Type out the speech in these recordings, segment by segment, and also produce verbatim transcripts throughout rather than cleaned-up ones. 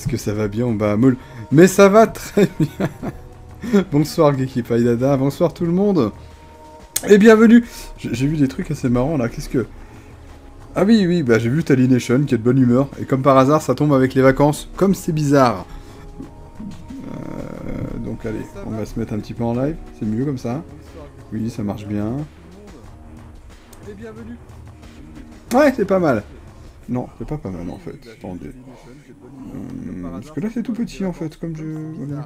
Est-ce que ça va bien on bat à moule? Mais ça va très bien. Bonsoir Geeky Dada, bonsoir tout le monde. Et bienvenue. J'ai vu des trucs assez marrants là, qu'est-ce que... Ah oui, oui, bah j'ai vu Tally Nation qui est de bonne humeur. Et comme par hasard, ça tombe avec les vacances. Comme c'est bizarre. Euh, donc allez, on va se mettre un petit peu en live. C'est mieux comme ça. Oui, ça marche bien. Et bienvenue. Ouais, c'est pas mal. Non, c'est pas pas mal en fait. Attendez. Euh, parce que là c'est tout petit en fait, comme je... Voilà,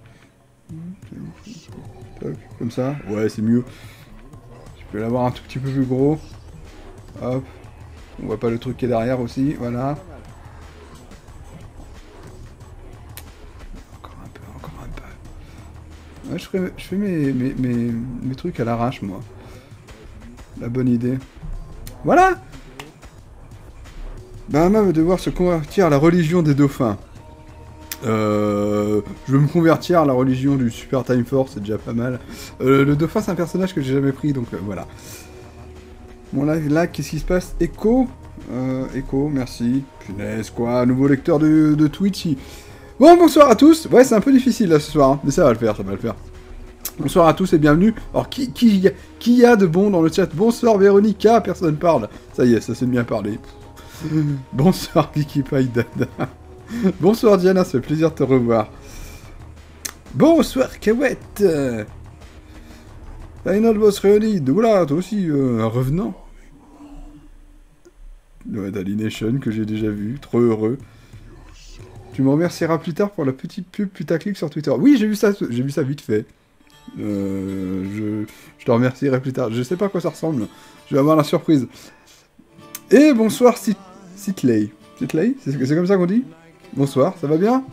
Toc, comme ça. Ouais, c'est mieux. Je peux l'avoir un tout petit peu plus gros. Hop. On voit pas le truc qui est derrière aussi, voilà. Encore un peu, encore un peu. Ouais, je, ferai, je fais mes, mes, mes, mes trucs à l'arrache, moi. La bonne idée. Voilà. Bahama va devoir se convertir à la religion des dauphins. Euh, je veux me convertir à la religion du Super Time Force, c'est déjà pas mal. Euh, le dauphin, c'est un personnage que j'ai jamais pris, donc euh, voilà. Bon, là, là qu'est-ce qui se passe? Echo euh, Echo, merci. Punaise, quoi, nouveau lecteur de, de Twitch. Bon, bonsoir à tous. Ouais, c'est un peu difficile, là, ce soir, hein, mais ça va le faire, ça va le faire. Bonsoir à tous et bienvenue. Alors, qui, qui, qui y a de bon dans le chat? Bonsoir, Véronica, personne parle. Ça y est, ça s'est bien parlé. Bonsoir, Geeky Pie Dada. Bonsoir, Diana, ça fait plaisir de te revoir. Bonsoir, Kawet. Final Boss Réolide. Oula, toi aussi, euh, un revenant. Ouais, Tally Nation, que j'ai déjà vu. Trop heureux. Tu me remercieras plus tard pour la petite pub putaclic sur Twitter. Oui, j'ai vu ça, j'ai vu ça vite fait. Euh, je, je te remercierai plus tard. Je sais pas à quoi ça ressemble. Je vais avoir la surprise. Et bonsoir, Sitley. Sitley, c'est comme ça qu'on dit? Bonsoir, ça va bien?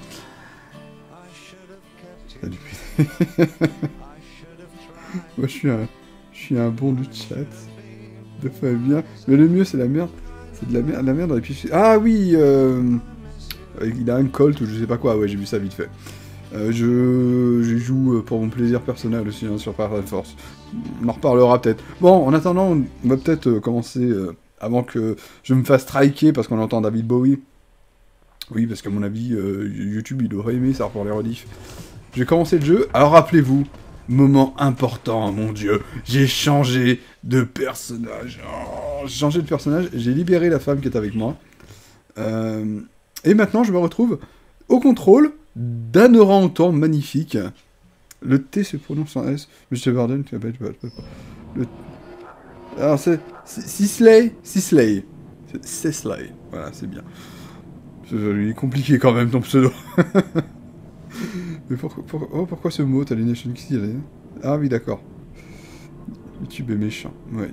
Moi, je suis un, je suis un bon du chat. De fait bien. Mais le mieux, c'est la merde. C'est de la merde, la merde dans les pieds. Ah oui, euh... il a un Colt ou je sais pas quoi. Ouais, j'ai vu ça vite fait. Euh, je... je joue pour mon plaisir personnel aussi hein, sur Power Force. On en reparlera peut-être. Bon, en attendant, on va peut-être euh, commencer euh, avant que je me fasse striker parce qu'on entend David Bowie. Oui, parce qu'à mon avis, euh, YouTube, il aurait aimé ça pour les rediffs. J'ai commencé le jeu, alors rappelez-vous, moment important, mon dieu, j'ai changé de personnage. Oh, j'ai changé de personnage, j'ai libéré la femme qui est avec moi. Euh, et maintenant, je me retrouve au contrôle d'un orang-outan magnifique. Le T se prononce en S. Monsieur Barden, tu m'appelles, je peux pas. Le... Alors, c'est... Sisley Sisley. C'est Sisley. Voilà, c'est bien. Il est compliqué quand même ton pseudo. Mais pourquoi, pour, oh, pourquoi ce mot, Tally Nation qui s'y allait? Ah oui, d'accord. YouTube est méchant, ouais.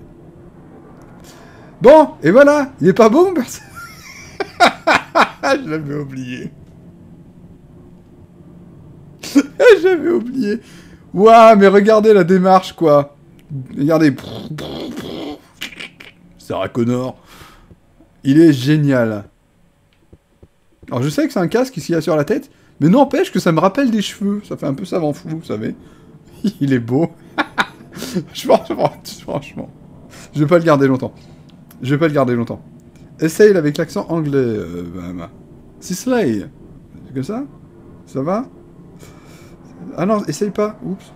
Bon, et voilà, il est pas bon, personne. Je l'avais oublié. J'avais oublié. Ouah, mais regardez la démarche, quoi. Regardez. Sarah Connor. Il est génial. Alors je sais que c'est un casque qu'il y a sur la tête, mais n'empêche que ça me rappelle des cheveux. Ça fait un peu savant fou, vous savez. Il est beau. franchement, franchement. Je vais pas le garder longtemps. Je vais pas le garder longtemps. Essaye avec l'accent anglais, euh, Bahama. Sisley. C'est comme ça? Ça va? Ah non, essaye pas. Oups.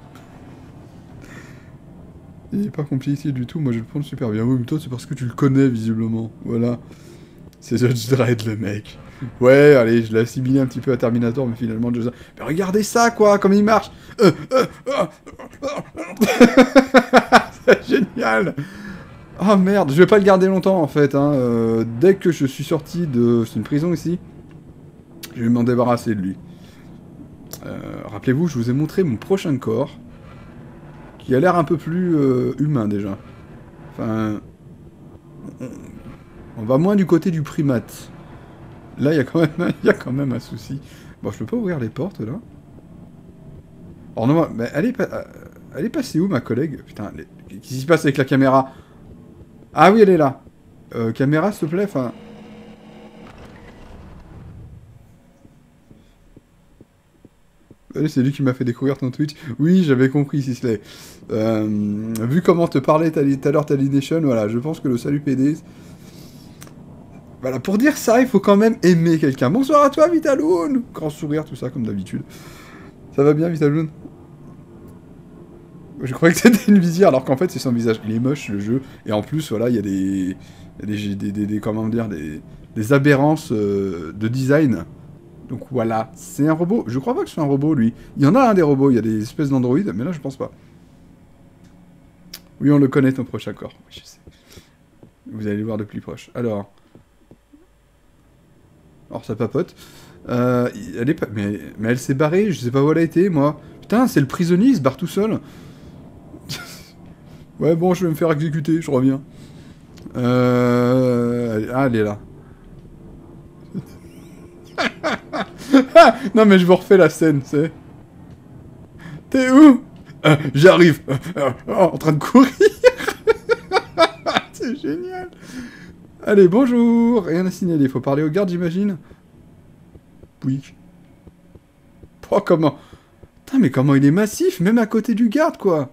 Il est pas compliqué du tout, moi je le prends super bien. Oui, mais toi c'est parce que tu le connais visiblement. Voilà. C'est Judge Dredd le mec. Ouais, allez, je l'ai assimilé un petit peu à Terminator, mais finalement, je... Mais regardez ça, quoi, comme il marche. euh, euh, euh, C'est génial. Oh merde, je vais pas le garder longtemps, en fait. Hein. Euh, dès que je suis sorti de... C'est une prison, ici. Je vais m'en débarrasser de lui. Euh, Rappelez-vous, je vous ai montré mon prochain corps, qui a l'air un peu plus euh, humain, déjà. Enfin... On... on va moins du côté du primate. Là, il y a quand même, il y a quand même un souci. Bon, je peux pas ouvrir les portes, là. Oh non, mais elle est, pas, elle est passée où, ma collègue? Putain, qu'est-ce qui se passe avec la caméra? Ah oui, elle est là. Euh, caméra, s'il te plaît, enfin... C'est lui qui m'a fait découvrir ton Twitch. Oui, j'avais compris, Sisley. Euh, vu comment te parlait tout à l'heure Tally Nation, voilà, je pense que le salut P D... Voilà, pour dire ça, il faut quand même aimer quelqu'un. Bonsoir à toi, Vitaloun. Grand sourire, tout ça, comme d'habitude. Ça va bien, Vitaloun? Je croyais que c'était une visière, alors qu'en fait, c'est son visage. Il est moche, le jeu. Et en plus, voilà, il y a des... Il y a des, des, des, des comment dire, des, des aberrances euh, de design. Donc voilà, c'est un robot. Je crois pas que c'est un robot, lui. Il y en a un des robots, il y a des espèces d'androïdes, mais là, je pense pas. Oui, on le connaît, ton prochain corps. Oui, je sais. Vous allez le voir de plus proche. Alors... Alors, ça papote. Euh, elle est pas... Mais, mais elle s'est barrée, je sais pas où elle a été, moi. Putain, c'est le prisonnier, il se barre tout seul. Ouais, bon, je vais me faire exécuter, je reviens. Euh... Ah, elle est là. Non, mais je vous refais la scène, c'est... T'es où? euh, J'arrive. Euh, euh, en train de courir. C'est génial. Allez, bonjour. Rien à signaler, faut parler au garde, j'imagine. Oui. Oh, comment... Putain, mais comment il est massif, même à côté du garde, quoi.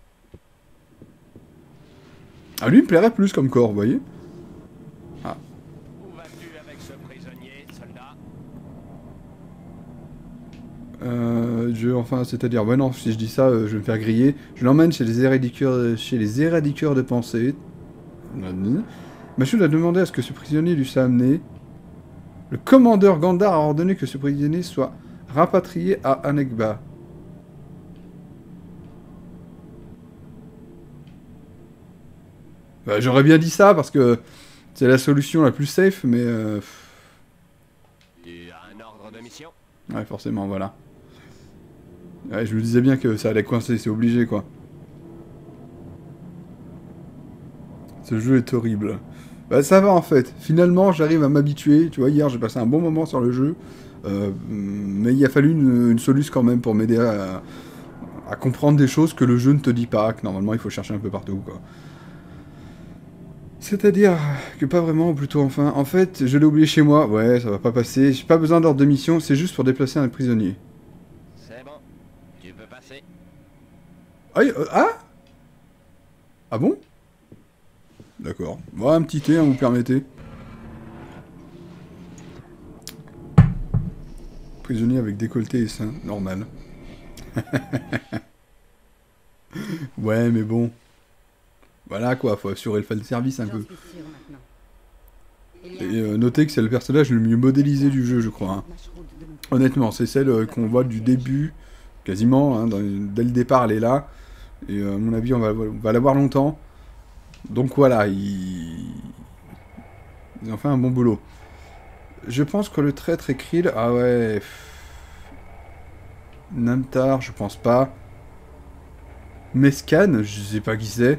Ah, lui, il me plairait plus comme corps, vous voyez. Ah. Où vas-tu avec ce prisonnier, soldat? Euh, je, enfin, c'est-à-dire, ouais, non, si je dis ça, euh, je vais me faire griller. Je l'emmène chez les éradiqueurs, chez les éradiqueurs de pensée. Machou a demandé à ce que ce prisonnier lui soit amené. Le commandeur Gandar a ordonné que ce prisonnier soit rapatrié à Anegba. Bah, j'aurais bien dit ça parce que c'est la solution la plus safe, mais... Euh... Tu as un ordre de mission? Ouais, forcément, voilà. Ouais, je me disais bien que ça allait coincer, c'est obligé, quoi. Ce jeu est horrible. Bah, ça va, en fait. Finalement, j'arrive à m'habituer. Tu vois, hier, j'ai passé un bon moment sur le jeu. Euh, mais il a fallu une, une soluce quand même pour m'aider à, à comprendre des choses que le jeu ne te dit pas, que normalement, il faut chercher un peu partout, quoi. C'est-à-dire que pas vraiment, ou plutôt enfin. En fait, je l'ai oublié chez moi. Ouais, ça va pas passer. J'ai pas besoin d'ordre de mission, c'est juste pour déplacer un prisonnier. C'est bon. Tu peux passer. Ah, euh, ah Ah bon? D'accord. Bon, un petit thé, hein, vous permettez. Prisonnier avec décolleté et sein, normal. Ouais, mais bon. Voilà quoi, faut assurer le fan service un peu. Et euh, notez que c'est le personnage le mieux modélisé du jeu, je crois. Hein. Honnêtement, c'est celle euh, qu'on voit du début, quasiment. Hein, dans, dès le départ, elle est là. Et euh, à mon avis, on va, on va la voir longtemps. Donc voilà, ils... ils ont fait un bon boulot. Je pense que le traître est Krill. Ah ouais. Namtar, je pense pas. Mescan, je sais pas qui c'est.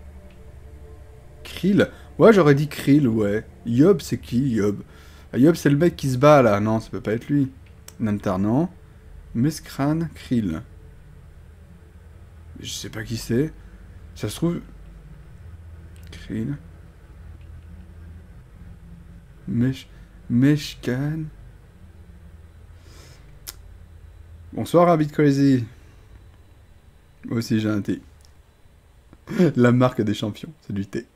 Krill. Ouais, j'aurais dit Krill, ouais. Yob, c'est qui, Yob? Ah, Yob, c'est le mec qui se bat, là. Non, ça peut pas être lui. Namtar, non. Meskran, Krill. Je sais pas qui c'est. Ça se trouve... Krill. Mesh... Meshkan. Bonsoir, Rabbit Crazy. Moi aussi, j'ai un thé. La marque des champions, c'est du thé.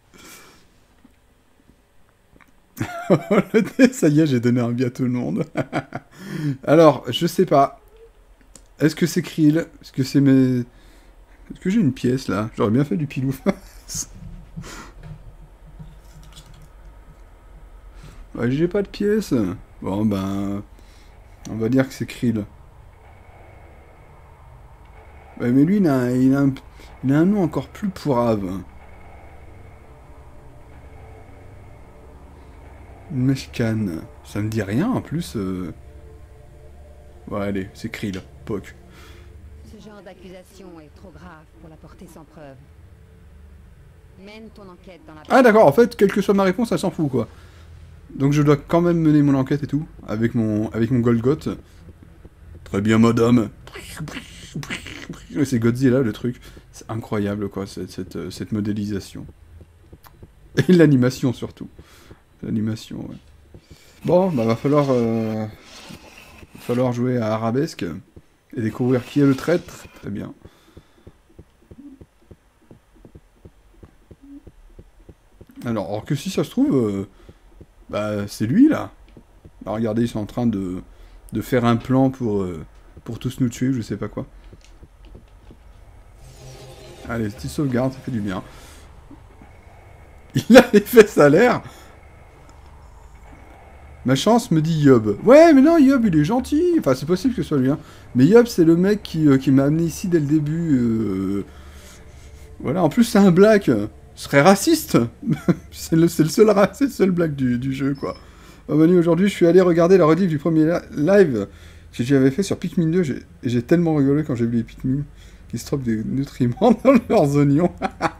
Le thé, ça y est, j'ai donné un bien à tout le monde. Alors, je sais pas. Est-ce que c'est Krill? Est-ce que c'est mes... Est-ce que j'ai une pièce, là? J'aurais bien fait du pilou. Ouais, j'ai pas de pièce. Bon, ben... On va dire que c'est Krill. Ouais, mais lui, il a, il, a un, il a un nom encore plus pourrave. Meshkan. Ça me dit rien, en plus. Euh... Ouais, allez, c'est Krill. Poc. Ce genre d'accusation est trop grave pour la porter sans preuve. Mène ton enquête dans la... Ah d'accord, en fait, quelle que soit ma réponse, ça s'en fout, quoi. Donc je dois quand même mener mon enquête et tout, avec mon, avec mon Golgoth. Très bien, madame. C'est Godzilla, le truc. C'est incroyable, quoi, cette, cette, cette modélisation. Et l'animation, surtout. L'animation, ouais. Bon, bah va falloir... Euh, va falloir jouer à Arabesque et découvrir qui est le traître. Très bien. Alors, alors que si ça se trouve... Euh, Bah, c'est lui, là. Alors, regardez, ils sont en train de, de faire un plan pour, euh, pour tous nous tuer, je sais pas quoi. Allez, petite sauvegarde, ça fait du bien. Il a les fesses à l'air. Ma chance, me dit Yob. Ouais, mais non, Yob, il est gentil. Enfin, c'est possible que ce soit lui, hein. Mais Yob, c'est le mec qui, euh, qui m'a amené ici dès le début. Euh... Voilà, en plus, c'est un black. Ce serait raciste. C'est le, le, seul, le seul black du, du jeu, quoi. Oh, Manu, aujourd'hui, je suis allé regarder la rediff du premier live que j'avais fait sur Pikmin deux. Et j'ai tellement rigolé quand j'ai vu les Pikmin qui se trouvent des nutriments dans leurs oignons.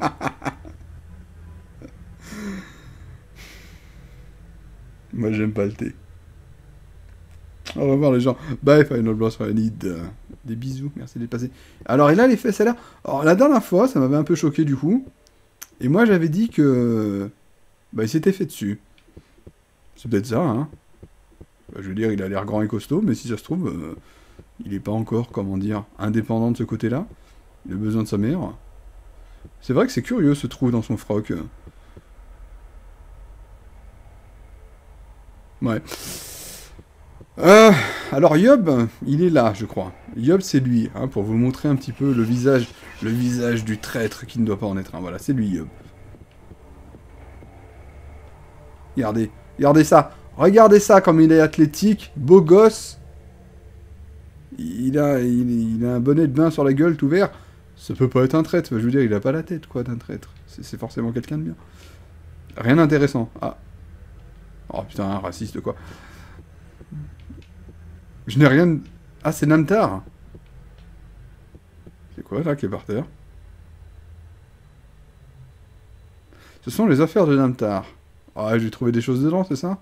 Moi, j'aime pas le thé. Au revoir, les gens. Bye, Final Boss, I need uh, des bisous. Merci d'être passé. Alors, et là, les fesses à l'air. Alors, la dernière fois, ça m'avait un peu choqué, du coup. Et moi, j'avais dit que... Bah, il s'était fait dessus. C'est peut-être ça, hein. Bah, je veux dire, il a l'air grand et costaud, mais si ça se trouve, euh, il est pas encore, comment dire, indépendant de ce côté-là. Il a besoin de sa mère. C'est vrai que c'est curieux, ce trou dans son froc. Ouais. Euh, alors Yob, il est là, je crois. Yob, c'est lui, hein, pour vous montrer un petit peu le visage, le visage du traître qui ne doit pas en être un. Voilà, c'est lui, Yob. Regardez, regardez ça. Regardez ça, comme il est athlétique, beau gosse. Il a, il, il a un bonnet de bain sur la gueule tout vert. Ça peut pas être un traître. Je veux dire, il a pas la tête, quoi, d'un traître. C'est forcément quelqu'un de bien. Rien d'intéressant. Ah. Oh putain, un raciste quoi. Je n'ai rien... De... Ah, c'est Namtar. C'est quoi là qui est par terre? Ce sont les affaires de Namtar. Ah, j'ai trouvé des choses dedans, c'est ça?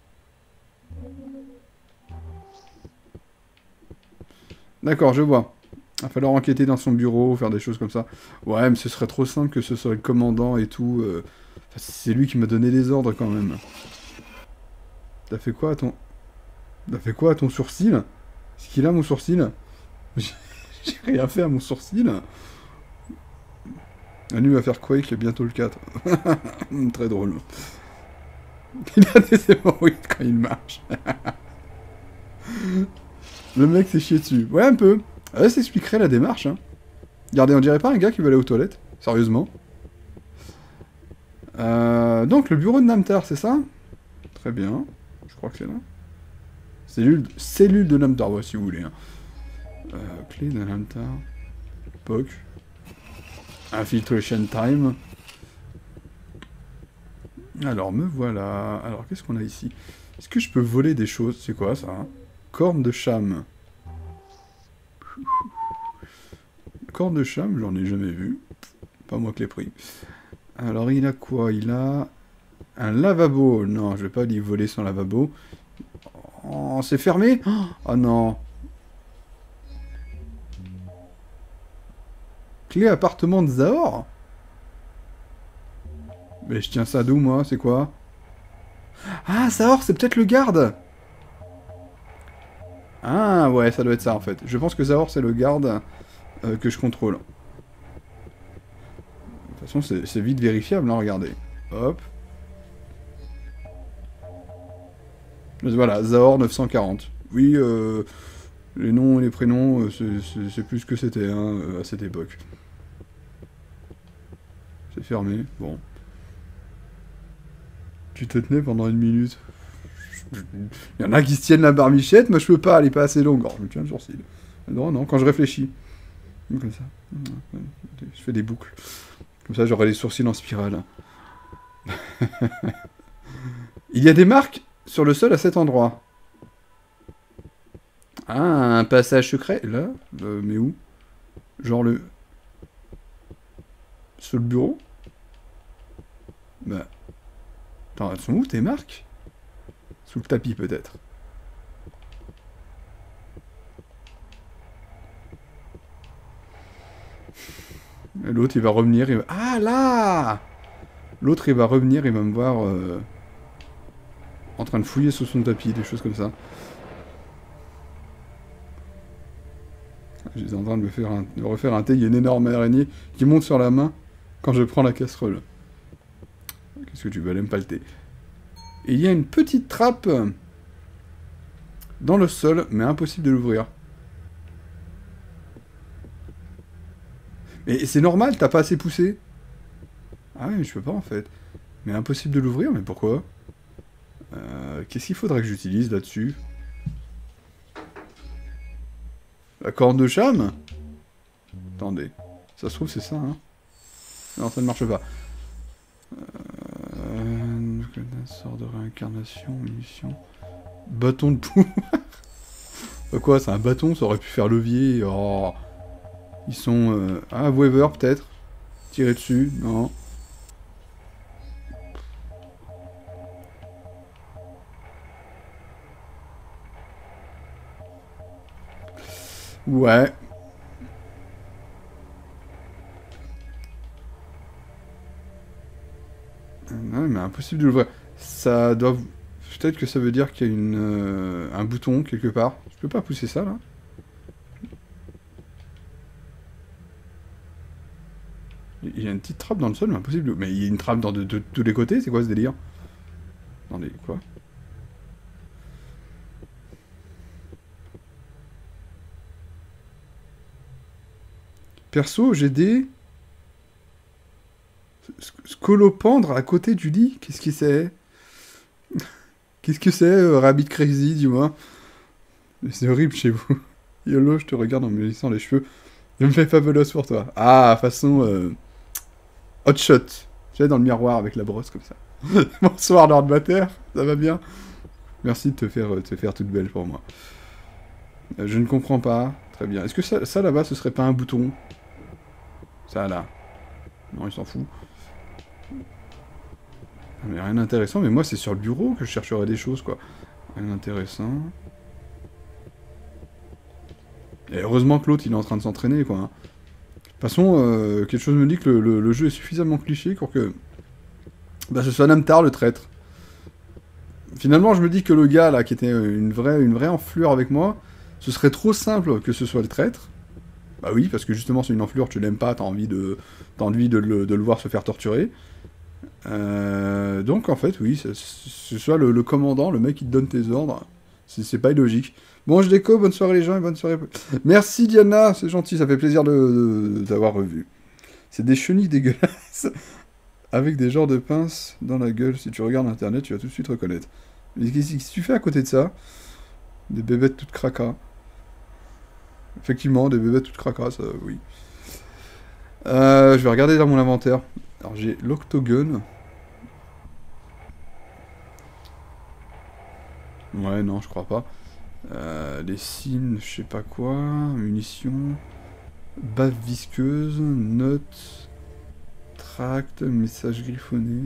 D'accord, je vois. Il va falloir enquêter dans son bureau, faire des choses comme ça. Ouais, mais ce serait trop simple que ce soit le commandant et tout. Euh... Enfin, c'est lui qui m'a donné les ordres quand même. T'as fait quoi à ton... T'as fait quoi à ton sourcil? Est-ce qu'il a mon sourcil? J'ai rien fait à mon sourcil. Anu va faire Quake bientôt le quatre. Très drôle. Il a des hémorroïdes quand il marche. Le mec s'est chié dessus. Ouais, un peu. Ça s'expliquerait la démarche. Hein. Regardez, on dirait pas un gars qui veut aller aux toilettes. Sérieusement. Euh, donc, le bureau de Namtar, c'est ça? Très bien. Je crois que c'est là. Cellule, cellule de Namtar, ouais, si vous voulez. Hein. Euh, clé de Namtar. P O C. Infiltration time. Alors, me voilà. Alors, qu'est-ce qu'on a ici? Est-ce que je peux voler des choses? C'est quoi, ça? Hein? Corne de cham. Corne de cham, j'en ai jamais vu. Pas moi qui l'ai pris. Alors, il a quoi? Il a... un lavabo. Non, je vais pas lui voler son lavabo. Oh, c'est fermé? Oh non. Clé appartement de Zahor? Mais je tiens ça d'où, moi? C'est quoi? Ah, Zahor, c'est peut-être le garde! Ah, ouais, ça doit être ça, en fait. Je pense que Zahor, c'est le garde euh, que je contrôle. De toute façon, c'est vite vérifiable, hein, regardez. Hop. Voilà, Zahor neuf cent quarante. Oui, euh, les noms et les prénoms, euh, c'est plus ce que c'était hein, à cette époque. C'est fermé, bon. Tu te tenais pendant une minute. Il y en a qui se tiennent la barbichette, moi je peux pas, elle est pas assez longue. Oh, je me tiens le sourcil. Non, non, quand je réfléchis. Comme ça. Je fais des boucles. Comme ça, j'aurai les sourcils en spirale. Il y a des marques sur le sol à cet endroit. Ah, un passage secret, là euh, mais où? Genre le... Sur le bureau? Bah... Attends, elles sont où tes marques? Sous le tapis, peut-être. L'autre, il va revenir, il va... Ah, là! L'autre, il va revenir, il va me voir... Euh... en train de fouiller sous son tapis, des choses comme ça. J'étais en train de me faire un, de refaire un thé, il y a une énorme araignée qui monte sur la main quand je prends la casserole. Qu'est-ce que tu veux, elle aime pas le thé. Et il y a une petite trappe dans le sol, mais impossible de l'ouvrir. Mais c'est normal, t'as pas assez poussé. Ah ouais, mais je peux pas en fait. Mais impossible de l'ouvrir, mais pourquoi? euh, Qu'est-ce qu'il faudrait que j'utilise là-dessus? La corne de Cham? Attendez. Ça se trouve, c'est ça, hein? Non, ça ne marche pas. Euh... Un sort de réincarnation, munitions... Bâton de pouvoir. Bah quoi, c'est un bâton, ça aurait pu faire levier. Oh. Ils sont... Euh... Ah, Weaver, peut-être. Tirer dessus, non. Ouais. Non, mais impossible de l'ouvrir. Ça doit... Peut-être que ça veut dire qu'il y a une, euh, un bouton quelque part. Je peux pas pousser ça, là? Il y a une petite trappe dans le sol, mais impossible. Mais il y a une trappe dans de, de, de tous les côtés, c'est quoi ce délire? Attendez, quoi? Perso, j'ai des... Scolopendre à côté du lit? Qu'est-ce que c'est? Qu'est-ce que c'est, euh, Rabbit Crazy, dis-moi? C'est horrible chez vous. Yolo, je te regarde en me lissant les cheveux. Ne me fais pas veloce pour toi. Ah, façon... Euh... Hot shot. Tu sais, dans le miroir avec la brosse, comme ça. Bonsoir, Lord Mater. Ça va bien? Merci de te faire, te faire toute belle pour moi. Euh, je ne comprends pas. Très bien. Est-ce que ça, ça là-bas, ce serait pas un bouton? Ça, là. Non, il s'en fout. Mais rien d'intéressant, mais moi c'est sur le bureau que je chercherai des choses, quoi. Rien d'intéressant. Et heureusement que l'autre il est en train de s'entraîner, quoi. Hein. De toute façon, euh, quelque chose me dit que le, le, le jeu est suffisamment cliché pour que... Bah ce soit Namtar le traître. Finalement je me dis que le gars là, qui était une vraie, une vraie enflure avec moi, ce serait trop simple que ce soit le traître. Bah oui, parce que justement c'est une enflure, tu l'aimes pas, t'as envie de, t'as envie de le, de le voir se faire torturer. Euh, donc en fait oui, ce soit le, le commandant, le mec qui te donne tes ordres, c'est pas illogique. Bon je déco, bonne soirée les gens et bonne soirée. Merci Diana, c'est gentil, ça fait plaisir de d'avoir revu. C'est des chenilles dégueulasses avec des genres de pinces dans la gueule. Si tu regardes internet, tu vas tout de suite reconnaître. Mais qu'est-ce que tu fais à côté de ça? Des bébêtes toutes cracra. Effectivement, des bébêtes toutes cracra, ça oui. Euh, je vais regarder dans mon inventaire. Alors j'ai l'octogone. Ouais, non, je crois pas. Euh, les signes, je sais pas quoi. Munitions. Bave visqueuse. Notes. Tract. Message griffonné.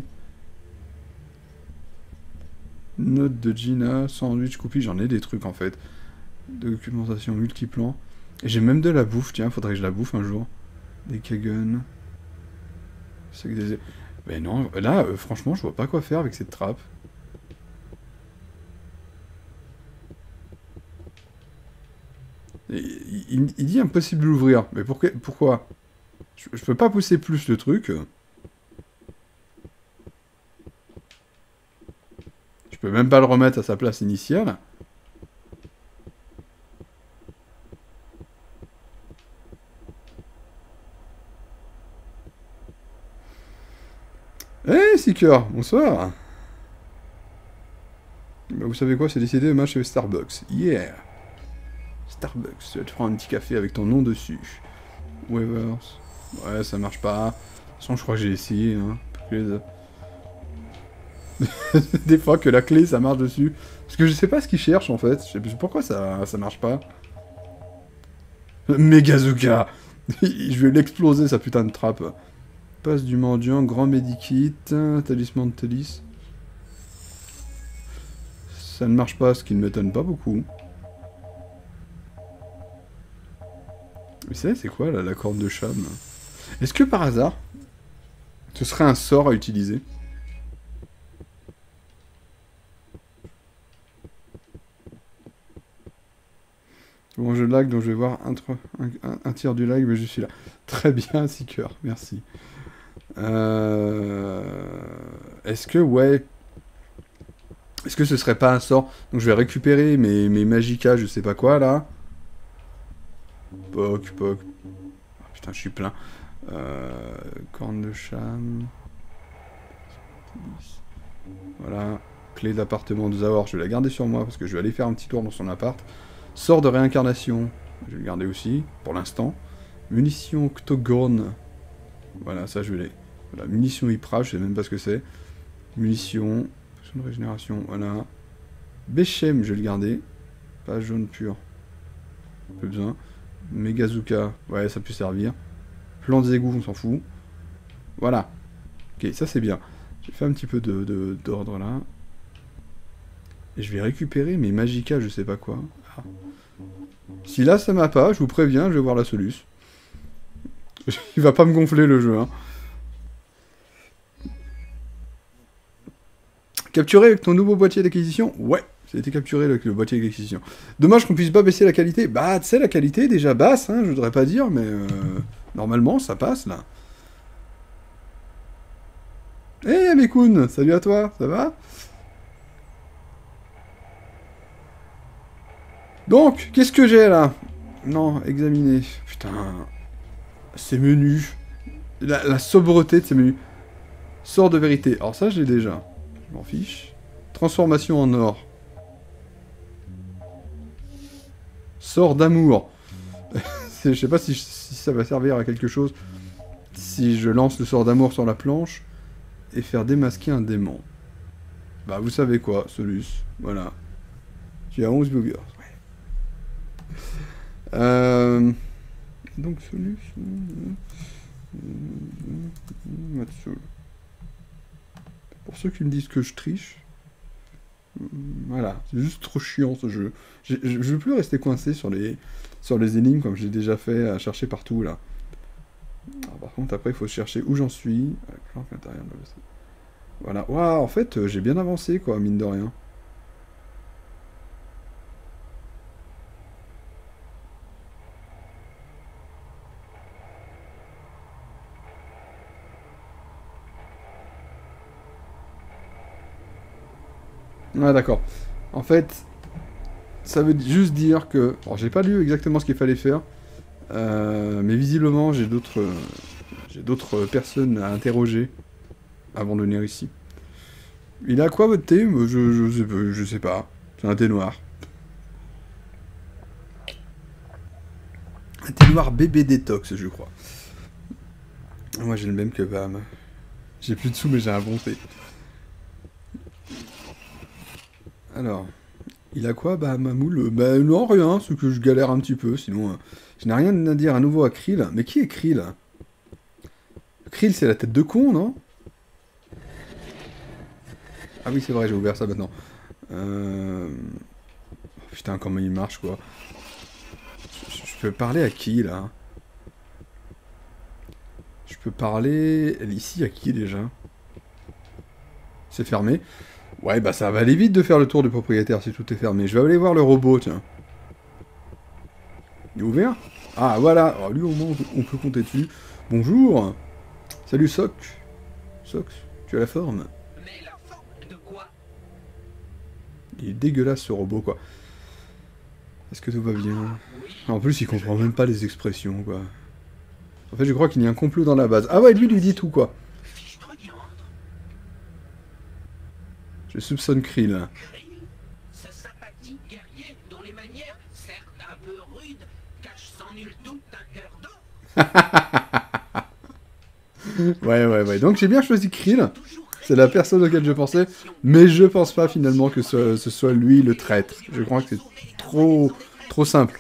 Note de Gina. Sandwich, cookie. J'en ai des trucs en fait. Documentation multiplan. Et j'ai même de la bouffe. Tiens, faudrait que je la bouffe un jour. Des Kagun. C'est que des... Mais non, là, euh, franchement, je vois pas quoi faire avec cette trappe. Et, il, il dit impossible de l'ouvrir. Mais pourquoi, pourquoi je, je peux pas pousser plus le truc. Je peux même pas le remettre à sa place initiale. Eh, hey, Seeker, bonsoir. Bah, vous savez quoi, c'est décidé, demain chez Starbucks. Yeah. Starbucks, tu vas te prendre un petit café avec ton nom dessus. Weavers. Ouais, ça marche pas. De toute façon, je crois que j'ai essayé. Hein. Des fois que la clé, ça marche dessus. Parce que je sais pas ce qu'ils cherchent, en fait. Je sais pourquoi ça, ça marche pas. Megazuka. Je vais l'exploser, sa putain de trappe. Passe du mendiant, grand medikit, talisman de Télis. Ça ne marche pas, ce qui ne m'étonne pas beaucoup. Mais c'est c'est quoi là, la corne de Cham? Est-ce que par hasard, ce serait un sort à utiliser? Bon, je lag, donc je vais voir un, un, un, un tiers du lag, mais je suis là. Très bien, Seeker, merci. Euh... Est-ce que, ouais... Est-ce que ce serait pas un sort? Donc je vais récupérer mes, mes magicas, je sais pas quoi, là. Poc, poc. Oh, putain, je suis plein. Euh, corne de cham. Voilà. Clé d'appartement de Zaor, je vais la garder sur moi, parce que je vais aller faire un petit tour dans son appart. Sort de réincarnation, je vais le garder aussi, pour l'instant. Munitions octogone. Voilà, ça je vais les... Voilà, munitions Ipra, je sais même pas ce que c'est. Munitions... de régénération, voilà. Bechem, je vais le garder. Pas jaune pur. Peu besoin. Megazuka, ouais, ça peut servir. Plan des égouts, on s'en fout. Voilà. Ok, ça c'est bien. J'ai fait un petit peu de, de, d'ordre là. Et je vais récupérer mes magicas, je sais pas quoi. Ah. Si là ça m'a pas, je vous préviens, je vais voir la soluce. Il va pas me gonfler le jeu, hein. Capturé avec ton nouveau boîtier d'acquisition? Ouais, ça a été capturé avec le boîtier d'acquisition. Dommage qu'on puisse pas baisser la qualité. Bah, tu sais, la qualité est déjà basse, hein, je voudrais pas dire, mais... Euh, normalement, ça passe, là. Eh, hey, Mekun, salut à toi, ça va? Donc, qu'est-ce que j'ai, là? Non, examiner. Putain... Ces menus. La, la sobreté de ces menus. Sort de vérité. Alors ça, je l'ai déjà. Je m'en fiche. Transformation en or. Sort d'amour. Je sais pas si, si ça va servir à quelque chose. Si je lance le sort d'amour sur la planche et faire démasquer un démon. Bah vous savez quoi, Solus. Voilà. Tu as onze boogers. Ouais. Euh... Donc Solus... Matsul. Pour ceux qui me disent que je triche, voilà, c'est juste trop chiant ce jeu. Je ne veux plus rester coincé sur les, sur les énigmes comme j'ai déjà fait à chercher partout là. Alors, par contre, après, il faut chercher où j'en suis. Voilà, waouh, en fait, euh, j'ai bien avancé quoi, mine de rien. Ah d'accord. En fait, ça veut juste dire que... Alors j'ai pas lu exactement ce qu'il fallait faire, euh, mais visiblement j'ai d'autres euh, j'ai d'autres personnes à interroger avant de venir ici. Il a quoi votre thé? je, je, sais pas, je sais pas. C'est un thé noir. Un thé noir bébé détox, je crois. Moi j'ai le même que Bam. J'ai plus de sous mais j'ai un bon thé. Alors, il a quoi, bah, Mamoul? Bah, non, rien, ce que je galère un petit peu, sinon, euh, je n'ai rien à dire à nouveau à Krill. Mais qui est Krill? Krill, c'est la tête de con, non? Ah oui, c'est vrai, j'ai ouvert ça maintenant. Euh... Oh, putain, comment il marche, quoi. Je, je peux parler à qui, là? Je peux parler... Ici, à qui, déjà? C'est fermé. Ouais, bah ça va aller vite de faire le tour du propriétaire si tout est fermé. Je vais aller voir le robot, tiens. Il est ouvert? Ah, voilà. Alors, lui, au moins, on peut compter dessus. Bonjour. Salut, Soc. Sox, tu as la forme? Mais la forme de quoi? Il est dégueulasse, ce robot, quoi. Est-ce que tout va bien? En plus, il comprend même pas les expressions, quoi. En fait, je crois qu'il y a un complot dans la base. Ah ouais, lui, lui dit tout, quoi. Je soupçonne Krill. Ce sympathique guerrier dont les manières, certes un peu rudes, cachent sans nul doute un cœur d'or. Ouais, ouais, ouais. Donc j'ai bien choisi Krill. C'est la personne auquel je pensais. Mais je pense pas finalement que ce, ce soit lui le traître. Je crois que c'est trop, trop simple.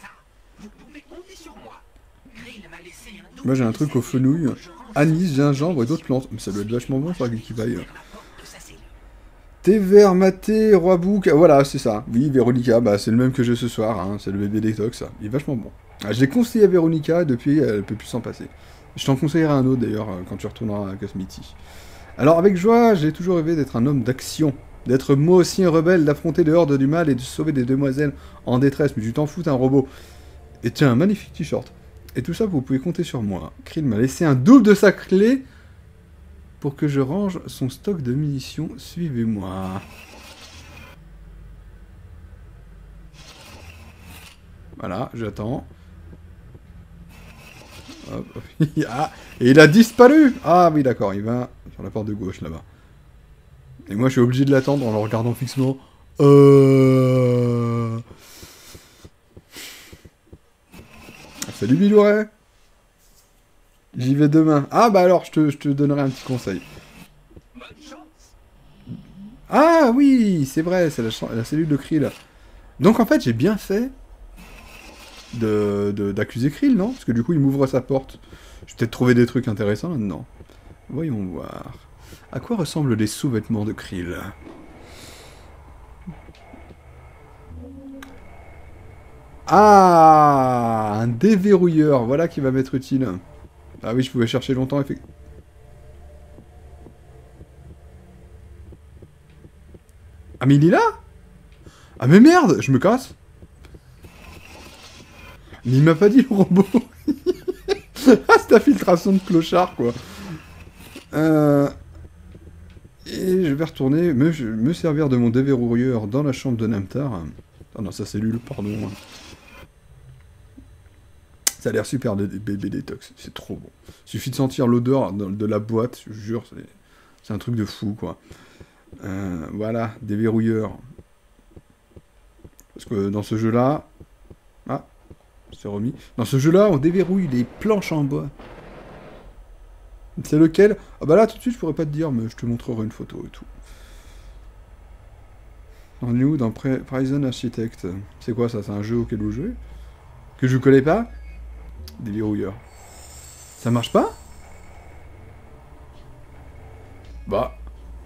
Moi j'ai un truc aux fenouilles. Anis, gingembre et d'autres plantes. Mais ça doit être vachement bon ça, qui vaille. Thé vert, maté, roi bouc, voilà, c'est ça. Oui, Véronica, bah, c'est le même que j'ai ce soir, hein, c'est le bébé détox, ça. Il est vachement bon. Ah, je l'ai conseillé à Véronica, et depuis, elle peut plus s'en passer. Je t'en conseillerai un autre, d'ailleurs, quand tu retourneras à Cosmity. Alors, avec joie, j'ai toujours rêvé d'être un homme d'action. D'être moi aussi un rebelle, d'affronter les hordes du mal et de sauver des demoiselles en détresse. Mais tu t'en fous, t'es un robot. Et tiens, un magnifique t-shirt. Et tout ça, vous pouvez compter sur moi. Krill m'a laissé un double de sa clé... pour que je range son stock de munitions. Suivez-moi. Voilà, j'attends. Hop. Ah, et il a disparu. Ah oui, d'accord, il va sur la porte de gauche, là-bas. Et moi, je suis obligé de l'attendre en le regardant fixement. Euh... Salut Bilouret. J'y vais demain. Ah bah alors, je te, je te donnerai un petit conseil. Ah oui, c'est vrai, c'est la, la cellule de Krill. Donc en fait, j'ai bien fait de d'accuser Krill, non? Parce que du coup, il m'ouvre sa porte. Je vais peut-être trouver des trucs intéressants là-dedans. Voyons voir. À quoi ressemblent les sous-vêtements de Krill? Ah, un déverrouilleur, voilà qui va m'être utile. Ah oui, je pouvais chercher longtemps, effectivement. Ah mais il est là? Ah mais merde, je me casse. Mais il m'a pas dit le robot. Ah, cette infiltration de clochard, quoi. Euh... Et je vais retourner me, me servir de mon déverrouilleur dans la chambre de Namtar. Ah non, sa cellule, pardon. Ça a l'air super, de bébé détox. C'est trop bon. Il suffit de sentir l'odeur de la boîte, je jure, c'est un truc de fou, quoi. Euh, voilà, déverrouilleur. Parce que dans ce jeu-là... Ah, c'est remis. Dans ce jeu-là, on déverrouille les planches en bois. C'est lequel? Ah bah là, tout de suite, je pourrais pas te dire, mais je te montrerai une photo et tout. On est où? Dans Prison Architect. C'est quoi ça? C'est un jeu auquel vous jouez? Que je connais pas? Déverrouilleur. Ça marche pas? Bah.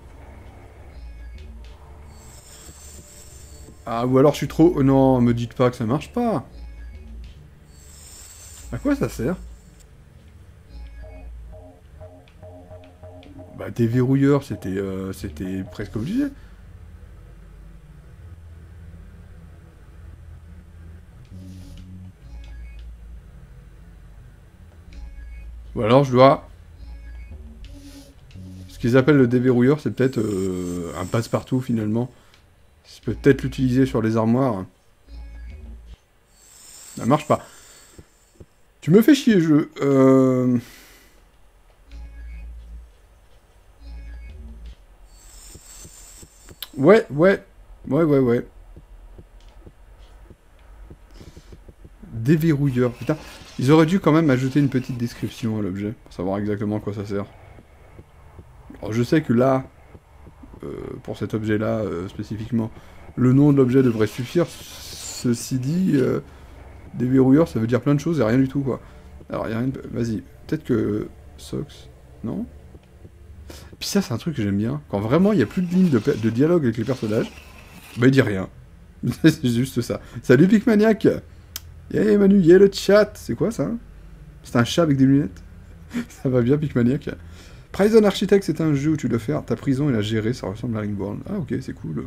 Ah, ou alors je suis trop... Oh non, me dites pas que ça marche pas. À quoi ça sert? Bah, déverrouilleur, c'était euh, c'était presque obligé. Ou alors je dois... Ce qu'ils appellent le déverrouilleur, c'est peut-être euh, un passe-partout finalement. Je peux peut-être l'utiliser sur les armoires. Ça marche pas. Tu me fais chier, jeu. Euh... Ouais, ouais. Ouais, ouais, ouais. Déverrouilleur. Putain. Ils auraient dû quand même ajouter une petite description à l'objet. Pour savoir exactement à quoi ça sert. Alors je sais que là, euh, pour cet objet-là, euh, spécifiquement, le nom de l'objet devrait suffire. Ceci dit, euh, déverrouilleur, ça veut dire plein de choses et rien du tout, quoi. Alors, il y a rien de... Vas-y. Peut-être que... Sox. Non? Puis ça, c'est un truc que j'aime bien. Quand vraiment, il n'y a plus de ligne de, de dialogue avec les personnages, bah, il dit rien. C'est juste ça. Salut, Picmaniac! Yay, Manu, yay, le chat! C'est quoi, ça? C'est un chat avec des lunettes? Ça va bien, Picmaniac. Prison Architect, c'est un jeu où tu dois faire ta prison et la gérer. Ça ressemble à Ringborn. Ah, ok, c'est cool.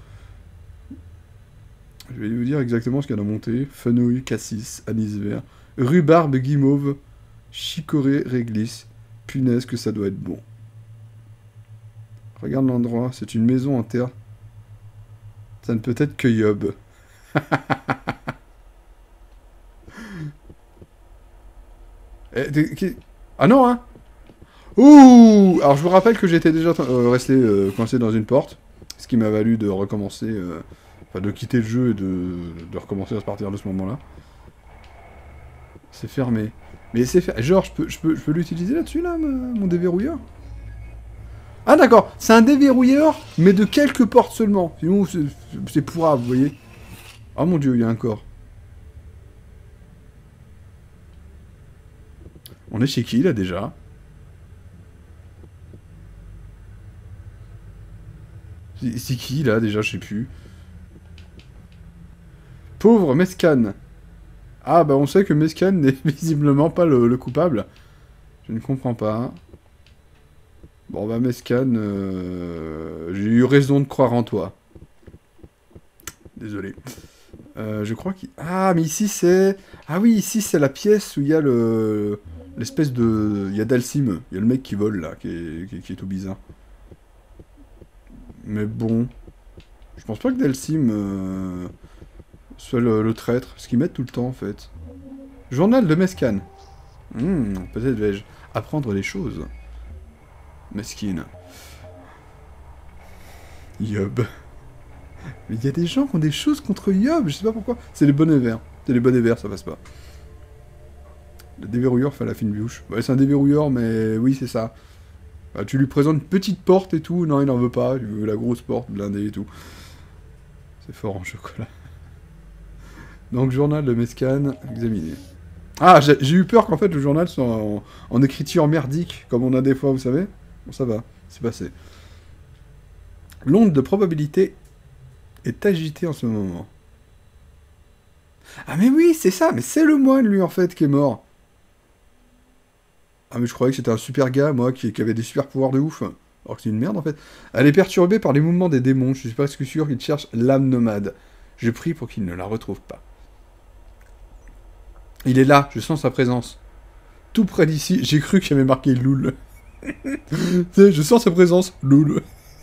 Je vais vous dire exactement ce qu'il y a dans montée. Fenouil, cassis, anis vert, rhubarbe, guimauve, chicorée, réglisse. Punaise que ça doit être bon. Regarde l'endroit, c'est une maison en terre. Ça ne peut être que Yob. eh, ah non, hein. Ouh. Alors je vous rappelle que j'étais déjà euh, resté euh, coincé dans une porte. Ce qui m'a valu de recommencer... Euh, enfin, de quitter le jeu et de, de recommencer à partir de ce moment-là. C'est fermé. Mais c'est fermé. Genre, je peux, je peux, je peux l'utiliser là-dessus, là, mon déverrouilleur? Ah d'accord, c'est un déverrouilleur, mais de quelques portes seulement. Sinon, c'est pourra, vous voyez. Oh mon dieu, il y a un corps. On est chez qui, là, déjà? C'est qui, là, déjà? Je sais plus. Pauvre Mescan. Ah, bah on sait que Mescan n'est visiblement pas le, le coupable. Je ne comprends pas. Bon, bah Mescan, euh, j'ai eu raison de croire en toi. Désolé. Euh, je crois qu'il... Ah, mais ici c'est... Ah oui, ici c'est la pièce où il y a le... L'espèce de... Il y a Dalsim. Il y a le mec qui vole, là, qui est, qui, qui est tout bizarre. Mais bon... Je pense pas que Dalsim... Euh... soit le, le traître, ce qu'ils mettent tout le temps en fait. Journal de Mescan. Hmm, peut-être vais-je apprendre les choses. Mesquine. Yob. Mais il y a des gens qui ont des choses contre Yob, je sais pas pourquoi. C'est les bonnets verts. C'est les bonnets verts, ça passe pas. Le déverrouilleur fait la fine bouche. Ouais, c'est un déverrouilleur, mais oui, c'est ça. Bah, tu lui présentes une petite porte et tout. Non, il n'en veut pas. Il veut la grosse porte blindée et tout. C'est fort en chocolat. Donc, journal de Mescan, examiné. Ah, j'ai eu peur qu'en fait le journal soit en, en écriture merdique, comme on a des fois, vous savez. Bon, ça va, c'est passé. L'onde de probabilité est agitée en ce moment. Ah mais oui, c'est ça, mais c'est le moine, lui, en fait, qui est mort. Ah mais je croyais que c'était un super gars, moi, qui, qui avait des super pouvoirs de ouf. Alors que c'est une merde, en fait. Elle est perturbée par les mouvements des démons. Je suis presque sûr qu'il cherche l'âme nomade. Je prie pour qu'il ne la retrouve pas. Il est là, je sens sa présence. Tout près d'ici, j'ai cru qu'il y avait marqué Loul. Tu sais, je sens sa présence, Loul.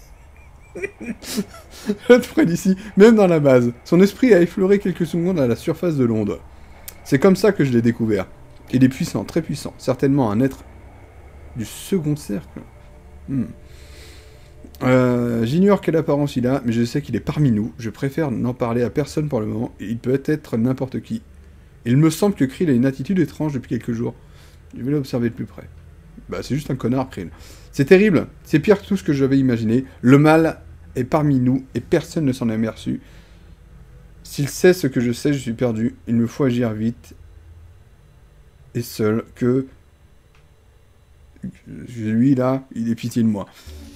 Tout près d'ici, même dans la base. Son esprit a effleuré quelques secondes à la surface de l'onde. C'est comme ça que je l'ai découvert. Il est puissant, très puissant. Certainement un être du second cercle. Hmm. Euh, J'ignore quelle apparence il a, mais je sais qu'il est parmi nous. Je préfère n'en parler à personne pour le moment. Et il peut être n'importe qui. Il me semble que Krill a une attitude étrange depuis quelques jours. Je vais l'observer de plus près. Bah, c'est juste un connard, Krill. C'est terrible. C'est pire que tout ce que j'avais imaginé. Le mal est parmi nous et personne ne s'en est aperçu. S'il sait ce que je sais, je suis perdu. Il me faut agir vite et seul que... Lui, là, il ait pitié de moi.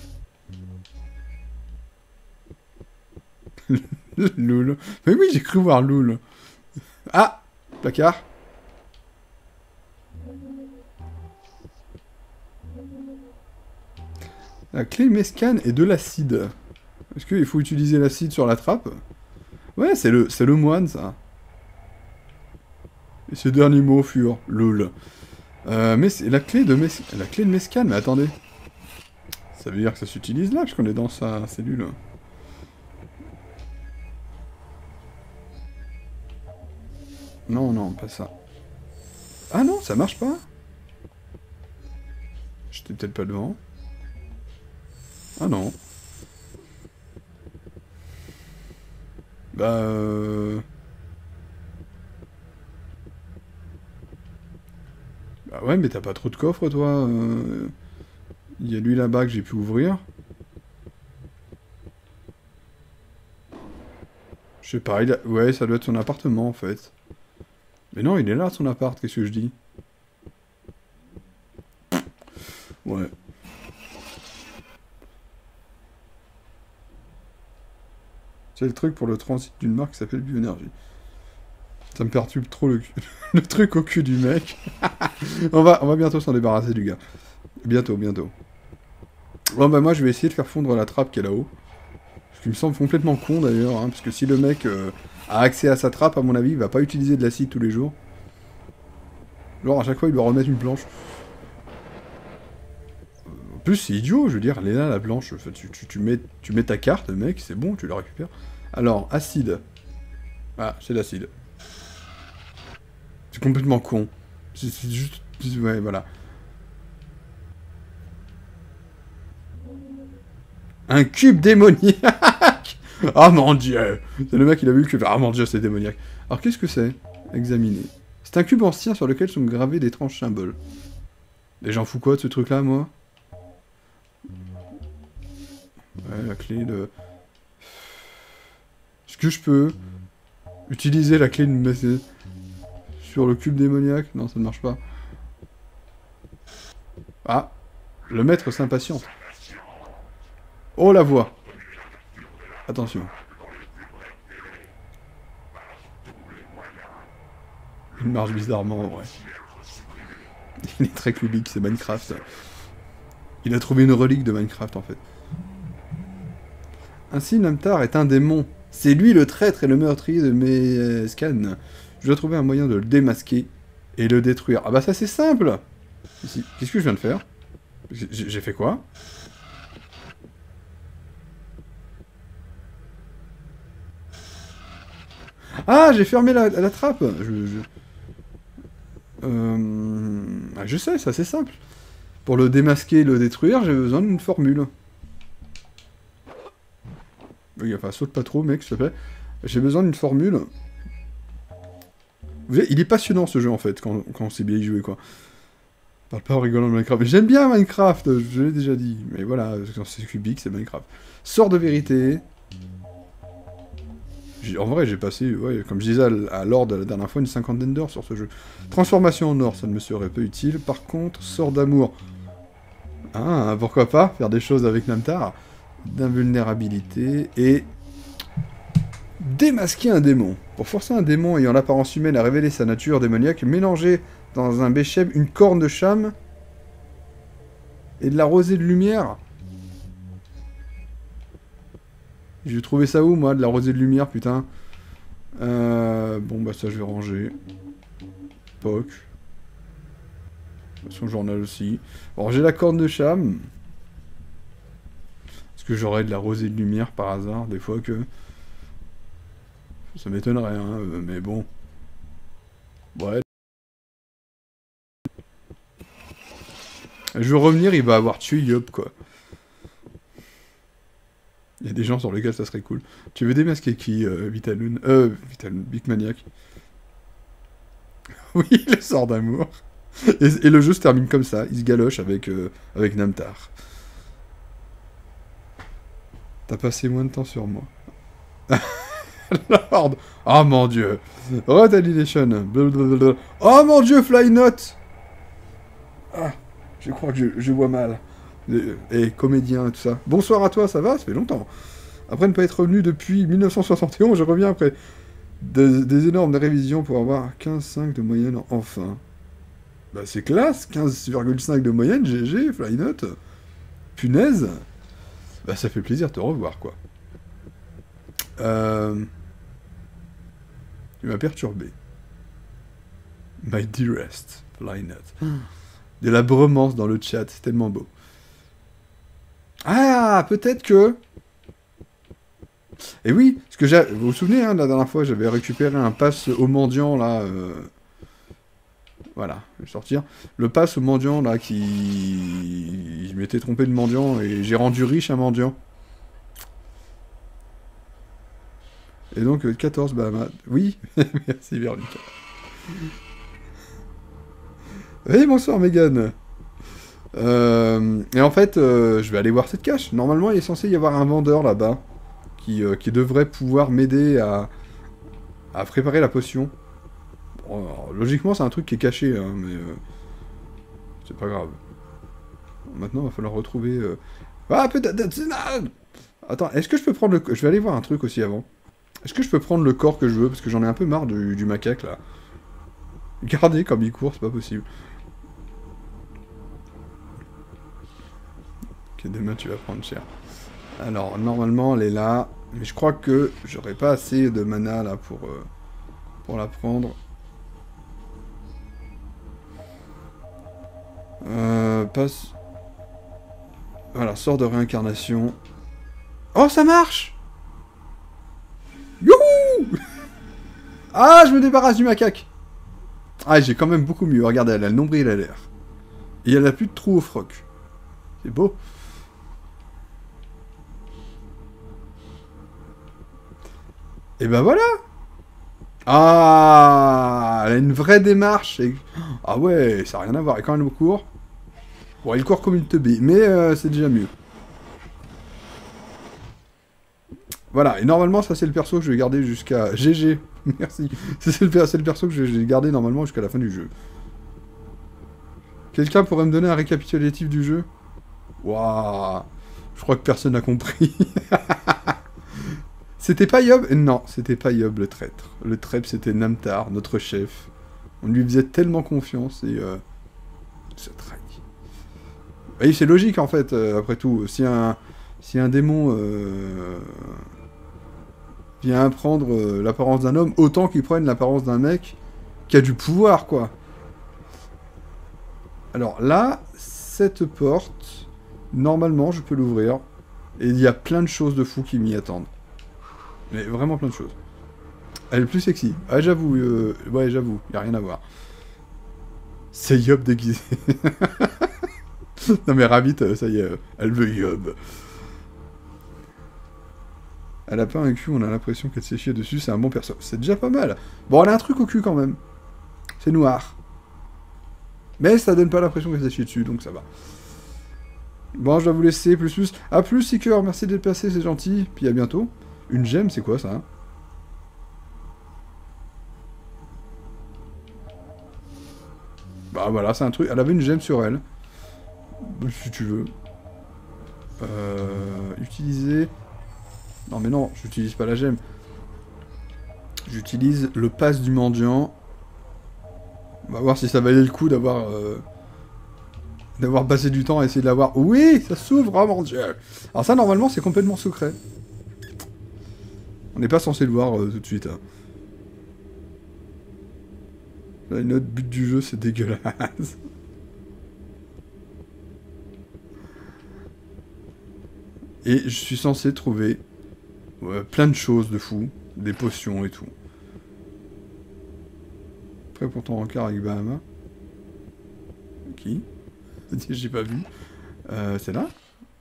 Loul. Mais oui, j'ai cru voir Loul. Ah! Placard. La clé Mescan est de l'acide. Est-ce qu'il faut utiliser l'acide sur la trappe? Ouais, c'est le, c'est le moine, ça. Et ces derniers mots furent lol. Euh, mais c'est la clé de Mes... la clé de Mescan, mais attendez. Ça veut dire que ça s'utilise là, parce qu'on est dans sa cellule. Non, non, pas ça. Ah non, ça marche pas. J'étais peut-être pas devant. Ah non. Bah... Euh... Bah ouais, mais t'as pas trop de coffres, toi. Euh... Il y a lui là-bas que j'ai pu ouvrir. Je sais pas, il a... ouais, ça doit être son appartement, en fait. Mais non, il est là, son appart, qu'est-ce que je dis? Ouais. C'est le truc pour le transit d'une marque qui s'appelle Bioénergie. Ça me perturbe trop le, cul. Le truc au cul du mec. on, va, on va bientôt s'en débarrasser du gars. Bientôt, bientôt. Bon bah moi je vais essayer de faire fondre la trappe qui est là-haut. Ce qui me semble complètement con d'ailleurs, hein, parce que si le mec euh, a accès à sa trappe, à mon avis, il va pas utiliser de l'acide tous les jours. Genre à chaque fois il doit remettre une planche. En plus c'est idiot, je veux dire, elle est là la planche. Enfin, tu, tu, tu, mets, tu mets ta carte, mec, c'est bon, tu la récupères. Alors, acide. Ah, c'est l'acide. C'est complètement con. C'est juste... Ouais, voilà. Un cube démoniaque. Ah mon dieu. C'est le mec, il a vu le cube. Ah mon dieu, c'est démoniaque. Alors, qu'est-ce que c'est? Examiner. C'est un cube ancien sur lequel sont gravés d'étranges symboles. Et j'en fous quoi de ce truc-là, moi? Ouais, la clé de... Est-ce que je peux utiliser la clé de... sur le cube démoniaque? Non, ça ne marche pas. Ah, le maître s'impatiente. Oh, la voix. Attention. Il marche bizarrement, ouais. Il est très cubique, c'est Minecraft. Il a trouvé une relique de Minecraft, en fait. Ainsi, Namtar est un démon. C'est lui le traître et le meurtrier de Mescan. Je dois trouver un moyen de le démasquer et le détruire. Ah bah ça c'est simple. Qu'est-ce que je viens de faire? J'ai fait quoi? Ah, j'ai fermé la, la trappe. Je, je... Euh... Ah, je sais, ça c'est simple. Pour le démasquer et le détruire, j'ai besoin d'une formule. Oui, enfin, saute pas trop, mec, s'il te plaît. J'ai besoin d'une formule. Vous voyez, il est passionnant ce jeu en fait, quand, quand c'est bien joué, quoi. Parle pas en rigolant de Minecraft. J'aime bien Minecraft, je l'ai déjà dit. Mais voilà, quand c'est cubique, c'est Minecraft. Sort de vérité. En vrai, j'ai passé, ouais, comme je disais à, à Lord la dernière fois, une cinquantaine d'heures sur ce jeu. Transformation en or, ça ne me serait pas utile. Par contre, sort d'amour. Ah, pourquoi pas faire des choses avec Namtar. D'invulnérabilité et... démasquer un démon. Pour forcer un démon ayant l'apparence humaine à révéler sa nature démoniaque, mélanger dans un béchem une corne de cham et de la rosée de lumière. J'ai trouvé ça où, moi, de la rosée de lumière, putain. Euh, bon, bah ça, je vais ranger. Poc. Son journal aussi. Bon, j'ai la corne de cham. Est-ce que j'aurais de la rosée de lumière, par hasard, des fois que... Ça m'étonnerait, hein, mais bon. Ouais. Je veux revenir, il va avoir tué Yop, quoi. Il y a des gens sur lesquels ça serait cool. Tu veux démasquer qui, euh, Vitaloon Euh, Vitaloon, Big Maniac. Oui, le sort d'amour. Et, et le jeu se termine comme ça, il se galoche avec, euh, avec Namtar. T'as passé moins de temps sur moi. Lord. Oh mon dieu. Retaliation. Blablabla. Oh mon dieu, Fly Note. Ah, je crois que je, je vois mal. Et, et comédien et tout ça. Bonsoir à toi, ça va? Ça fait longtemps. Après ne pas être revenu depuis mille neuf cent soixante et onze, je reviens après des, des énormes révisions pour avoir quinze virgule cinq de moyenne enfin. Bah c'est classe, quinze virgule cinq de moyenne, G G, Fly Note. Punaise. Bah ça fait plaisir de te revoir, quoi. Euh... Il m'a perturbé. My dearest, Fly Note. De la bromance dans le chat, c'est tellement beau. Ah, peut-être que... Et oui, parce que j'ai... Vous vous souvenez, hein, la dernière fois, j'avais récupéré un pass au mendiant, là... Euh... Voilà, je vais sortir. Le pass au mendiant, là, qui... Je m'étais trompé de mendiant, et j'ai rendu riche un mendiant. Et donc, euh, quatorze Bahamas. Oui, merci, Véronica. Oui, bonsoir, Megan. Euh, et en fait, euh, je vais aller voir cette cache. Normalement, il est censé y avoir un vendeur là-bas qui, euh, qui devrait pouvoir m'aider à, à préparer la potion. Bon, alors, logiquement, c'est un truc qui est caché, hein, mais euh, c'est pas grave. Maintenant, il va falloir retrouver... Euh... Ah, peut-être... Attends, est-ce que je peux prendre le... Je vais aller voir un truc aussi avant. Est-ce que je peux prendre le corps que je veux? Parce que j'en ai un peu marre du, du macaque, là. Garder comme il court, c'est pas possible. Ok, demain tu vas prendre cher. Alors, normalement, elle est là. Mais je crois que j'aurai pas assez de mana, là, pour, euh, pour la prendre. Euh, passe... Voilà, sort de réincarnation. Oh, ça marche! Youhou! Ah, je me débarrasse du macaque! Ah, j'ai quand même beaucoup mieux. Regardez, elle a le nombril à l'air. Et elle a plus de trou au froc. C'est beau. Et ben voilà! Ah, elle a une vraie démarche. Et... Ah ouais, ça n'a rien à voir. Elle est quand même au cours. Bon, il court comme une teubée, mais euh, c'est déjà mieux. Voilà, et normalement, ça c'est le perso que je vais garder jusqu'à... G G, merci. C'est le, le perso que je vais garder normalement jusqu'à la fin du jeu. Quelqu'un pourrait me donner un récapitulatif du jeu? Waouh, je crois que personne n'a compris. C'était pas Yob? Non, c'était pas Yob le traître. Le traître, c'était Namtar, notre chef. On lui faisait tellement confiance et... Euh... Ça trahit. Et c'est logique en fait, euh, après tout. Si un, si un démon... Euh... vient prendre euh, l'apparence d'un homme, autant qu'il prenne l'apparence d'un mec qui a du pouvoir, quoi. Alors là, cette porte, normalement, je peux l'ouvrir. Et il y a plein de choses de fous qui m'y attendent. Mais vraiment plein de choses. Elle est plus sexy. Ah, j'avoue, euh... ouais, j'avoue, y a rien à voir. C'est Yob déguisé. Non mais Rabbit, ça y est, elle veut Yob. Elle a pas un cul, on a l'impression qu'elle s'est chiée dessus, c'est un bon perso. C'est déjà pas mal. Bon, elle a un truc au cul quand même. C'est noir. Mais ça donne pas l'impression qu'elle s'est chiée dessus, donc ça va. Bon, je dois vous laisser, plus plus. À plus, Seeker, merci d'être passé, c'est gentil. Puis à bientôt. Une gemme, c'est quoi ça hein? Bah voilà, c'est un truc. Elle avait une gemme sur elle. Si tu veux. Euh, utiliser... Non mais non, j'utilise pas la gemme. J'utilise le pass du mendiant. On va voir si ça valait le coup d'avoir... Euh, d'avoir passé du temps à essayer de l'avoir. Oui, ça s'ouvre, oh mon dieu. Alors ça, normalement, c'est complètement secret. On n'est pas censé le voir euh, tout de suite. Hein. Là, une autre but du jeu, c'est dégueulasse. Et je suis censé trouver ouais, plein de choses de fou, des potions et tout. Prêt pour ton rencard avec Bahama. Qui? J'ai pas vu. Euh, c'est là?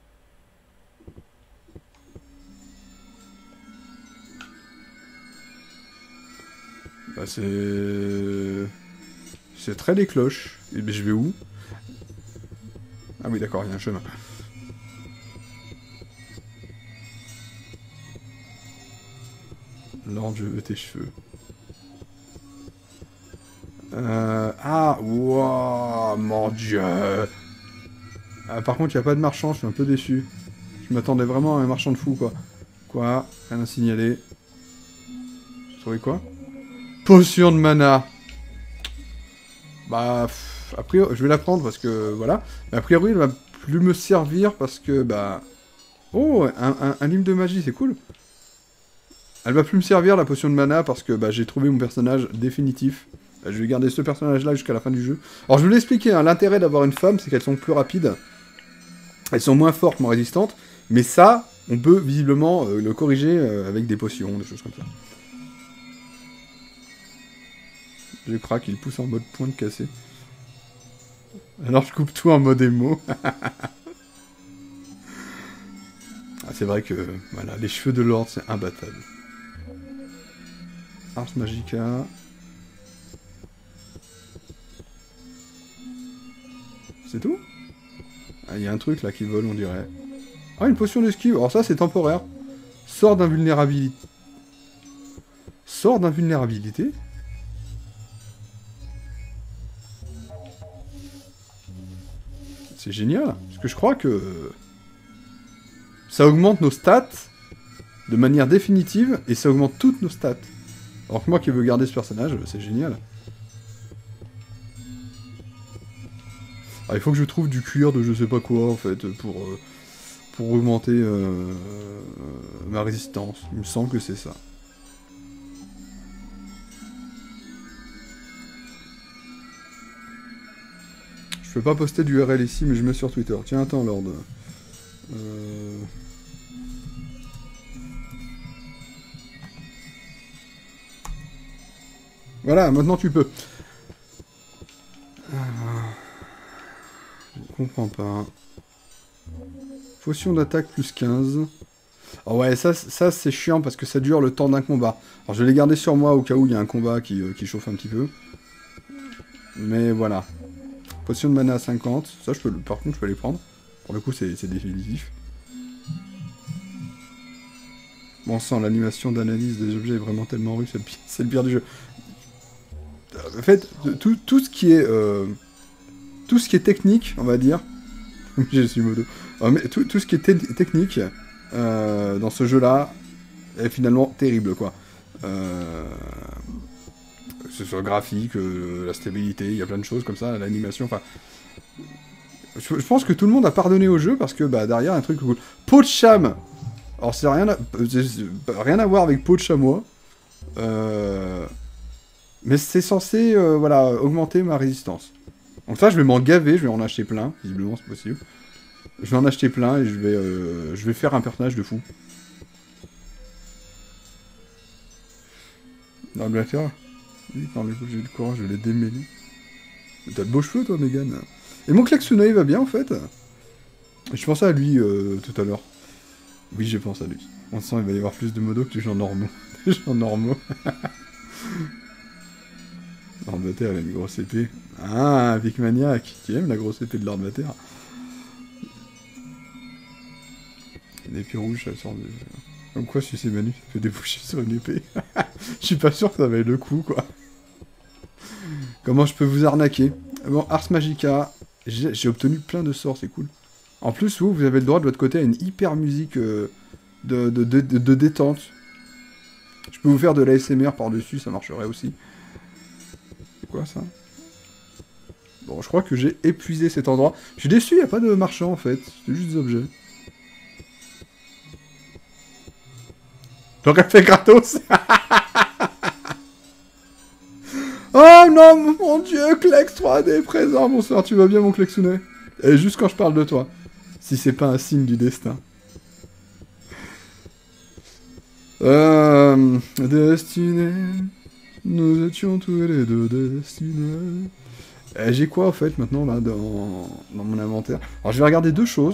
Bah c'est... C'est très les cloches. Et ben je vais où? Ah oui d'accord, il y a un chemin. Lord, je veux tes cheveux. Euh... Ah, wow, mon dieu. Ah, par contre, il n'y a pas de marchand, je suis un peu déçu. Je m'attendais vraiment à un marchand de fou, quoi. Quoi? Rien à signaler. J'ai trouvé quoi? Potion de mana. Bah, pff, a priori, je vais la prendre parce que, voilà. Mais a priori, elle va plus me servir parce que, bah... Oh, un, un, un livre de magie, c'est cool. Elle va plus me servir, la potion de mana, parce que, bah, j'ai trouvé mon personnage définitif. Je vais garder ce personnage-là jusqu'à la fin du jeu. Alors, je vais vous l'expliquer, hein, l'intérêt d'avoir une femme, c'est qu'elles sont plus rapides. Elles sont moins fortes, moins résistantes. Mais ça, on peut visiblement euh, le corriger euh, avec des potions, des choses comme ça. Je craque, il pousse en mode pointe cassée. Alors, je coupe tout en mode émo. Ah, c'est vrai que, voilà, les cheveux de Lord, c'est imbattable. Ars Magica... C'est tout? Ah, il y a un truc là qui vole, on dirait. Ah, une potion d'esquive. Alors ça, c'est temporaire. Sort d'invulnérabilité. Sort d'invulnérabilité? C'est génial. Parce que je crois que... ça augmente nos stats de manière définitive, et ça augmente toutes nos stats. Alors que moi qui veux garder ce personnage, c'est génial. Ah, il faut que je trouve du cuir de je sais pas quoi, en fait, pour, euh, pour augmenter euh, euh, ma résistance. Il me semble que c'est ça. Je peux pas poster du U R L ici, mais je mets sur Twitter. Tiens, attends, Lord. Euh... Voilà, maintenant tu peux. Je comprends pas. Potion d'attaque plus quinze. Oh ouais, ça, ça c'est chiant parce que ça dure le temps d'un combat. Alors je vais les garder sur moi au cas où il y a un combat qui, euh, qui chauffe un petit peu. Mais voilà. Potion de mana à cinquante. Ça, je peux, par contre, je peux les prendre. Pour le coup, c'est définitif. Bon sang, l'animation d'analyse des objets est vraiment tellement rude, c'est le pire du jeu. En fait, tout, tout ce qui est... Euh, tout ce qui est technique, on va dire... Je suis modo. Mais tout, tout ce qui est technique euh, dans ce jeu-là est finalement terrible, quoi. Euh, que ce soit graphique, euh, la stabilité, il y a plein de choses comme ça, l'animation, enfin... Je, je pense que tout le monde a pardonné au jeu parce que, bah, derrière, un truc cool. Peau de cham. Alors, c'est rien, à, rien à voir avec peau de chamois. Euh... Mais c'est censé, euh, voilà, augmenter ma résistance. Donc ça, je vais m'en gaver, je vais en acheter plein, visiblement, c'est possible. Je vais en acheter plein et je vais, euh, je vais faire un personnage de fou. L'Angleterre. Oui, quand j'ai eu le courage de les démêler. T'as de beaux cheveux, toi, Megan. Et mon Klaxuna, il va bien, en fait. Je pensais à lui, euh, tout à l'heure. Oui, je pense à lui. On sent qu'il va y avoir plus de modos que de gens normaux. Des gens normaux. Lord Vader, elle a une grosse épée. Ah, Vic Maniac. Qui aime la grosse épée de Lord Vader. Une épée rouge, ça sort de... Comme quoi, si c'est Manu, ça peut déboucher sur une épée. Je suis pas sûr que ça va être le coup, quoi. Comment je peux vous arnaquer? Bon, Ars Magica. J'ai obtenu plein de sorts, c'est cool. En plus, vous, vous avez le droit de votre côté à une hyper musique euh, de, de, de, de, de détente. Je peux vous faire de l'A S M R par-dessus, ça marcherait aussi. C'est quoi, ça? Bon, je crois que j'ai épuisé cet endroit. Je suis déçu, il n'y a pas de marchand, en fait. C'est juste des objets. J'aurais fait gratos. Oh non, mon dieu, Klex trois D présent. Bonsoir, tu vas bien, mon Klexounet? Et juste quand je parle de toi. Si c'est pas un signe du destin. Euh... Destinés. Nous étions tous les deux destinés. Eh, j'ai quoi, en fait, maintenant, là, dans... dans mon inventaire? Alors, je vais regarder deux choses.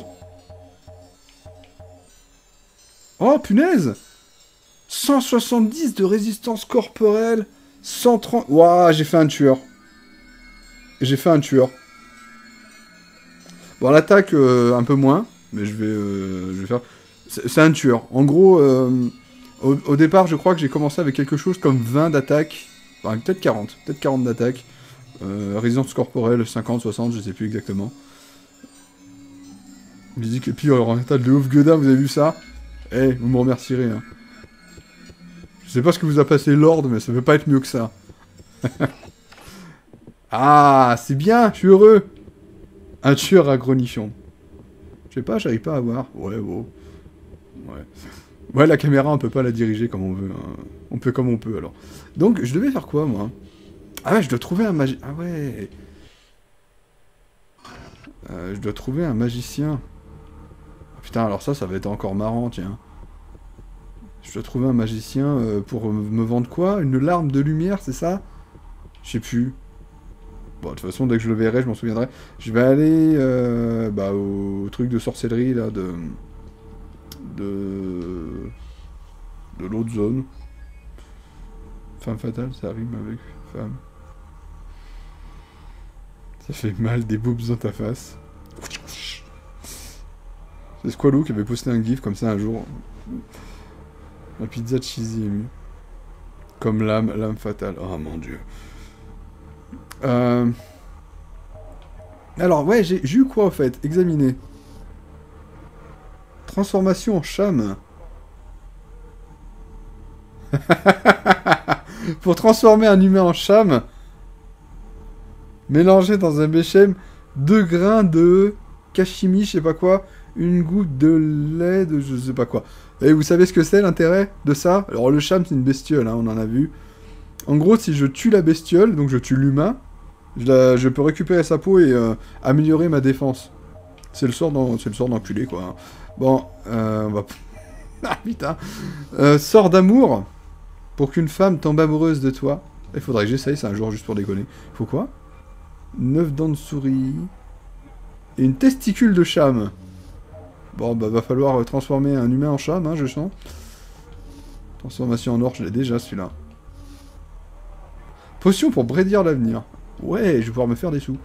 Oh, punaise! cent soixante-dix de résistance corporelle. cent trente... Waouh, j'ai fait un tueur. J'ai fait un tueur. Bon, l'attaque, euh, un peu moins. Mais je vais, euh, je vais faire... C'est un tueur. En gros, euh, au, au départ, je crois que j'ai commencé avec quelque chose comme vingt d'attaque. Enfin, peut-être quarante. Peut-être quarante d'attaque. Euh, résistance corporelle, cinquante, soixante, je sais plus exactement. Musique et puis orientale de ouf Godin, vous avez vu ça? Eh, hey, vous me remercierez, hein. Je sais pas ce que vous a passé Lord, mais ça peut pas être mieux que ça. Ah, c'est bien, je suis heureux. Un tueur à grenichon. Je sais pas, j'arrive pas à voir. Ouais, bon. Ouais. Ouais, la caméra, on peut pas la diriger comme on veut. Hein. On peut comme on peut, alors. Donc, je devais faire quoi, moi? Ah ouais, je dois trouver un magi... Ah ouais. Euh, je dois trouver un magicien. Oh, putain, alors ça, ça va être encore marrant, tiens. Je dois trouver un magicien euh, pour me vendre quoi? Une larme de lumière, c'est ça? Je sais plus. Bon, de toute façon, dès que je le verrai, je m'en souviendrai. Je vais aller euh, bah, au truc de sorcellerie, là, de... De... De l'autre zone. Femme fatale, ça rime avec femme. Ça fait mal, des boobs dans ta face. C'est Squallow qui avait posté un gif comme ça un jour. La pizza cheesy est mieux. Comme l'âme, l'âme fatale. Oh mon dieu. Euh... Alors, ouais, j'ai eu quoi, en fait? Examiner. Transformation en cham. Pour transformer un humain en cham, mélanger dans un béchem deux grains de kashimi, je sais pas quoi, une goutte de lait de je sais pas quoi. Et vous savez ce que c'est l'intérêt de ça? Alors le cham c'est une bestiole, hein, on en a vu. En gros, si je tue la bestiole, donc je tue l'humain, je, je peux récupérer sa peau et euh, améliorer ma défense. C'est le sort d'enculé, quoi. Hein. Bon, euh, on va... ah putain. Euh, sort d'amour. Pour qu'une femme tombe amoureuse de toi. Il faudrait que j'essaye, c'est un jour juste pour déconner. Faut quoi? Neuf dents de souris. Et une testicule de cham. Bon, bah va falloir transformer un humain en cham, hein, je sens. Transformation en or, je l'ai déjà, celui-là. Potion pour prédire l'avenir. Ouais, je vais pouvoir me faire des sous.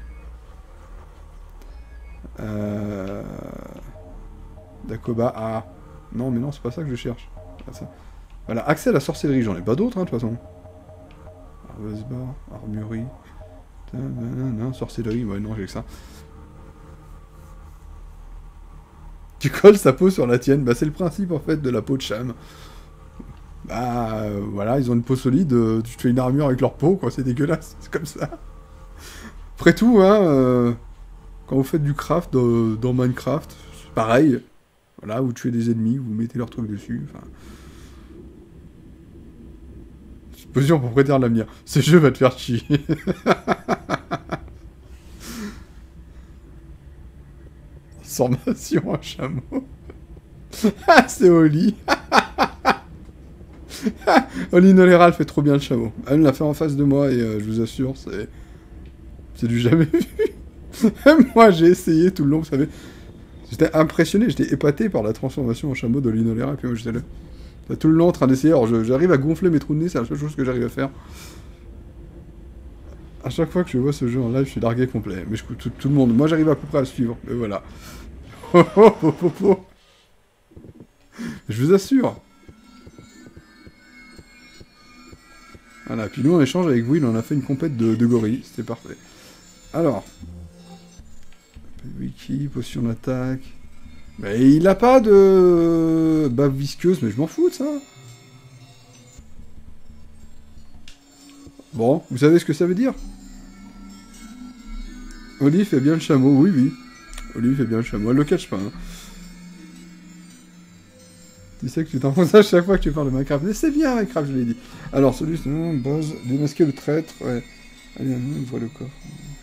Euh... Dakoba, ah. Non, mais non, c'est pas ça que je cherche. Ah, ça. Voilà, accès à la sorcellerie, j'en ai pas d'autres, hein, de toute façon. Arvesbar, armurerie. Non, sorcellerie, ouais, non, j'ai que ça. Tu colles sa peau sur la tienne, bah c'est le principe, en fait, de la peau de cham. Bah, euh, voilà, ils ont une peau solide, euh, tu te fais une armure avec leur peau, quoi, c'est dégueulasse, c'est comme ça. Après tout, hein, euh, quand vous faites du craft euh, dans Minecraft, c'est pareil. Voilà, vous tuez des ennemis, vous mettez leur truc dessus, enfin... Position pour prédire l'avenir. Ce jeu va te faire chier. Transformation en chameau. Ah, c'est au lit. Olinolera, elle fait trop bien le chameau. Elle me l'a fait en face de moi et euh, je vous assure, c'est... C'est du jamais vu. Moi, j'ai essayé tout le long, vous savez. J'étais impressionné, j'étais épaté par la transformation en chameau d'Olinolera, et puis moi, j'étais là. Tout le long en train d'essayer, alors j'arrive à gonfler mes trous de nez, c'est la seule chose que j'arrive à faire. À chaque fois que je vois ce jeu en live, je suis largué complet. Mais je tout, tout le monde, moi j'arrive à peu près à le suivre, mais voilà. Oh, oh, oh, oh, oh. Je vous assure. Voilà, puis nous en échange avec vous, il en a fait une compète de, de gorilles, c'était parfait. Alors. Wiki, potion d'attaque. Mais il a pas de bave visqueuse, mais je m'en fous de ça. Bon, vous savez ce que ça veut dire? Oli fait bien le chameau, oui, oui. Oli fait bien le chameau, elle le cache pas. Hein. Tu sais que tu t'enfonces à chaque fois que tu parles de Minecraft. Mais c'est bien Minecraft, je l'ai dit. Alors, celui c'est non, Buzz, démasquer le traître, ouais. Allez, on ouvre le coffre.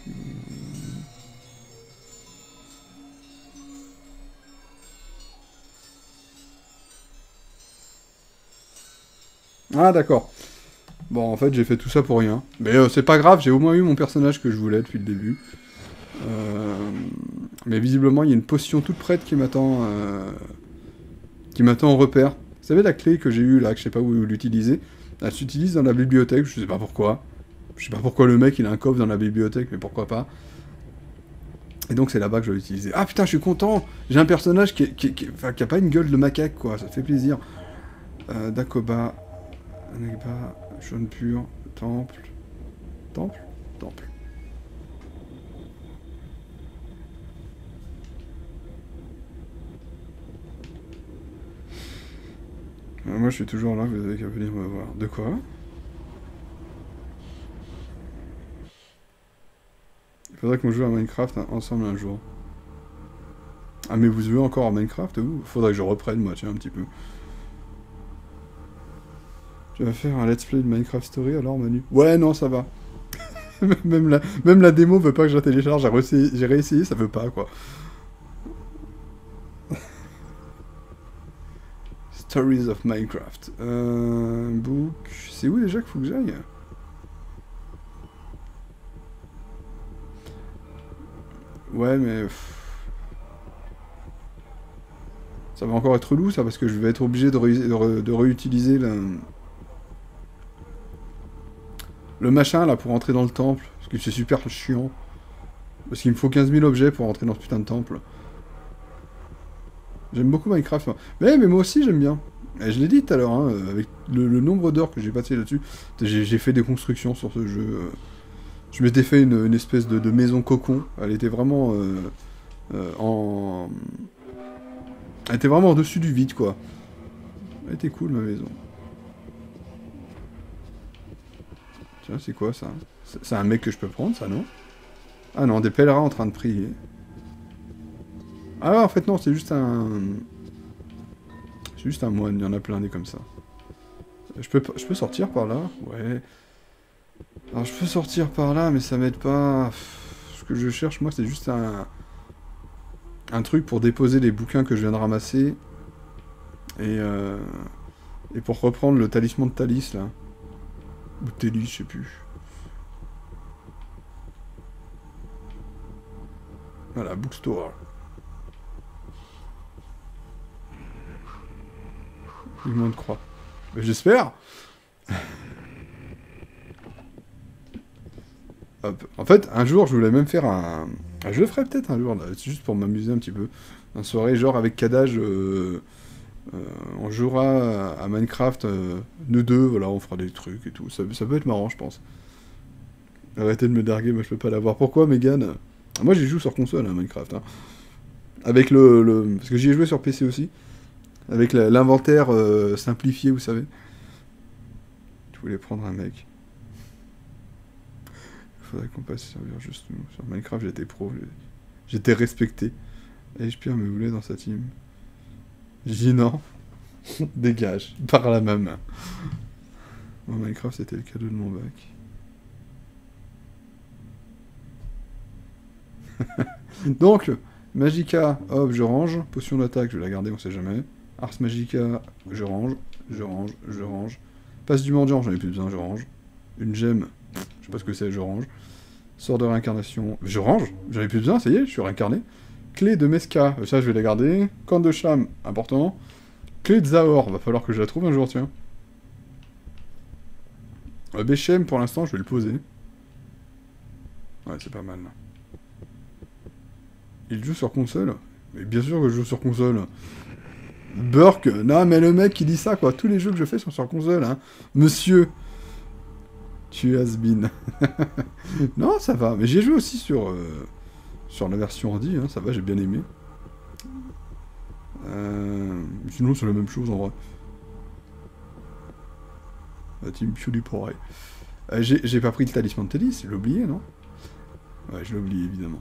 Ah, d'accord. Bon, en fait, j'ai fait tout ça pour rien. Mais euh, c'est pas grave, j'ai au moins eu mon personnage que je voulais depuis le début. Euh... Mais visiblement, il y a une potion toute prête qui m'attend... Euh... qui m'attend en repère. Vous savez, la clé que j'ai eue, là, que je sais pas où l'utiliser, elle s'utilise dans la bibliothèque, je sais pas pourquoi. Je sais pas pourquoi le mec, il a un coffre dans la bibliothèque, mais pourquoi pas. Et donc, c'est là-bas que je vais l'utiliser. Ah, putain, je suis content. J'ai un personnage qui, qui, qui, enfin, qui a pas une gueule de macaque, quoi. Ça fait plaisir. Euh, Dakoba... Anegba, jaune pur, temple, temple, temple. Euh, moi je suis toujours là, vous avez qu'à venir me voir. De quoi? Il faudrait qu'on joue à Minecraft ensemble un jour. Ah mais vous jouez encore à Minecraft, vous? Faudrait que je reprenne moi, tiens, un petit peu. Tu vas faire un let's play de Minecraft Story alors, Manu? Ouais, non, ça va. même, la, même la démo veut pas que je la télécharge, j'ai réessayé, réessayé, ça veut pas, quoi. Stories of Minecraft. Euh, book... C'est où déjà qu'il faut que j'aille? Ouais, mais... Ça va encore être lourd, ça, parce que je vais être obligé de, ré de, ré de réutiliser la... le machin, là, pour entrer dans le temple. Parce que c'est super chiant. Parce qu'il me faut quinze mille objets pour entrer dans ce putain de temple. J'aime beaucoup Minecraft. Moi. Mais, mais moi aussi, j'aime bien. Et je l'ai dit tout à l'heure, hein, avec le, le nombre d'heures que j'ai passé là-dessus, j'ai fait des constructions sur ce jeu. Je m'étais fait une, une espèce de, de maison cocon. Elle était vraiment euh, euh, en... Elle était vraiment au-dessus du vide, quoi. Elle était cool, ma maison. Tiens, c'est quoi, ça? C'est un mec que je peux prendre, ça, non? Ah non, des pèlerins en train de prier. Ah ouais, en fait, non, c'est juste un... C'est juste un moine, il y en a plein des comme ça. Je peux, je peux sortir par là? Ouais. Alors, je peux sortir par là, mais ça m'aide pas. Ce que je cherche, moi, c'est juste un... Un truc pour déposer les bouquins que je viens de ramasser. Et, euh... Et pour reprendre le talisman de Thalys, là. Ou Télis, je sais plus. Voilà, bookstore. Mouvement de croix. J'espère. Hop. En fait, un jour, je voulais même faire un... Je le ferai peut-être un jour, là, juste pour m'amuser un petit peu. Une soirée, genre avec Kadage, euh... Euh, on jouera à, à Minecraft, euh, nous deux, voilà, on fera des trucs et tout. Ça, ça peut être marrant, je pense. Arrêtez de me darguer, moi je peux pas l'avoir. Pourquoi, Megan? Moi j'y joue sur console, hein, Minecraft. Hein. Avec le, le... Parce que j'y ai joué sur P C aussi. Avec l'inventaire euh, simplifié, vous savez. Je voulais prendre un mec. Il faudrait qu'on passe sur juste nous. Sur Minecraft, j'étais pro. J'étais respecté. Et je pierre me voulait dans sa team. J'ai dit non. Dégage. Par la même main. Bon, Minecraft, c'était le cadeau de mon bac. Donc, Magica, hop, je range. Potion d'attaque, je vais la garder, on sait jamais. Ars Magica, je range, je range, je range. Passe du mendiant, j'en ai plus besoin, je range. Une gemme, je sais pas ce que c'est, je range. Sort de réincarnation, je range, j'en ai plus besoin, ça y est, je suis réincarné. Clé de Mesca, ça je vais la garder. Corne de Cham, important. Clé de Zahor, va falloir que je la trouve un jour, tiens. Euh, Bechem, pour l'instant, je vais le poser. Ouais, c'est pas mal, là. Il joue sur console? Mais bien sûr que je joue sur console. Burke, non mais le mec qui dit ça, quoi. Tous les jeux que je fais sont sur console, hein. Monsieur, tu has been. Non, ça va. Mais j'ai joué aussi sur, euh, sur la version Hardy, hein. Ça va, j'ai bien aimé. Euh, sinon, c'est la même chose, en vrai. La team PewDiePie. Euh, j'ai pas pris le talisman de Teddy, je l'ai oublié, non? Ouais, je l'ai oublié, évidemment.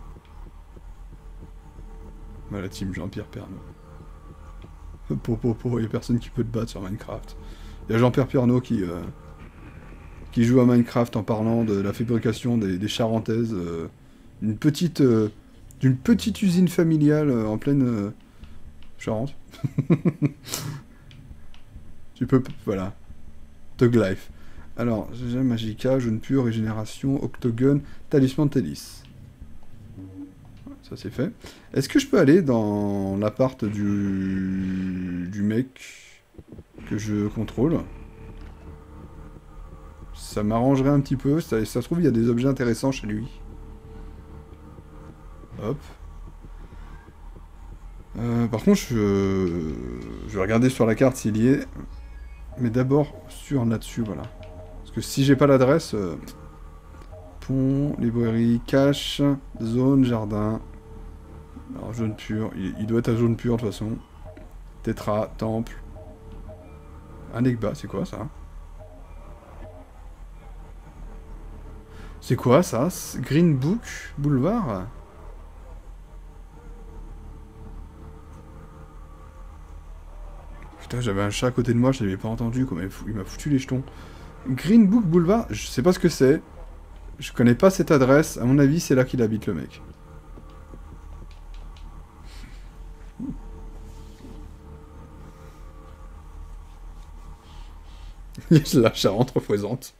Bah, la team Jean-Pierre Pernaut. Popo, po, il y a personne qui peut te battre sur Minecraft. Il y a Jean-Pierre Pernaut qui, euh, qui joue à Minecraft en parlant de la fabrication des, des charentaises. Euh, une petite, euh, d'une petite usine familiale euh, en pleine euh, Charente. Tu peux, voilà. Tug Life. Alors, j'ai Magica, jaune pur, régénération, octogone, talisman de Télis. Ça c'est fait. Est-ce que je peux aller dans l'appart du... du mec que je contrôle? Ça m'arrangerait un petit peu. Ça, ça se trouve, il y a des objets intéressants chez lui. Hop. Euh, par contre, je... je vais regarder sur la carte s'il y est. Mais d'abord, sur là-dessus, voilà. Parce que si j'ai pas l'adresse... Euh... Pont, librairie, cache, zone, jardin... Alors, jaune pur, il, il doit être à jaune pur de toute façon. Tétra, temple. Anegba, c'est quoi ça? C'est quoi ça? Green Book Boulevard? Putain, j'avais un chat à côté de moi, je l'avais pas entendu, comme il m'a foutu les jetons. Green Book Boulevard, je sais pas ce que c'est. Je connais pas cette adresse, à mon avis c'est là qu'il habite le mec. La Charente représente.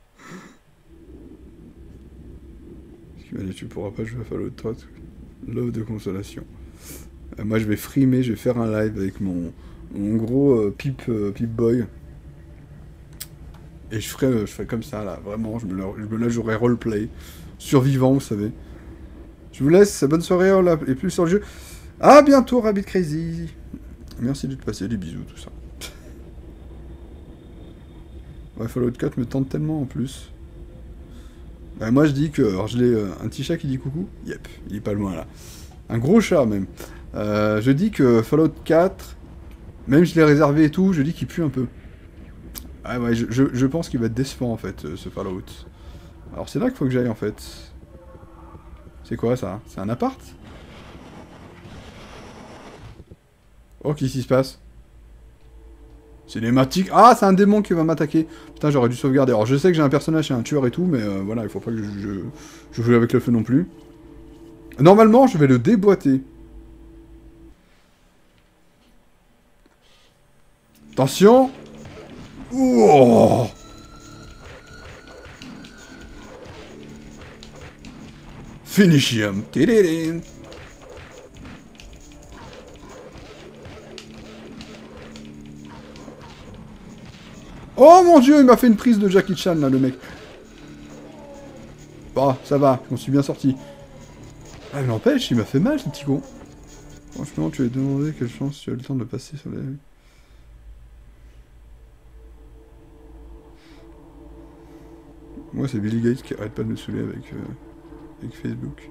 Tu pourras pas jouer à Fallout trois. Love de consolation. Euh, moi je vais frimer, je vais faire un live avec mon, mon gros euh, Pip, euh, Pip Boy. Et je ferai, euh, je ferai comme ça là, vraiment, je me la, je me la jouerai roleplay. Survivant, vous savez. Je vous laisse, bonne soirée, oh là, et plus sur le jeu. À bientôt, Rabbit Crazy. Merci de te passer, des bisous, tout ça. Ouais, Fallout quatre me tente tellement en plus. Bah, moi je dis que... Alors je l'ai... Euh, un petit chat qui dit coucou. Yep, il est pas loin là. Un gros chat même. Euh, je dis que Fallout quatre... Même je l'ai réservé et tout, je dis qu'il pue un peu. Ah ouais, je, je, je pense qu'il va être décevant en fait, euh, ce Fallout. Alors c'est là qu'il faut que j'aille en fait. C'est quoi ça? C'est un appart? Oh, qu'est-ce qui se passe? Cinématique. Ah, c'est un démon qui va m'attaquer. Putain, j'aurais dû sauvegarder. Alors, je sais que j'ai un personnage, c'est un tueur et tout, mais euh, voilà, il faut pas que je, je, je joue avec le feu non plus. Normalement, je vais le déboîter. Attention. Oh. Finish him. Tididin. Oh mon dieu, il m'a fait une prise de Jackie Chan là, le mec. Bah, ça va, je m'en suis bien sorti. Ah, mais n'empêche, il m'a fait mal ce petit con. Franchement, tu as demandé quelle chance tu as eu le temps de passer sur les... Moi, c'est Billy Gates qui arrête pas de me saouler avec, euh, avec Facebook.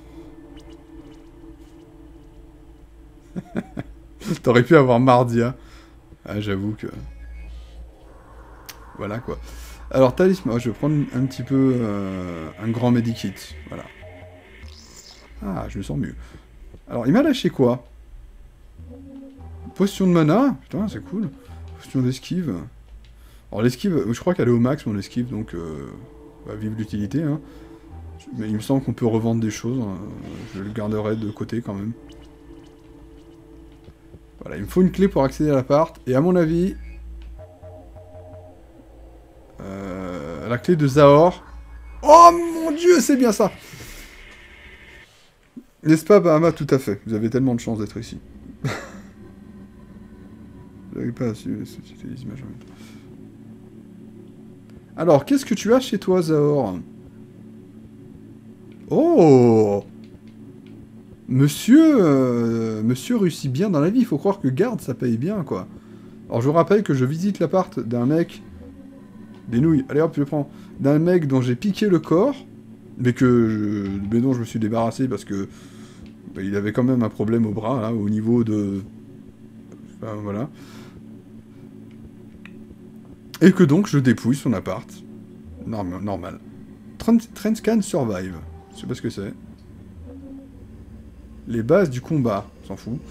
T'aurais pu avoir Mardia. Ah, j'avoue que... Voilà quoi. Alors, talisman, je vais prendre un petit peu euh, un grand medikit. Voilà. Ah, je me sens mieux. Alors, il m'a lâché quoi? Potion de mana? Putain, c'est cool. Potion d'esquive. Alors, l'esquive, je crois qu'elle est au max, mon esquive, donc... Euh, bah, vive l'utilité, hein. Mais il me semble qu'on peut revendre des choses. Hein. Je le garderai de côté, quand même. Voilà, il me faut une clé pour accéder à l'appart. Et à mon avis... la clé de Zahor. Oh mon dieu, c'est bien ça. N'est-ce pas, Bahama? Tout à fait. Vous avez tellement de chance d'être ici. Vous n'avez pas su les images en même temps. Alors, qu'est-ce que tu as chez toi, Zahor? Oh! Monsieur... Euh, monsieur réussit bien dans la vie. Il faut croire que garde, ça paye bien, quoi. Alors, je vous rappelle que je visite l'appart d'un mec... Des nouilles. Allez hop, je prends. D'un mec dont j'ai piqué le corps, mais que je... mais dont je me suis débarrassé parce que... Bah, il avait quand même un problème au bras, là, au niveau de... Enfin, voilà. Et que donc, je dépouille son appart. Norm normal. Trendscan Survive. Je sais pas ce que c'est. Les bases du combat. On s'en fout.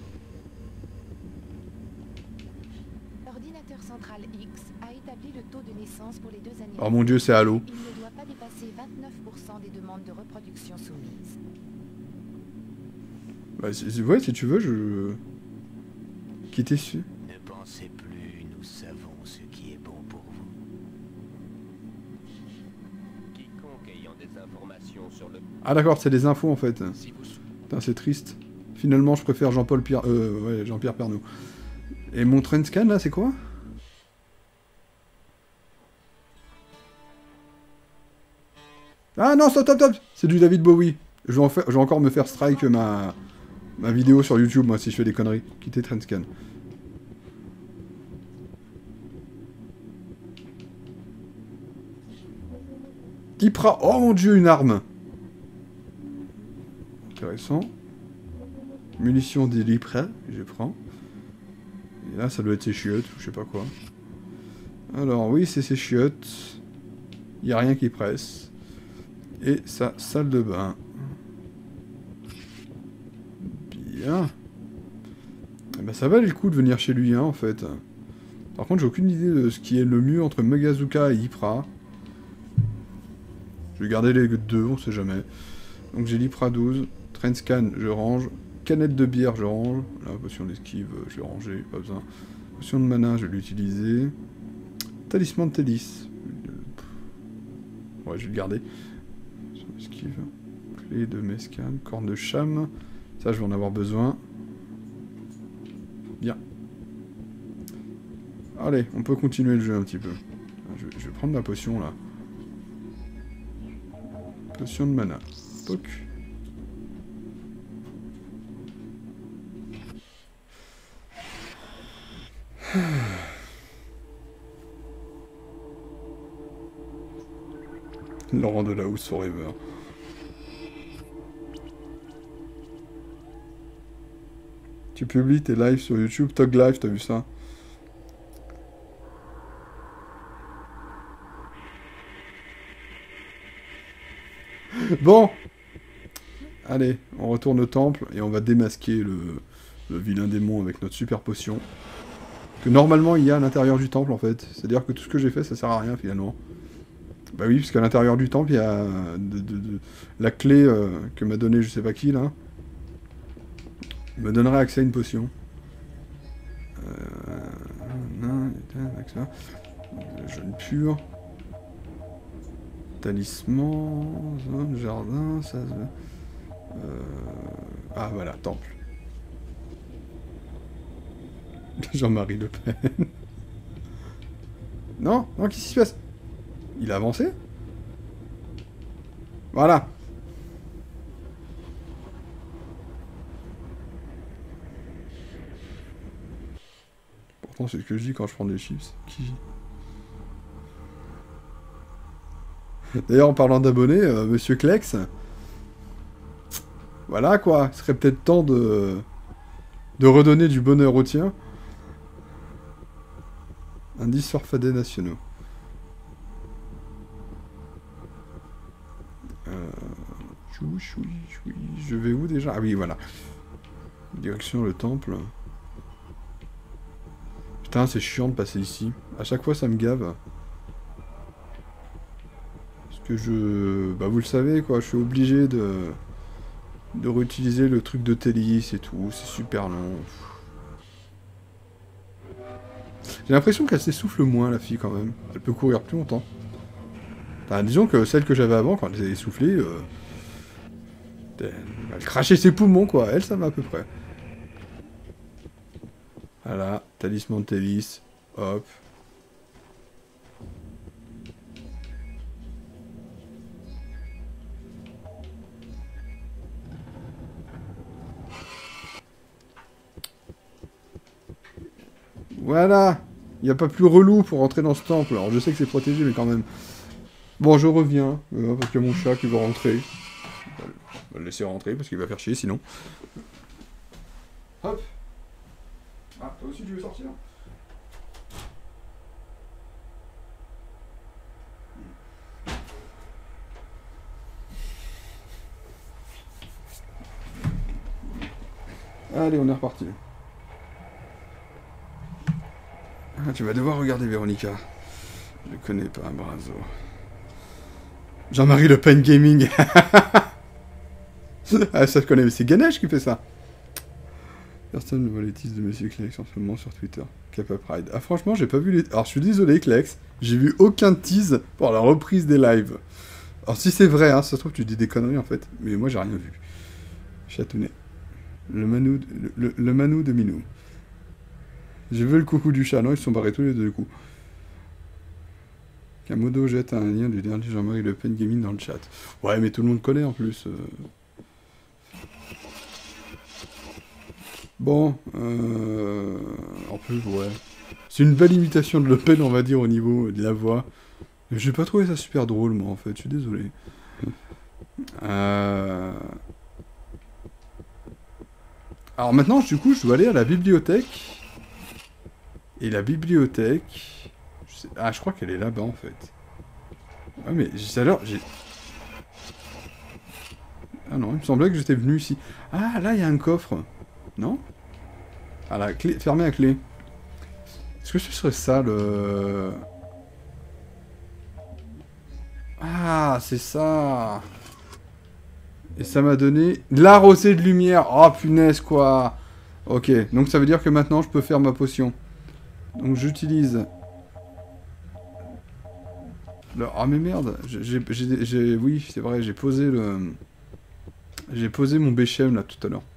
Ordinateur central X a établi le taux de naissance pour les deux années. Oh mon dieu, c'est Halo. Il ne doit pas dépasser vingt-neuf pour cent des demandes de reproduction soumises. Bah, si, ouais, si tu veux, je... Qui t'es su? Ne pensez plus, nous savons ce qui est bon pour vous. Quiconque ayant des informations sur le... Ah d'accord, c'est des infos en fait. Si vous... Putain, c'est triste. Finalement, je préfère Jean-Paul Pierre... Euh, ouais, Jean-Pierre Pernaut. Et mon Trendscan, là, c'est quoi? Ah non, stop, stop, stop. C'est du David Bowie. Je vais, en faire... je vais encore me faire strike ma... ma vidéo sur YouTube, moi, si je fais des conneries. Quittez Trendscan. Ypra. Oh mon dieu, une arme. Intéressant. Munitions d'Ypra, je prends. Et là, ça doit être ses chiottes, ou je sais pas quoi. Alors, oui, c'est ses chiottes. Il n'y a rien qui presse. Et sa salle de bain. Bien. Eh ben, ça valait le coup de venir chez lui, hein, en fait. Par contre, j'ai aucune idée de ce qui est le mieux entre Magazuka et Ypra. Je vais garder les deux, on sait jamais. Donc j'ai l'Ypra douze. Trendscan, je range. Canette de bière, je range. La potion d'esquive, je l'ai rangée, pas besoin. Potion de mana, je vais l'utiliser. Talisman de Télis. Ouais, je vais le garder. Potion d'esquive. Clé de Mescan. Corne de Cham. Ça, je vais en avoir besoin. Bien. Allez, on peut continuer le jeu un petit peu. Je, je vais prendre ma potion, là. Potion de mana. Poc. Laurent Delahousse forever. Tu publies tes lives sur YouTube, Tog Live, t'as vu ça? Bon. Allez, on retourne au temple et on va démasquer le, le vilain démon avec notre super potion. Que normalement il y a à l'intérieur du temple en fait. C'est-à-dire que tout ce que j'ai fait ça sert à rien finalement. Bah oui, parce qu'à l'intérieur du temple il y a de, de, de, la clé euh, que m'a donné je sais pas qui là. Il me donnerait accès à une potion. Euh, non, accès. Jeune pur. Talisman, zone, jardin, ça... Euh... Ah voilà, temple. Jean-Marie Le Pen. Non, non, qu'est-ce qui se passe? Il a avancé? Voilà. Pourtant, c'est ce que je dis quand je prends des chips. Qui... D'ailleurs, en parlant d'abonnés, euh, Monsieur Klex... Voilà, quoi. Il serait peut-être temps de... de redonner du bonheur au tien. Indice surfadés nationaux. Euh... Chou, chou, chou, je vais où déjà? Ah oui, voilà. Direction le temple. Putain, c'est chiant de passer ici. À chaque fois, ça me gave. Parce que je... Bah, vous le savez, quoi. Je suis obligé de... de réutiliser le truc de Télis et tout. C'est super long. J'ai l'impression qu'elle s'essouffle moins, la fille, quand même. Elle peut courir plus longtemps. Enfin, disons que celle que j'avais avant, quand elle s'est essoufflée, euh... elle crachait ses poumons, quoi. Elle, ça va à peu près. Voilà, talisman de Télis. Hop. Voilà. Il n'y a pas plus relou pour rentrer dans ce temple. Alors je sais que c'est protégé, mais quand même. Bon, je reviens, euh, parce qu'il y a mon chat qui veut rentrer. On va le laisser rentrer, parce qu'il va faire chier, sinon. Hop. Ah, toi aussi tu veux sortir? Allez, on est reparti. Ah, tu vas devoir regarder Véronica. Je ne connais pas, Brazo. Jean-Marie Le Pen Gaming. Ah, ça je connais, mais c'est Ganesh qui fait ça. Personne ne voit les teases de Monsieur Klex en ce moment sur Twitter. Kappa Pride. Ah, franchement, j'ai pas vu les... Alors, je suis désolé, Klex. J'ai vu aucun tease pour la reprise des lives. Alors, si c'est vrai, hein, ça se trouve, tu dis des conneries, en fait. Mais moi, j'ai rien vu. Chatounet. Le Manou... Le, le, le Manou de Minou. J'ai vu le coucou du chat. Non, ils se sont barrés tous les deux, du coup. Kamodo jette un lien du dernier Jean-Marie Le Pen Gaming dans le chat. Ouais, mais tout le monde connaît, en plus. Euh... Bon, euh... en plus, ouais. C'est une belle imitation de Le Pen, on va dire, au niveau de la voix. Mais j'ai pas trouvé ça super drôle, moi, en fait. Je suis désolé. Euh... Alors maintenant, du coup, je dois aller à la bibliothèque. Et la bibliothèque... Je sais... Ah, je crois qu'elle est là-bas, en fait. Ah, mais tout à l'heure, j'ai... Ah non, il me semblait que j'étais venu ici. Ah, là, il y a un coffre. Non? Ah, la clé... Fermé à clé. Est-ce que ce serait ça, le... Ah, c'est ça. Et ça m'a donné la rosée de lumière. Oh, punaise, quoi. Ok, donc ça veut dire que maintenant, je peux faire ma potion. Donc, j'utilise... Le... Ah, mais merde. J'ai... Oui, c'est vrai, j'ai posé le... J'ai posé mon Béchem, là, tout à l'heure.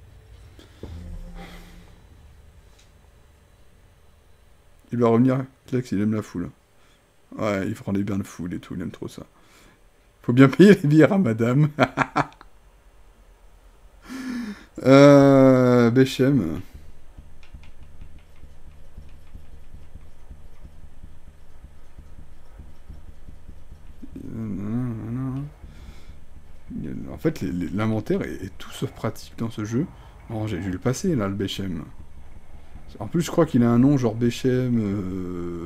Il va revenir. Klex, il aime la foule. Ouais, il prend des bains de foule et tout, il aime trop ça. Faut bien payer les bières à madame. euh... Béchem. En fait, l'inventaire est, est tout sauf pratique dans ce jeu. Oh, j'ai dû le passer, là, le Béchem. En plus, je crois qu'il a un nom, genre Béchem... Euh...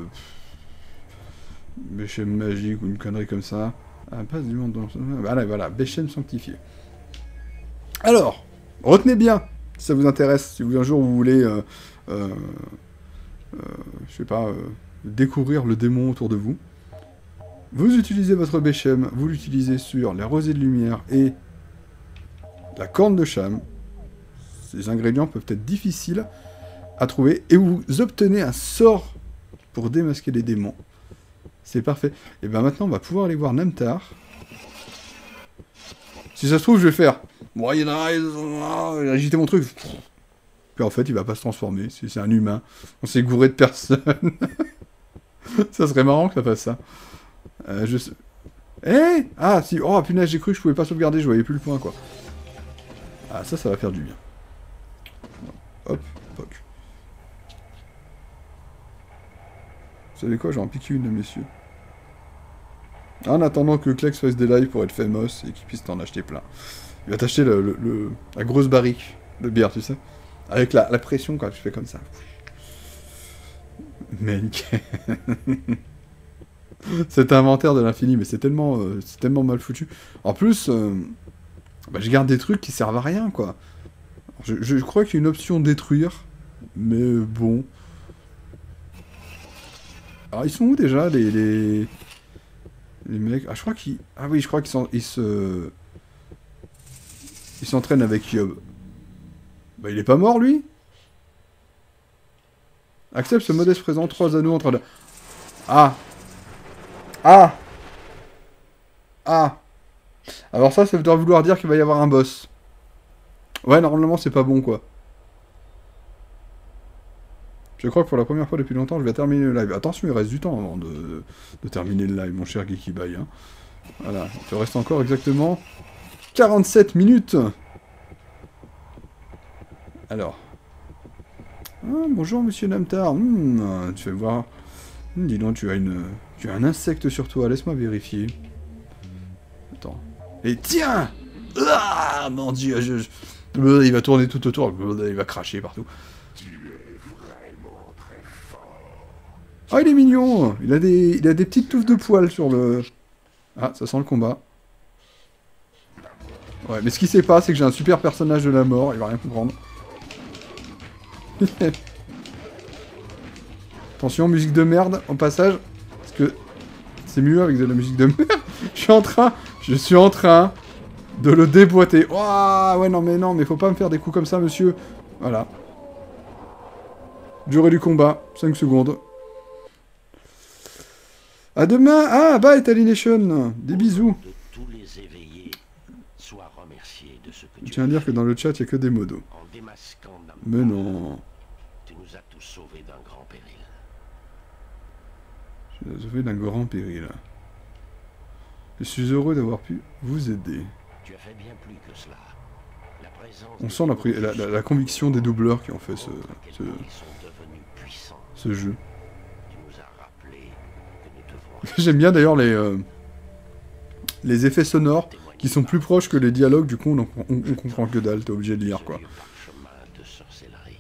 Béchem magique, ou une connerie comme ça. Ah, passe du monde dans... Voilà, voilà, Béchem sanctifié. Alors, retenez bien, si ça vous intéresse, si vous, un jour, vous voulez... Euh, euh, euh, je sais pas... Euh, découvrir le démon autour de vous. Vous utilisez votre Béchem, vous l'utilisez sur la rosée de lumière et la corne de Cham. Ces ingrédients peuvent être difficiles à trouver et vous obtenez un sort pour démasquer les démons. C'est parfait. Et bien maintenant, on va pouvoir aller voir Namtar. Si ça se trouve, je vais faire... Bon, il y en a... Il a agité mon truc. Puis en fait, il va pas se transformer. C'est un humain. On s'est gouré de personne. Ça serait marrant que ça fasse ça. Euh, je... Eh Ah, si... Oh, punaise, j'ai cru que je pouvais pas sauvegarder, je voyais plus le point, quoi. Ah, ça, ça va faire du bien. Hop, poc. Vous savez quoi, j'en en piqué une, messieurs. En attendant que Klex fasse des lives pour être famous et qu'il puisse t'en acheter plein. Il va t'acheter le, le, le, la grosse barrique de bière, tu sais. Avec la, la pression, quand tu fais comme ça. Mec. Cet inventaire de l'infini, mais c'est tellement, euh, c'est tellement mal foutu. En plus, euh, bah, je garde des trucs qui servent à rien, quoi. Je, je crois qu'il y a une option détruire, mais bon. Alors, ils sont où déjà, les... les... Les mecs... Ah, je crois qu'ils... Ah oui, je crois qu'ils ils se... Ils s'entraînent avec Yob. Bah, il est pas mort, lui? Accepte ce modeste présent, trois anneaux entre... La... Ah! Ah! Ah. Alors ça, ça doit vouloir dire qu'il va y avoir un boss. Ouais, normalement, c'est pas bon, quoi. Je crois que pour la première fois depuis longtemps, je vais terminer le live. Attention, il reste du temps avant de, de terminer le live, mon cher Geeky-Bye. Hein. Voilà, il te reste encore exactement quarante-sept minutes. Alors. Ah, bonjour, monsieur Namtar. Hmm, tu vas voir. Hmm, dis donc, tu as, une, tu as un insecte sur toi. Laisse-moi vérifier. Attends. Et tiens! Ah, mon dieu, je, je... il va tourner tout autour. Il va cracher partout. Ah, il est mignon. Il a des, il a des petites touffes de poils sur le... Ah, ça sent le combat. Ouais, mais ce qu'il sait pas, c'est que j'ai un super personnage de la mort. Il va rien comprendre. Attention, musique de merde, au passage. Parce que c'est mieux avec de la musique de merde. Je suis en train... Je suis en train de le déboîter. Oh, ouais, non, mais non, mais faut pas me faire des coups comme ça, monsieur. Voilà. Durée du combat, cinq secondes. À demain. Ah, bye, Alienation. Des bisous. De tous les éveillés, sois remercié de ce que Je tu tiens à as dire que fait. dans le chat, il n'y a que des modos. En démasquant Namtar, Mais non. tu nous as tous sauvés d'un grand péril. Je suis sauvé d'un grand péril. Je suis heureux d'avoir pu vous aider. Tu as fait bien plus que cela. La présence On des sent la, pri- la, la- la conviction des doubleurs qui ont fait ce, montre à quel ce, point ils sont devenus puissants. ce jeu. Tu nous as rappelé que nous devons J'aime bien d'ailleurs les, euh, les effets sonores qui sont plus proches que les dialogues, du coup on, en- on, on comprend que dalle, t'es obligé de lire quoi. ce parchemin de sorcellerie.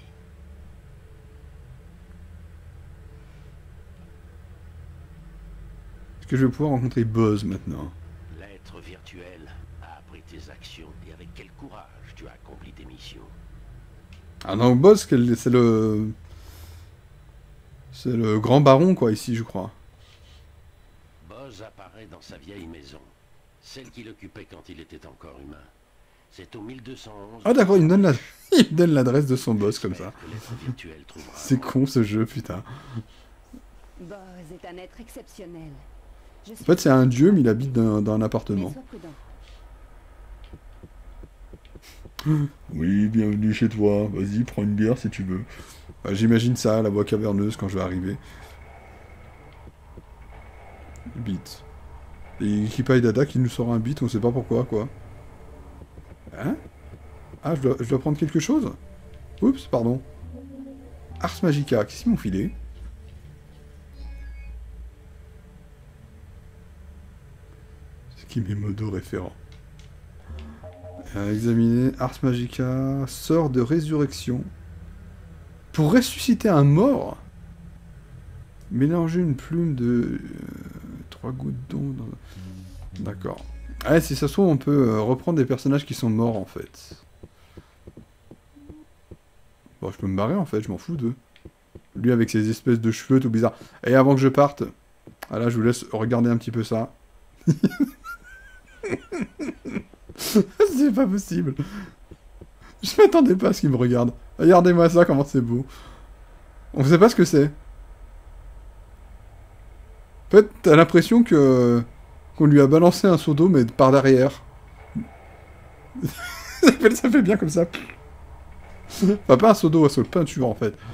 Est-ce que je vais pouvoir rencontrer Buzz maintenant? L'être virtuel a appris tes actions et avec quel courage tu as accompli tes missions. Ah non, Buzz quel- c'est le... C'est le grand baron quoi ici je crois. Buzz apparaît dans sa vieille maison, celle qu'il occupait quand il était encore humain. C'est au mille deux cent onze... Ah d'accord, il me donne la- il me donne l'adresse de son boss comme ça. que l'être virtuel trouvera C'est con ce jeu putain. Buzz est un être exceptionnel. Je suis En fait c'est un dieu mais il habite dans, dans un appartement. Mais sois prudent. Oui, bienvenue chez toi. Vas-y, prends une bière si tu veux. Bah, j'imagine ça, la voix caverneuse quand je vais arriver. Beat. Et Kipa et Dada qui nous sort un beat, on sait pas pourquoi, quoi. Hein? Ah, je dois, je dois prendre quelque chose? Oups, pardon. Ars Magica, qu'est-ce qu'ils m'ont filé? C'est qui mes modos référents? Euh, examiner Ars Magica, sort de résurrection. Pour ressusciter un mort, mélanger une plume de euh, trois gouttes d'eau. Dans... D'accord. Ah, si ça se trouve, on peut euh, reprendre des personnages qui sont morts en fait. Bon, je peux me barrer en fait, je m'en fous d'eux. Lui avec ses espèces de cheveux tout bizarres. Et avant que je parte, ah là, je vous laisse regarder un petit peu ça. C'est pas possible. Je m'attendais pas à ce qu'il me regarde. Regardez-moi ça, comment c'est beau. On sait pas ce que c'est. En fait, t'as l'impression que qu'on lui a balancé un seau d'eau, mais par derrière. ça, fait, ça fait bien comme ça. Enfin, pas un seau d'eau, un seau de peinture, en fait.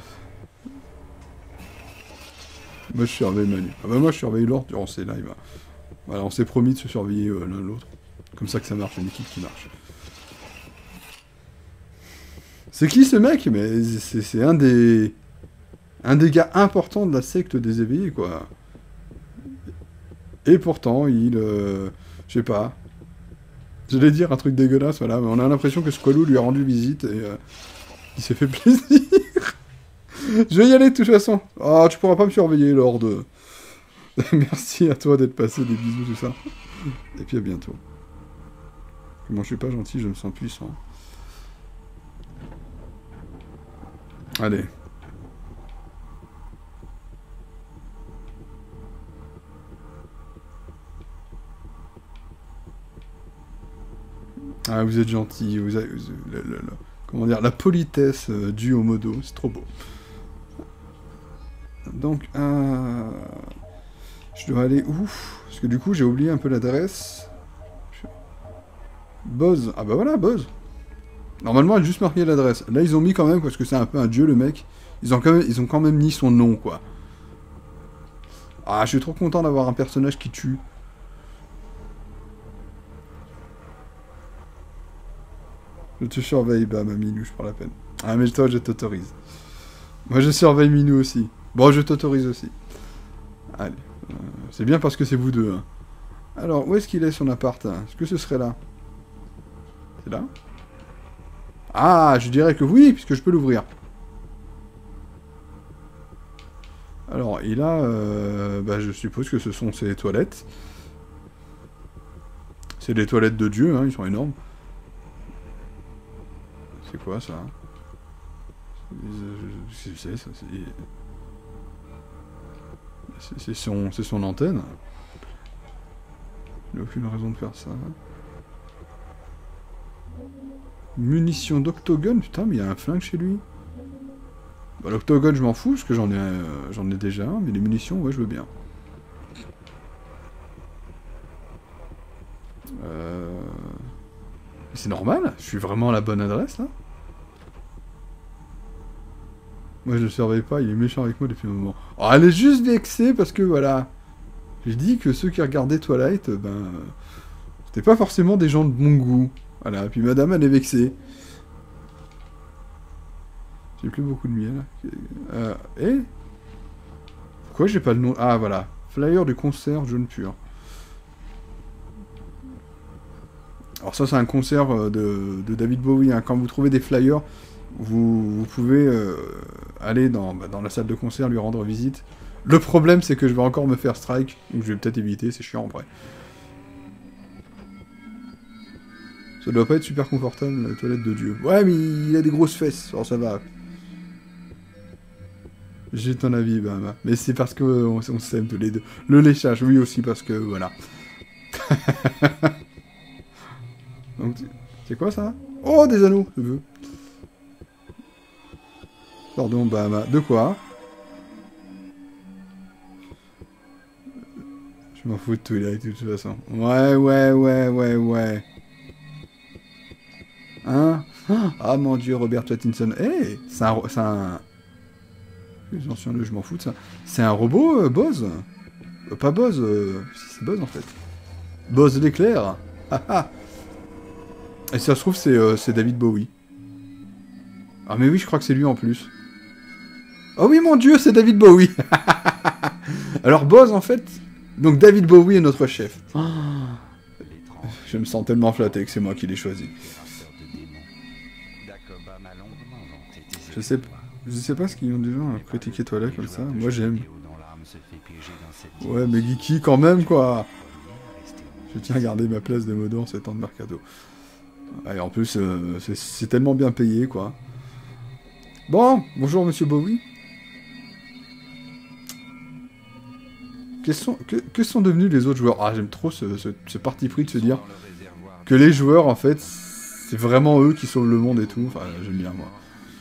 Moi, je surveille Manu. Ah bah moi, je surveille Lord durant ces lives. Voilà, on s'est promis de se surveiller euh, l'un l'autre. Comme ça que ça marche, une équipe qui marche. C'est qui ce mec? Mais c'est un des... Un des gars importants de la secte des éveillés, quoi. Et pourtant, il... Euh, je sais pas. J'allais dire un truc dégueulasse, voilà, mais on a l'impression que Squalou lui a rendu visite et... Euh, il s'est fait plaisir. Je vais y aller de toute façon. Ah, tu pourras pas me surveiller, Lord. Merci à toi d'être passé, des bisous, tout ça. Et puis à bientôt. Comment je suis pas gentil, je me sens puissant. Allez. Ah, vous êtes gentil. Vous avez, vous, le, le, le, comment dire, la politesse euh, due au modo, c'est trop beau. Donc, euh, je dois aller où? Parce que du coup, j'ai oublié un peu l'adresse. Buzz. Ah bah voilà, Buzz. Normalement, il a juste marqué l'adresse. Là, ils ont mis quand même, parce que c'est un peu un dieu, le mec. Ils ont quand même, ils ont quand même mis son nom, quoi. Ah, je suis trop content d'avoir un personnage qui tue. Je te surveille, bah, ma Minou, je prends la peine. Ah, mais toi, je t'autorise. Moi, je surveille Minou aussi. Bon, je t'autorise aussi. Allez. Euh, c'est bien parce que c'est vous deux, hein. Alors, où est-ce qu'il est, son appart? Est-ce que ce serait là? C'est là? Ah, je dirais que oui, puisque je peux l'ouvrir. Alors, il a... Euh, bah, je suppose que ce sont ses toilettes. C'est les toilettes de Dieu, hein, ils sont énormes. C'est quoi, ça? C'est ça, c'est... C'est son, c'est son antenne. Il n'y a aucune raison de faire ça. Munitions d'octogone, putain, mais il y a un flingue chez lui. Bah, l'octogone, je m'en fous, parce que j'en ai, euh, j'en ai déjà un, mais les munitions, ouais, je veux bien. Euh... C'est normal, je suis vraiment à la bonne adresse, là. Moi, je le surveille pas, il est méchant avec moi depuis un moment. Oh, elle est juste vexée, parce que, voilà... J'ai dit que ceux qui regardaient Twilight, ben... C'était pas forcément des gens de bon goût. Voilà, puis madame, elle est vexée. J'ai plus beaucoup de miel. Euh, et pourquoi j'ai pas le nom? Ah, voilà. Flyer du concert jaune pur. Alors ça, c'est un concert de, de David Bowie. Hein. Quand vous trouvez des flyers, vous, vous pouvez euh, aller dans, bah, dans la salle de concert, lui rendre visite. Le problème, c'est que je vais encore me faire strike. Donc je vais peut-être éviter, c'est chiant en vrai. Ça doit pas être super confortable, la toilette de Dieu. Ouais, mais il a des grosses fesses, alors ça va. J'ai ton avis, Bahama. Mais c'est parce qu'on on s'aime tous les deux. Le léchage, oui aussi, parce que, voilà. Donc, c'est quoi, ça? Oh, des anneaux, je veux. Pardon, Bahama. De quoi? Je m'en fous de tout, il a été de toute façon. Ouais, ouais, ouais, ouais, ouais. Hein? Ah mon dieu, Robert Pattinson. Eh, hey, c'est un... C'est un... Je m'en fous de ça. C'est un robot, euh, Buzz euh, Pas Buzz, euh... si c'est Buzz en fait. Buzz l'éclair. Et si ça se trouve, c'est euh, David Bowie. Ah mais oui, je crois que c'est lui en plus. Oh oui, mon dieu, c'est David Bowie. Alors Buzz en fait... Donc David Bowie est notre chef. Oh. Je me sens tellement flatté que c'est moi qui l'ai choisi. Je sais, je sais pas ce qu'ils ont déjà critiqué Twilight comme ça. Moi j'aime. Ouais, mais geeky quand même quoi. Je tiens à garder ma place de modo en ces temps de mercado. Et en plus, euh, c'est tellement bien payé quoi. Bon, bonjour Monsieur Bowie. Que sont, que, que sont devenus les autres joueurs? Ah, j'aime trop ce, ce, ce parti pris de se dire que les joueurs, en fait, c'est vraiment eux qui sauvent le monde et tout. Enfin, j'aime bien, moi.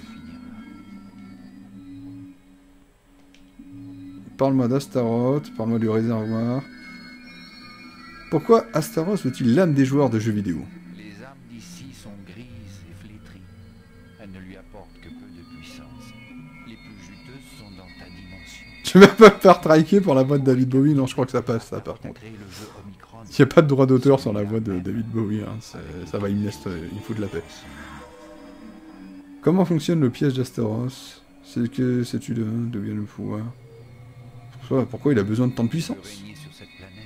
Parle-moi d'Astaroth, parle-moi du réservoir. Pourquoi Astaroth veut-il l'âme des joueurs de jeux vidéo? Les âmes d'ici sont grises et flétries. Elles ne lui apportent que peu de puissance. Les plus juteuses sont dans ta dimension. Je vais pas me faire striker pour la voix de David Bowie, non, je crois que ça passe, ça, par contre. Il n'y a pas de droit d'auteur sur la voix de David Bowie, hein. Ça va, il me laisse, il me fout de la paix. Comment fonctionne le piège d'Astaroth? C'est que sais-tu de d'où vient le pouvoir? Pourquoi, pourquoi il a besoin de tant de puissance? Sur cette planète.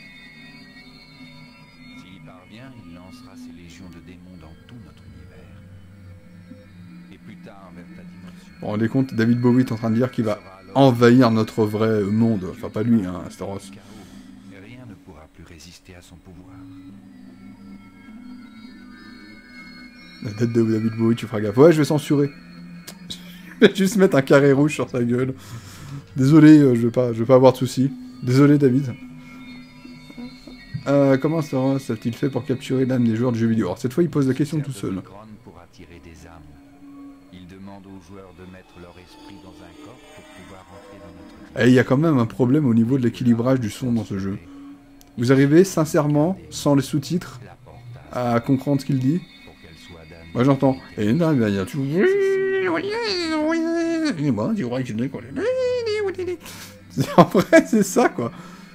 S'il y parvient, il lancera ses légions de démons dans tout notre univers. Et plus tard, vers ta dimension. Vous vous rendez compte, David Bowie est en train de dire qu'il va envahir notre vrai monde. Enfin, pas lui, hein, Astaroth. Rien ne pourra plus résister à son pouvoir. La tête de David Bowie, tu feras gaffe. Ouais, je vais censurer. Je vais juste mettre un carré rouge sur sa gueule. Désolé, euh, je veux pas, je veux pas avoir de soucis. Désolé, David. Euh, comment Astaroth a-t-il fait pour capturer l'âme des joueurs de jeux vidéo? Alors cette fois, il pose la question tout seul. Pour attirer des âmes. Il demande aux joueurs de mettre leur esprit dans un corps pour pouvoir entrer dans notre... Et il y a quand même un problème au niveau de l'équilibrage du son dans ce jeu. Vous arrivez, sincèrement, sans les sous-titres, à comprendre ce qu'il dit. Pour qu'elle soit damnée. Moi j'entends. Et là, il va dire tout. En vrai, c'est ça quoi.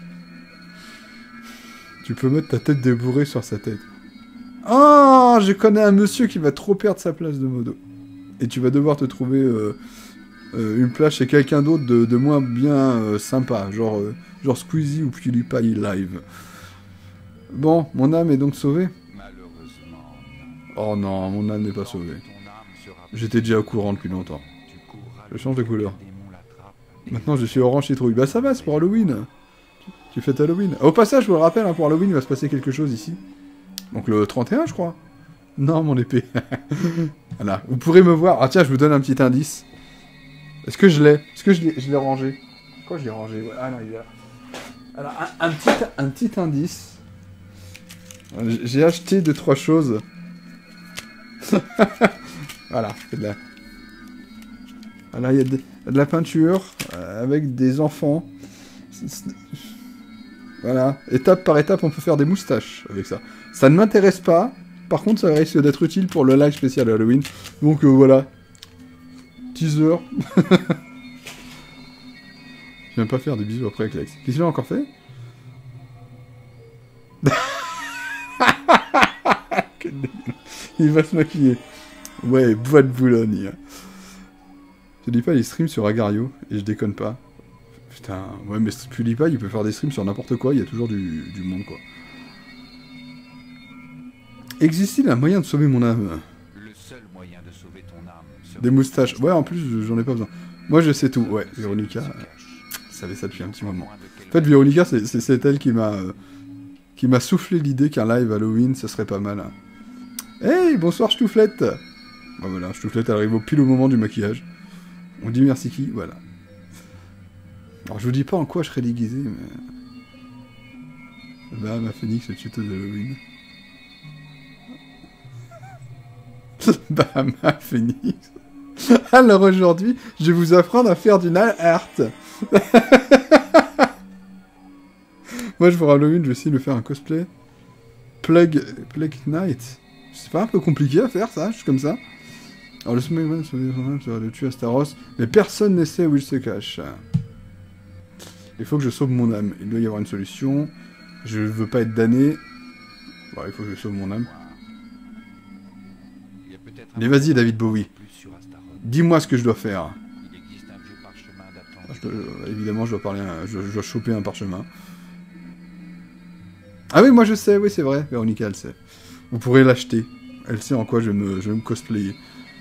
Tu peux mettre ta tête débourrée sur sa tête. Oh, je connais un monsieur qui va trop perdre sa place de modo. Et tu vas devoir te trouver euh, euh, une place chez quelqu'un d'autre de, de moins bien euh, sympa. Genre, euh, genre Squeezie ou PewDiePie live. Bon, mon âme est donc sauvée. Malheureusement, Oh non, mon âme n'est pas sauvée. ton âme sera J'étais déjà au courant depuis longtemps. Tu courras Je change de couleur. le démon l'attrape. Maintenant je suis orange citrouille. Bah ça va, c'est pour Halloween. Tu fêtes Halloween. Au passage, je vous le rappelle, hein, pour Halloween, il va se passer quelque chose ici. Donc le trente et un, je crois. Non, mon épée. Voilà. Vous pourrez me voir. Ah tiens, je vous donne un petit indice. Est-ce que je l'ai Est-ce que je l'ai je l'ai rangé Quoi, je l'ai rangé ouais. Ah non, il est là. Alors, un, un, petit, un petit indice. J'ai acheté deux, trois choses. Voilà, c'est de la... Voilà, il y a de, de la peinture euh, avec des enfants. C'est- c'est- Voilà, étape par étape, on peut faire des moustaches avec ça. Ça ne m'intéresse pas. Par contre, ça risque d'être utile pour le live spécial Halloween. Donc euh, voilà. Teaser. Je viens pas faire des bisous après avec Lex. Qu'est-ce qu'il a encore fait? Quel délire. Il va se maquiller. Ouais, bois de Boulogne. Je dis pas, il stream sur Agario, et je déconne pas. Putain, ouais, mais PewDiePie, il peut faire des streams sur n'importe quoi, il y a toujours du, du monde, quoi. Existe-t-il un moyen de sauver mon âme? Le seul moyen de sauver ton âme serait Des moustaches. Ouais, en plus, j'en ai pas besoin. Moi, je sais tout. Ouais, Véronica, se euh, cache. je savais ça depuis un petit moment. Moins de quel- En fait, Véronica, c'est- c'est c'est elle qui m'a euh, qui m'a soufflé l'idée qu'un live Halloween, ce serait pas mal. Hein. Hey, bonsoir, Ch'touflette. Bah voilà, Ch'touflette, elle arrive au pile au moment du maquillage. On dit merci qui, voilà. Alors, je vous dis pas en quoi je serais déguisé, mais... Bah, ma phénix, le tuto d'Halloween. Bah, ma phénix. Alors aujourd'hui, je vais vous apprendre à faire du nail art. Moi, je pour Halloween, je vais essayer de faire un cosplay. Plague... Plague Knight. C'est pas un peu compliqué à faire, ça, juste comme ça. Alors, le Smegman serait le tuer à Staros, mais personne ne sait où il se cache. Il faut que je sauve mon âme. Il doit y avoir une solution. Je veux pas être damné. Bon, il faut que je sauve mon âme. Il y a peut-être un Mais vas-y, moyen David Bowie. plus sur Astaroth. Dis-moi ce que je dois faire. Il existe un vieux parchemin datant Ah, je dois- euh, évidemment, je dois parler, un- je, je dois choper un parchemin. Ah oui, moi je sais, oui c'est vrai, Véronica elle sait. Vous pourrez l'acheter. Elle sait en quoi je vais me, je vais me cosplayer.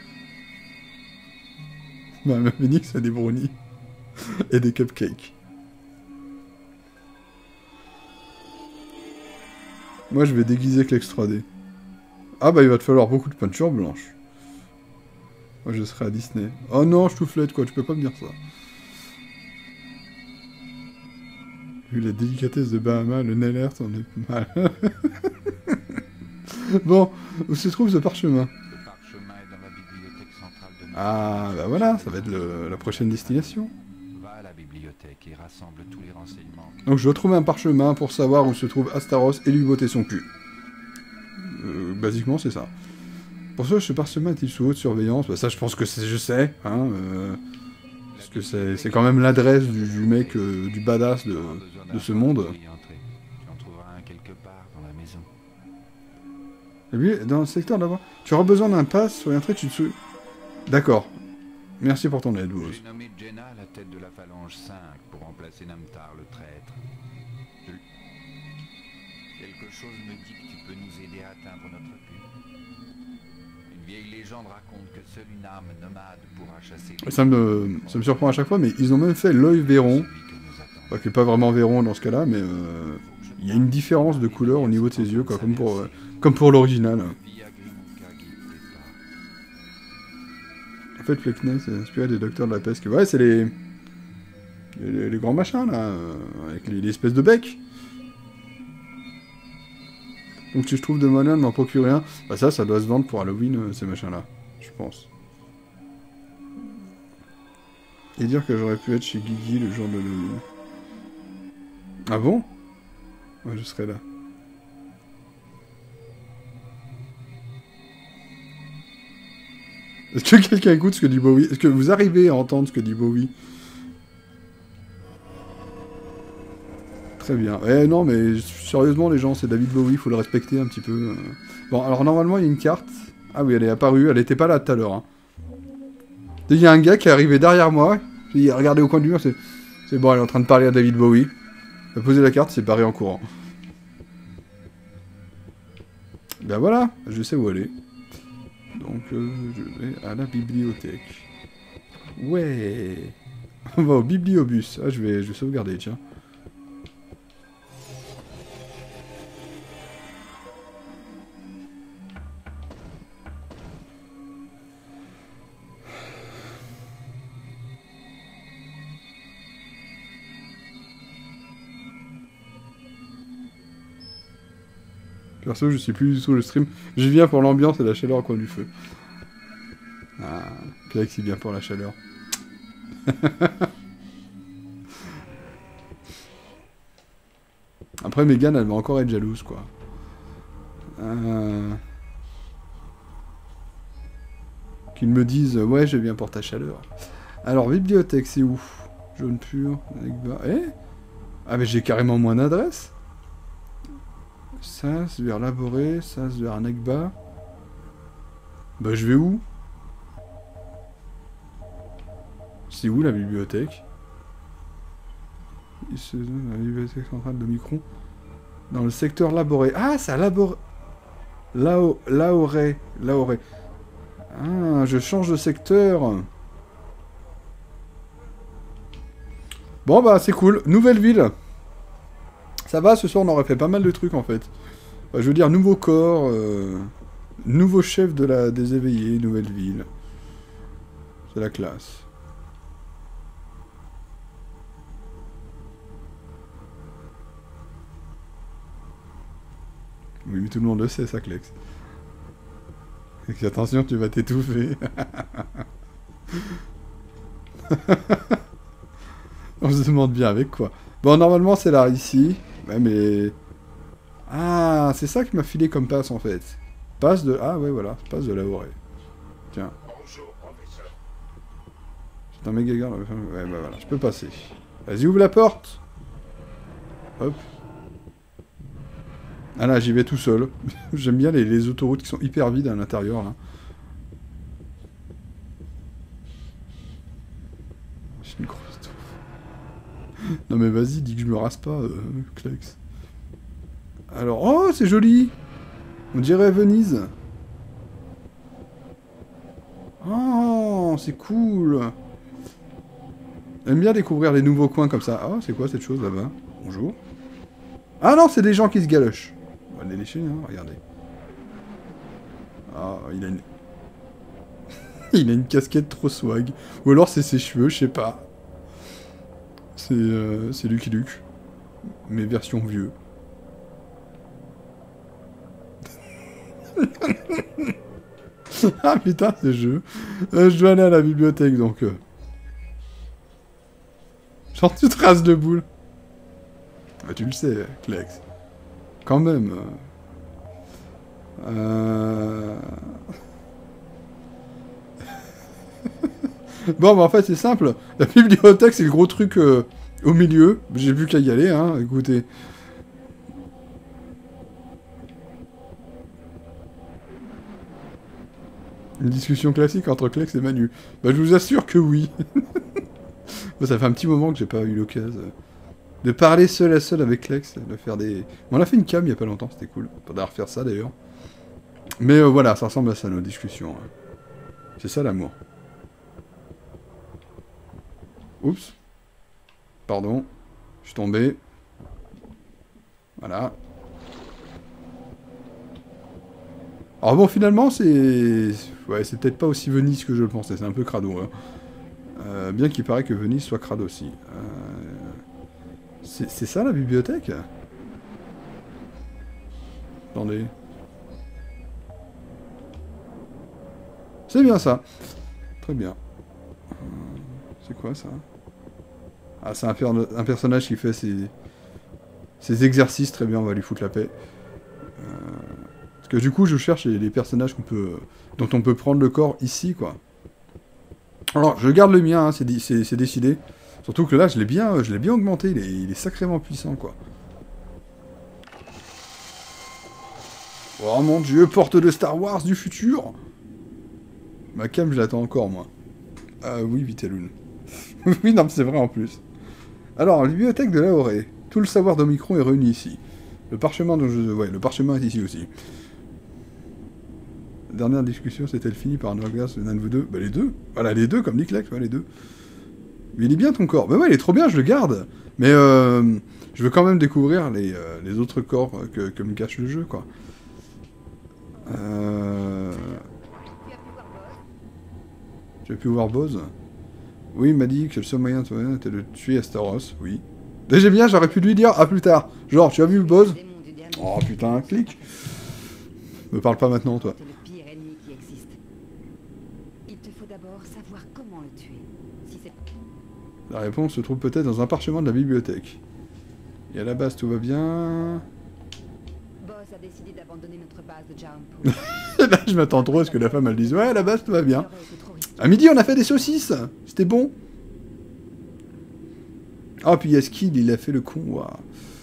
Bah, ma Phoenix a des brownies. Et des cupcakes. Moi je vais déguiser Clex trois D. Ah bah il va te falloir beaucoup de peinture blanche. Moi je serai à Disney. Oh non, je toufflette quoi, tu peux pas me dire ça. Vu la délicatesse de Bahama, le nail art, on est mal. Bon, où se trouve ce parchemin? Le parchemin est dans la bibliothèque centrale de Ah, bah voilà, ça va être le- la prochaine destination. Va à la bibliothèque et rassemble tous les renseignements. Donc je dois trouver un parchemin pour savoir où se trouve Astaros et lui botter son cul. Euh, basiquement, c'est ça. Pour ça, ce parchemin est-il sous haute surveillance? Bah ça, je pense que c'est, je sais, hein. Euh, parce que c'est, c'est quand même l'adresse du, du mec, euh, du badass de, de ce monde. Tu en trouveras un quelque part dans la maison. Et lui, dans le secteur d'abord, tu auras besoin d'un pass, soyez entré, tu te souviens. D'accord. Merci pour ton aide, Woz. J'ai nommé Jenna à la tête de la phalange cinq pour remplacer Namtar le traître. Je- Quelque chose me dit que tu peux nous aider à atteindre notre but. Une vieille légende raconte que seule une âme nomade pourra chasser les Ça me, ça me surprend à chaque fois, mais ils ont même fait l'œil Véron. celui que nous attendons. Enfin, qui est pas vraiment Véron dans ce cas-là, mais euh, il y a une différence de couleur au niveau de ses yeux, quoi, comme pour, euh, comme pour l'original. Via Grimonka guide tes pas. En fait, Fleckney, c'est inspiré des docteurs de la peste. Ouais, c'est les... les... les grands machins, là, euh, avec les... les espèces de becs. Donc si je trouve de moyen de m'en procurer un, bah ça, ça doit se vendre pour Halloween, euh, ces machins-là, je pense. Et dire que j'aurais pu être chez Guigui le jour de Halloween. Ah bon? Ouais, je serai là. Est-ce que quelqu'un écoute ce que dit Bowie? Est-ce que vous arrivez à entendre ce que dit Bowie? Très bien. Eh non, mais sérieusement, les gens, c'est David Bowie, faut le respecter un petit peu. Bon, alors normalement, il y a une carte. Ah oui, elle est apparue, elle était pas là tout à l'heure. Hein. Il y a un gars qui est arrivé derrière moi, il a regardé au coin du mur, c'est... C'est bon, elle est en train de parler à David Bowie. Il a posé la carte, c'est barré en courant. Ben voilà, je sais où elle est. Donc, euh, je vais à la bibliothèque. Ouais. On va au bibliobus. Ah, je vais, je vais sauvegarder, tiens. Perso, je suis plus du tout le stream. Je viens pour l'ambiance et la chaleur au coin du feu. Ah, Klex, c'est bien pour la chaleur. Après, Megan, elle va encore être jalouse, quoi. Euh... Qu'ils me disent, ouais, je viens pour ta chaleur. Alors, bibliothèque, c'est où? Jaune pur, Anegba. Eh? Ah, mais j'ai carrément moins d'adresse. Ça, c'est vers Laboré, ça, c'est vers Anegba. Bah, je vais où? C'est où la bibliothèque? Il se donne la bibliothèque centrale de Micron. Dans le secteur Laboré. Ah, c'est à Laboré. Là-haut, Laoré, Laoré. Ah, je change de secteur. Bon, bah, c'est cool. Nouvelle ville. Ça va, ce soir, on aurait fait pas mal de trucs, en fait. Enfin, je veux dire, nouveau corps, euh, nouveau chef de la, des éveillés, nouvelle ville. C'est la classe. Oui, mais tout le monde le sait, ça, Klex. Et attention, tu vas t'étouffer. On se demande bien avec quoi. Bon, normalement, c'est là, ici. Ouais, mais... Ah, c'est ça qui m'a filé comme passe, en fait. Passe de... Ah, ouais, voilà. Passe de la Laoré. Tiens. C'est un méga gare. Ouais, bah voilà. Je peux passer. Vas-y, ouvre la porte. Hop. Ah là, j'y vais tout seul. J'aime bien les, les autoroutes qui sont hyper vides à l'intérieur, là. J'ai une grosse touffe. Non mais vas-y, dis que je me rase pas, euh, Klex. Alors, oh, c'est joli. On dirait Venise. Oh, c'est cool. J'aime bien découvrir les nouveaux coins comme ça. Ah, c'est quoi cette chose là-bas? Bonjour. Ah non, c'est des gens qui se galochent. On va les lécher, hein, regardez. Ah, il a une... il a une casquette trop swag. Ou alors c'est ses cheveux, je sais pas. C'est euh, c'est Lucky Luke. Mais version vieux. Ah putain, c'est jeu. Euh, je dois aller à la bibliothèque, donc... Euh... Genre, tu traces de boule. Ah, tu le sais, Klex. Quand même. Euh... Bon, bah en fait, c'est simple. La bibliothèque, c'est le gros truc euh, au milieu. J'ai plus qu'à y aller, hein. Écoutez. Une discussion classique entre Klex et Manu. Bah, je vous assure que oui. Bon, ça fait un petit moment que j'ai pas eu l'occasion de parler seul à seul avec Klex, de faire des... On a fait une cam il y a pas longtemps, c'était cool. Faudra refaire ça d'ailleurs. Mais euh, voilà, ça ressemble à ça nos discussions. C'est ça l'amour. Oups. Pardon. Je suis tombé. Voilà. Alors bon, finalement, c'est... Ouais, c'est peut-être pas aussi Venise que je le pensais, c'est un peu crado. Hein. Euh, bien qu'il paraît que Venise soit crado aussi. Euh... C'est ça la bibliothèque? Attendez. C'est bien ça. Très bien. Euh, c'est quoi ça? Ah, c'est un, per un personnage qui fait ses, ses exercices. Très bien, on va lui foutre la paix. Euh, que du coup, je cherche les, les personnages qu'on peut, dont on peut prendre le corps ici, quoi. Alors, je garde le mien, hein, c'est c'est décidé. Surtout que là, je l'ai bien, je l'ai bien augmenté, il est, il est sacrément puissant, quoi. Oh mon dieu, porte de Star Wars du futur. Ma cam, je l'attends encore, moi. Ah oui, Vitaloun. Oui, non, mais c'est vrai en plus. Alors, la bibliothèque de Lahoré. Tout le savoir d'Omicron est réuni ici. Le parchemin dont je... Ouais, le parchemin est ici aussi. La dernière discussion s'est-elle finie par un orgasme d'un de vous deux? Bah, les deux. Voilà, les deux, comme dit Clex, ouais, les deux. Mais il est bien ton corps. Bah ouais, il est trop bien, je le garde. Mais euh, je veux quand même découvrir les, euh, les autres corps que, que me cache le jeu, quoi. Euh... Tu as pu voir Bose? Oui, il m'a dit que le seul moyen de était de tuer Astaros, oui. Déjà bien, j'aurais pu lui dire à plus tard. Genre, tu as vu Bose? Oh putain, clic. Me parle pas maintenant, toi. C'est le pire ennemi qui existe. Il te faut d'abord savoir comment le tuer. Si c'est... La réponse se trouve peut-être dans un parchemin de la bibliothèque. Et à la base, tout va bien... Boss a décidé d'abandonner notre base de Jaunpour. Là, je m'attends trop à ce que la femme, elle dise « Ouais, à la base, tout va bien. » À midi, on a fait des saucisses. C'était bon. Ah, puis il y a Skid, il a fait le con. Wow.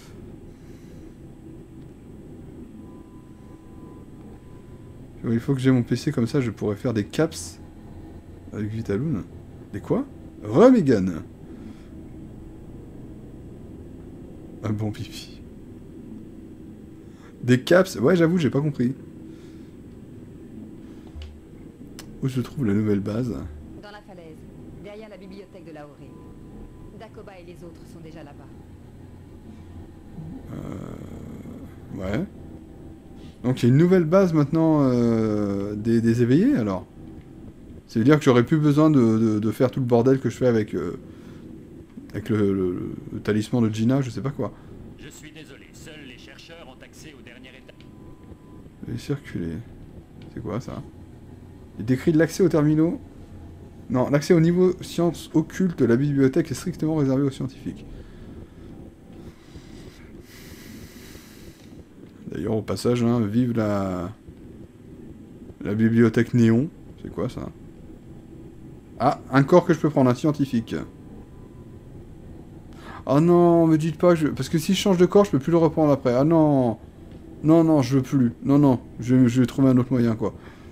Il faut que j'ai mon P C comme ça, je pourrais faire des caps avec Vitaloun. Des quoi? Remegan. Un bon pipi. Des caps? Ouais, j'avoue, j'ai pas compris. Où se trouve la nouvelle base? Dans la falaise, derrière la bibliothèque de Lahoré. Dakoba et les autres sont déjà là-bas. Euh... Ouais. Donc il y a une nouvelle base maintenant euh, des, des éveillés, alors. Ça veut dire que j'aurais plus besoin de, de, de faire tout le bordel que je fais avec, euh, avec le, le, le talisman de Gina, je sais pas quoi. Je suis désolé, seuls les chercheurs ont accès au dernier état. Et circuler. C'est quoi ça? Il décrit de l'accès aux terminaux. Non, l'accès au niveau sciences occultes de la bibliothèque est strictement réservé aux scientifiques. D'ailleurs, au passage, hein, vive la... la bibliothèque Néon. C'est quoi ça? Ah, un corps que je peux prendre, un scientifique. Oh non, me dites pas que je... Parce que si je change de corps, je peux plus le reprendre après. Ah non. Non, non, je veux plus. Non, non, je, je vais trouver un autre moyen, quoi.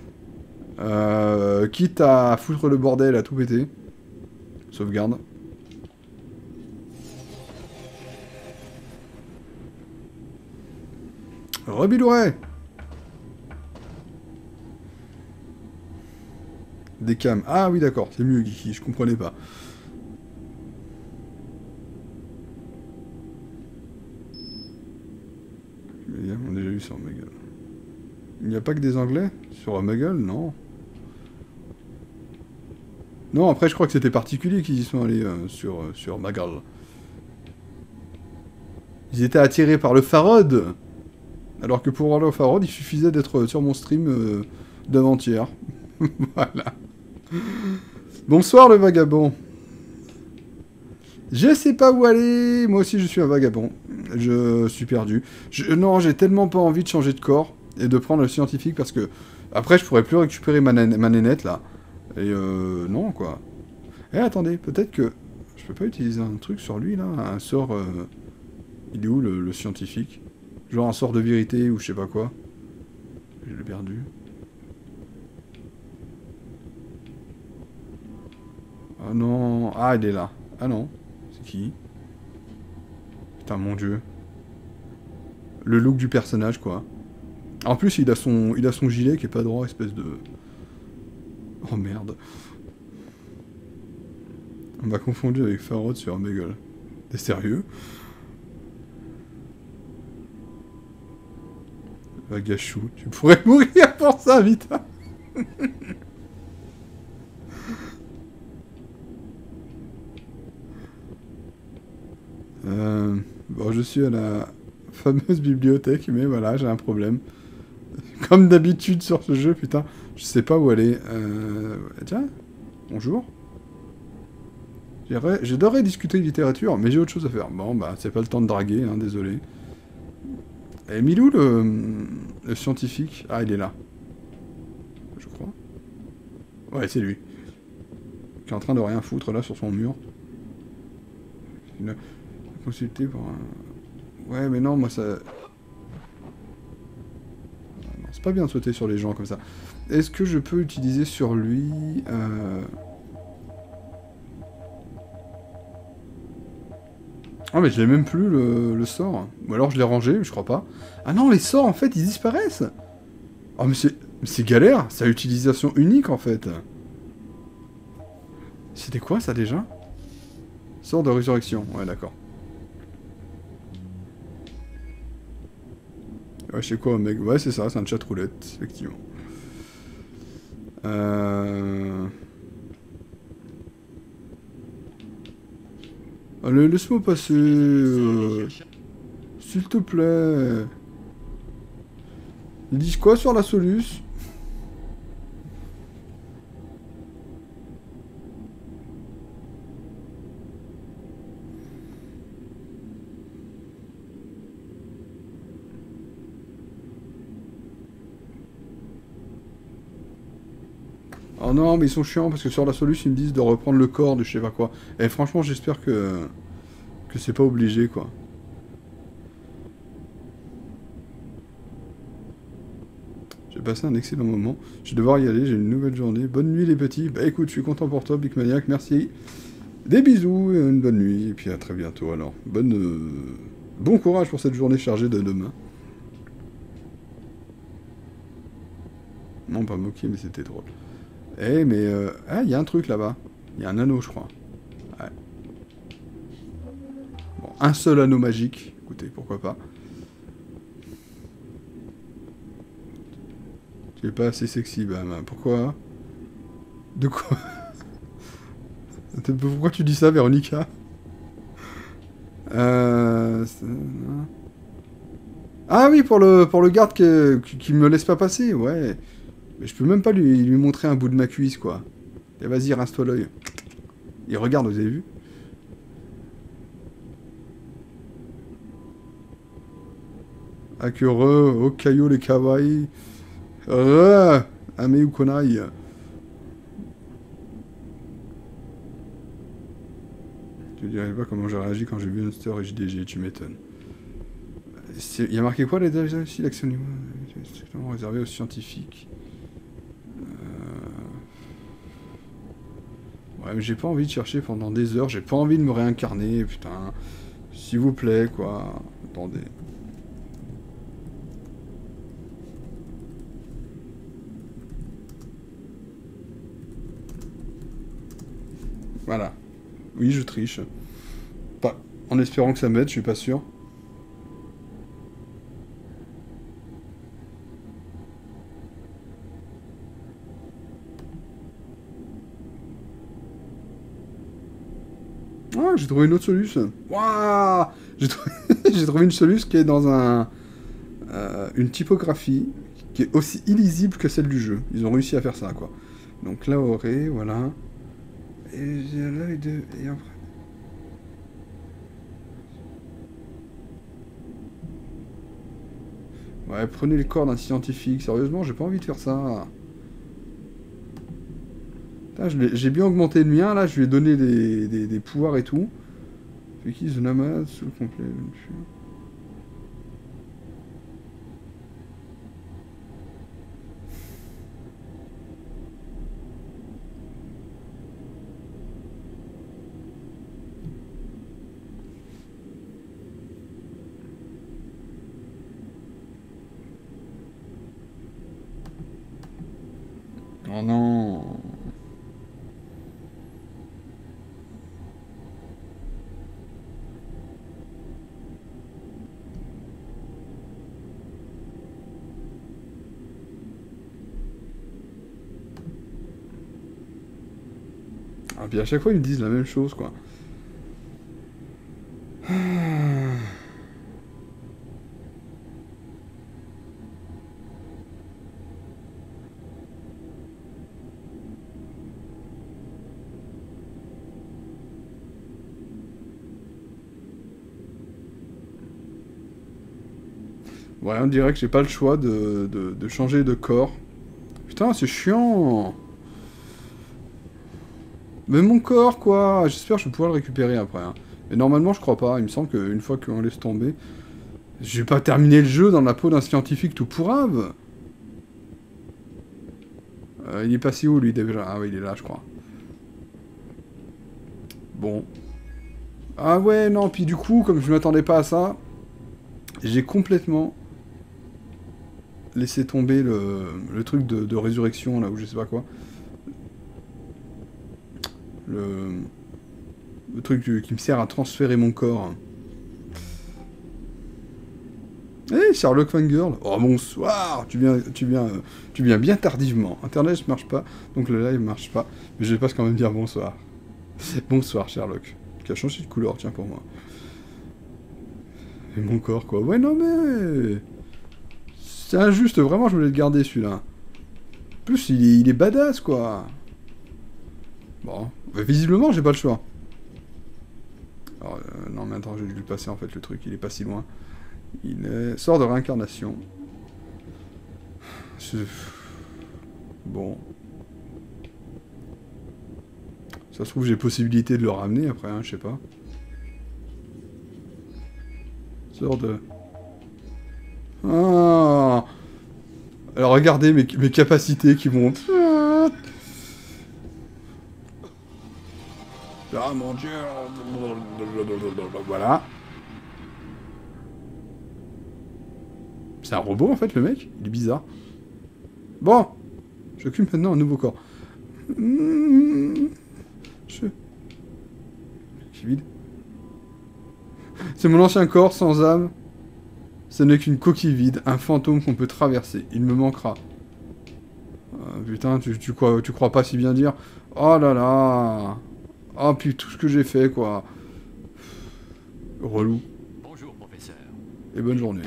Euh, quitte à foutre le bordel, à tout péter. Sauvegarde. Rebilouret. Des cams. Ah oui, d'accord, c'est mieux, Geeky, je comprenais pas. On a déjà vu sur Omegle. Il n'y a pas que des Anglais sur Omegle, non. Non, après je crois que c'était particulier qu'ils y sont allés euh, sur, euh, sur Magal. Ils étaient attirés par le Farod. Alors que pour aller au Farod, il suffisait d'être sur mon stream euh, d'avant-hier. Voilà. Bonsoir le vagabond. Je sais pas où aller. Moi aussi je suis un vagabond. Je suis perdu. Je... Non, j'ai tellement pas envie de changer de corps et de prendre le scientifique parce que après je pourrais plus récupérer ma, nan ma nénette là. Et euh, non, quoi. Eh, attendez, peut-être que... Je peux pas utiliser un truc sur lui, là? Un sort... Euh... Il est où, le, le scientifique? Genre un sort de vérité, ou je sais pas quoi. Je l'ai perdu. Ah non... Ah, il est là. Ah non. C'est qui? Putain, mon dieu. Le look du personnage, quoi. En plus, il a son, il a son gilet qui est pas droit, espèce de... Oh merde. On m'a confondu avec Farod sur Omegle. T'es sérieux? Vagachou, tu pourrais mourir pour ça, vite. euh, bon, je suis à la fameuse bibliothèque, mais voilà, j'ai un problème. Comme d'habitude sur ce jeu, putain. Je sais pas où aller. Euh... Tiens, bonjour. J'adorerais discuter de littérature, mais j'ai autre chose à faire. Bon, bah, c'est pas le temps de draguer, hein, désolé. Et Milou, le, le scientifique? Ah, il est là. Je crois. Ouais, c'est lui. Qui est en train de rien foutre là sur son mur. Il a consulté pour un... Ouais, mais non, moi ça... Non, c'est pas bien de sauter sur les gens comme ça. Est-ce que je peux utiliser sur lui... Euh... Ah, mais je l'ai même plus, le, le sort. Ou alors je l'ai rangé, mais je crois pas. Ah non, les sorts, en fait, ils disparaissent. Ah, mais c'est... C'est galère. C'est à utilisation unique, en fait. C'était quoi, ça, déjà? Sort de résurrection. Ouais, d'accord. Ouais, je sais quoi, mec. Ouais, c'est ça, c'est un chat roulette, effectivement. Euh... Allez, laisse-moi passer. Euh... S'il te plaît. Ils disent quoi sur la Solus? Oh non, mais ils sont chiants parce que sur la Solus, ils me disent de reprendre le corps de je sais pas quoi. Et franchement, j'espère que... que c'est pas obligé, quoi. J'ai passé un excellent moment. Je vais devoir y aller, j'ai une nouvelle journée. Bonne nuit, les petits. Bah écoute, je suis content pour toi, Big Maniac, merci. Des bisous, et une bonne nuit, et puis à très bientôt, alors. Bonne... Euh... Bon courage pour cette journée chargée de demain. Non, pas moqué, mais c'était drôle. Eh, mais... Euh... Ah, il y a un truc là-bas. Il y a un anneau, je crois. Ouais. Bon, un seul anneau magique. Écoutez, pourquoi pas. Tu es pas assez sexy, bah, bah pourquoi? De quoi? Pourquoi tu dis ça, Véronica? Euh... Ah oui, pour le, pour le garde qui, qui me laisse pas passer, ouais. Mais je peux même pas lui, lui montrer un bout de ma cuisse, quoi. Et vas-y, rince-toi l'œil. Il regarde, vous avez vu? Akure, Okayo les kawaii. Euh, Ame Ukonai. Je dirais pas comment j'ai réagi quand j'ai vu Monster et J D G, tu m'étonnes. Il y a marqué quoi là déjà ici, l'action niveau strictement réservé aux scientifiques. Ouais, mais j'ai pas envie de chercher pendant des heures, j'ai pas envie de me réincarner, putain. S'il vous plaît, quoi. Attendez. Voilà. Oui, je triche. Pas... En espérant que ça m'aide, je suis pas sûr. Ah, j'ai trouvé une autre solution. Waouh, j'ai trouvé... j'ai trouvé une solution qui est dans un... Euh, une typographie qui est aussi illisible que celle du jeu. Ils ont réussi à faire ça, quoi. Donc là, aurait, voilà... Et j'ai l'œil de... Et après... Ouais, prenez le corps d'un scientifique. Sérieusement, j'ai pas envie de faire ça. J'ai bien augmenté le mien, là. Je lui ai donné des, des, des pouvoirs et tout. Fait qui The Nomad, sous le complet. Oh non. Ah, puis à chaque fois ils me disent la même chose, quoi. Ouais, on dirait que j'ai pas le choix de, de, de changer de corps. Putain, c'est chiant. Mais mon corps, quoi. J'espère que je vais pouvoir le récupérer après. Hein. Mais normalement, je crois pas. Il me semble qu'une fois qu'on laisse tomber... Je vais pas terminer le jeu dans la peau d'un scientifique tout pourrave. Euh, il est passé où, lui, déjà? Ah oui, il est là, je crois. Bon. Ah ouais, non, puis du coup, comme je m'attendais pas à ça, j'ai complètement laissé tomber le, le truc de, de résurrection, là, ou je sais pas quoi. Le, le truc qui me sert à transférer mon corps. Eh, hey, Sherlock Fangirl. Oh, bonsoir. Tu viens, tu viens, euh, tu viens bien tardivement. Internet ne marche pas, donc le live marche pas. Mais je passe quand même dire bonsoir. Bonsoir, Sherlock. Qui a changé de couleur, tiens, pour moi. Et mon corps, quoi. Ouais, non, mais... C'est injuste, vraiment, je voulais le garder, celui-là. En plus, il est, il est badass, quoi. Bon. Bah, visiblement, j'ai pas le choix. Alors, euh, non, mais attends, j'ai dû le passer, en fait, le truc. Il est pas si loin. Il est... sort de réincarnation. Bon. Ça se trouve, j'ai possibilité de le ramener après, hein, je sais pas. Sort de... Ah. Alors regardez mes, mes capacités qui montent. Ah mon dieu. Voilà. C'est un robot en fait le mec. Il est bizarre. Bon. J'occupe maintenant un nouveau corps. Je... C'est vide. C'est mon ancien corps sans âme. Ce n'est qu'une coquille vide, un fantôme qu'on peut traverser. Il me manquera. Euh, putain, tu, tu, crois, tu crois pas si bien dire. Oh là là. Oh puis tout ce que j'ai fait quoi. Relou. Bonjour professeur. Et bonne journée.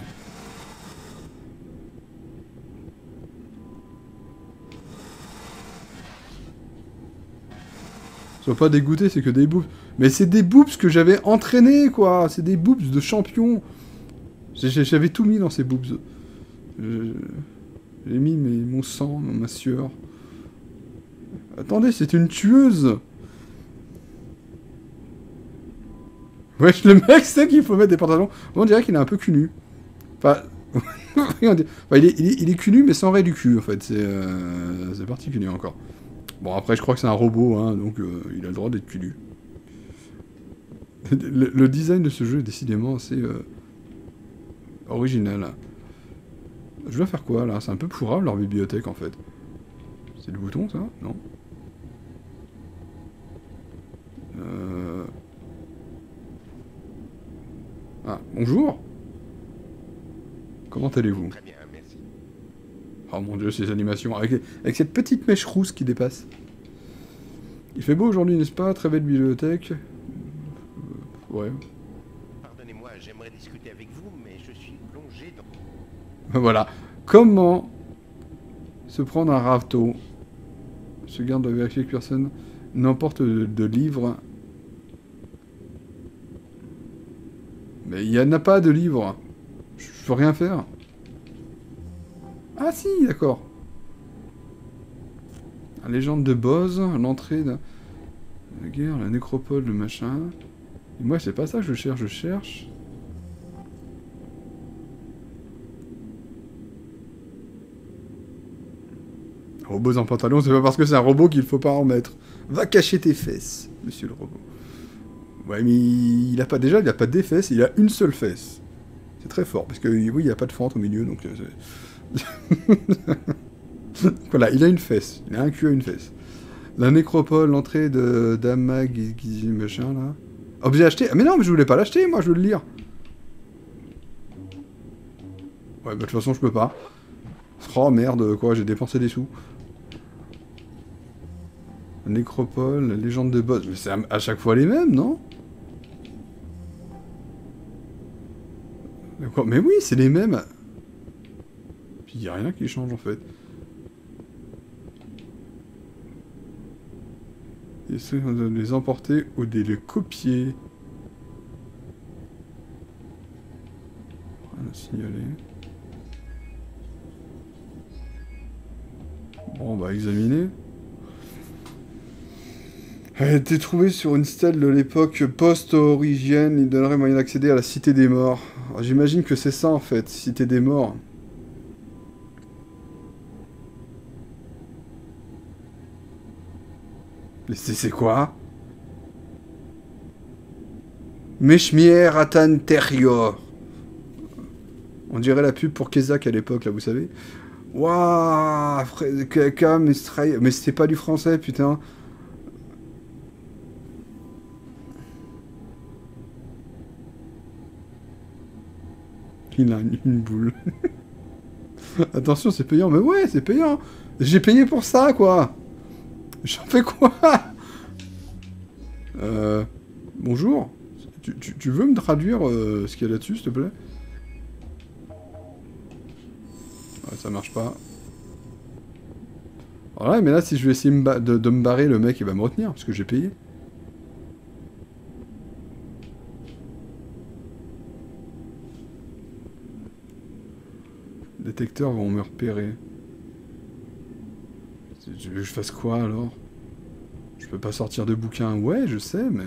Sois pas dégoûté, c'est que des boobs. Mais c'est des boobs que j'avais entraînés quoi. C'est des boobs de champion. J'avais tout mis dans ces boobs. J'ai mis mes, mon sang, ma sueur. Attendez, c'est une tueuse. Wesh, le mec sait qu'il faut mettre des pantalons. On dirait qu'il est un peu cul nu. Enfin, enfin il, est, il, est, il est cul nu, mais sans raie du cul, en fait. C'est euh, particulier encore. Bon, après, je crois que c'est un robot, hein, donc euh, il a le droit d'être cul nu. Le, le design de ce jeu est décidément assez... Euh, original. Je dois faire quoi là? C'est un peu pourrable leur bibliothèque en fait. C'est le bouton ça? Non. Euh... Ah, bonjour. Comment allez-vous? Très bien, merci. Oh mon dieu, ces animations. Avec, avec cette petite mèche rousse qui dépasse. Il fait beau aujourd'hui, n'est-ce pas? Très belle bibliothèque. Euh, ouais. Pardonnez-moi, j'aimerais discuter avec vous, mais je suis plongé dans... Voilà. Comment se prendre un râteau? Ce garde doit vérifier que personne n'emporte de, de livres. Mais il n'y en a pas de livres. Je peux rien faire. Ah si, d'accord. La légende de Boz, l'entrée de la guerre, la nécropole, le machin. Et moi, c'est pas ça que je cherche, je cherche... Robot en pantalon, c'est pas parce que c'est un robot qu'il faut pas en mettre. Va cacher tes fesses, monsieur le robot. Ouais, mais il a pas déjà, il a pas des fesses, il a une seule fesse. C'est très fort, parce que oui, il n'y a pas de fente au milieu, donc... Voilà, il a une fesse. Il a un cul à une fesse. La nécropole, l'entrée de Damag, machin, là. Objet acheté. Ah, mais non, mais je voulais pas l'acheter, moi, je veux le lire. Ouais, bah, de toute façon, je peux pas. Oh, merde, quoi, j'ai dépensé des sous. La nécropole, la légende de Boz. Mais c'est à chaque fois les mêmes, non? Mais oui, c'est les mêmes. Puis il n'y a rien qui change en fait. Essayer de les emporter ou de les copier. Voilà, signaler. Bon, on va examiner. Elle a été trouvée sur une stèle de l'époque post-aurigienne. Il donnerait moyen d'accéder à la Cité des Morts. J'imagine que c'est ça en fait, Cité des Morts. C'est quoi? Meshmier Atanterior. On dirait la pub pour Kezak à l'époque, là, vous savez. Waouh, mais c'était pas du français, putain. Il a une, une boule. Attention, c'est payant. Mais ouais, c'est payant. J'ai payé pour ça, quoi. J'en fais quoi? Euh... Bonjour. Tu, tu, tu veux me traduire euh, ce qu'il y a là-dessus, s'il te plaît? Ouais, ça marche pas. Voilà, mais là, si je vais essayer de, de me barrer, le mec, il va me retenir, parce que j'ai payé. Les détecteurs vont me repérer. Tu veux que je fasse quoi, alors? Je peux pas sortir de bouquin. Ouais, je sais, mais...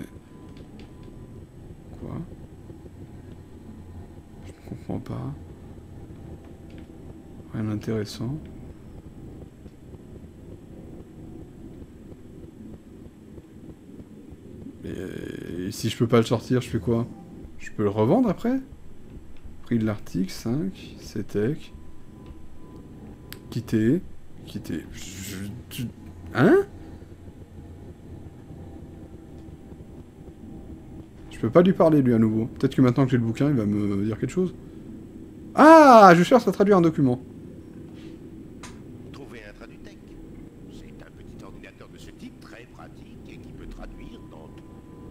Quoi? Je ne comprends pas. Rien d'intéressant. Et, et si je peux pas le sortir, je fais quoi? Je peux le revendre après? Prix de l'article, cinq, CETEC. Quitter. Quitter. Je, je, hein? Je peux pas lui parler, lui, à nouveau. Peut-être que maintenant que j'ai le bouquin, il va me dire quelque chose. Ah! Je cherche à traduire un document. Trouver un Tradutech. C'est un petit ordinateur de ce type, très pratique, et qui peut traduire dans tout.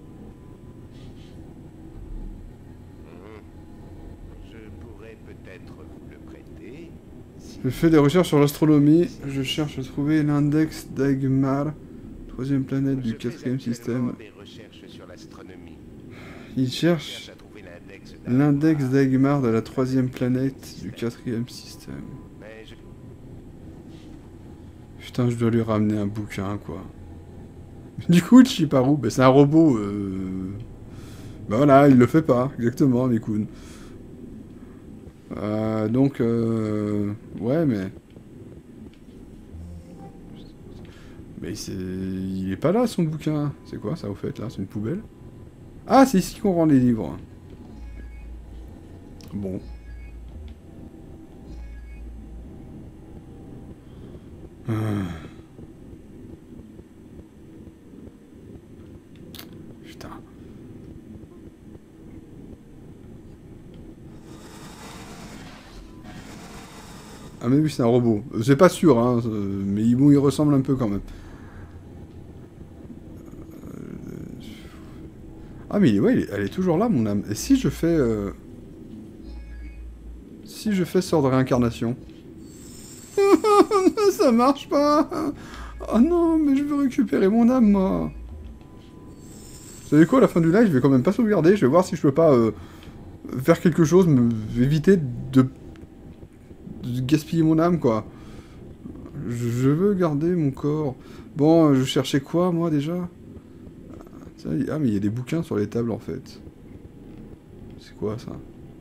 Mmh. Je pourrais peut-être vous le prêter. Si Je fais des recherches sur l'astronomie. Je cherche à trouver l'index d'Agmar, troisième planète du quatrième système. des recherches sur l'astronomie. Il cherche l'index d'Agmar de la troisième planète du quatrième système. Je... Putain, je dois lui ramener un bouquin, quoi. Du coup, Chiparu, bah, c'est un robot. Euh... Bah voilà, il le fait pas, exactement, Mikun. Euh, donc, euh... ouais, mais... Mais c'est... il est pas là, son bouquin. C'est quoi, ça, au fait, là? C'est une poubelle? Ah, c'est ici qu'on rend les livres. Bon. Euh... Putain. Ah mais oui, c'est un robot. C'est pas sûr, hein, mais il, bon, il ressemble un peu quand même. Ah mais ouais, elle est toujours là, mon âme. Et si je fais... Euh... Si je fais sort de réincarnation? Ça marche pas. Oh non, mais je veux récupérer mon âme, moi. Vous savez quoi, à la fin du live, je vais quand même pas sauvegarder. Je vais voir si je peux pas euh, faire quelque chose, me éviter de... de gaspiller mon âme, quoi. Je veux garder mon corps. Bon, je cherchais quoi, moi, déjà? Ah, mais il y a des bouquins sur les tables, en fait. C'est quoi, ça?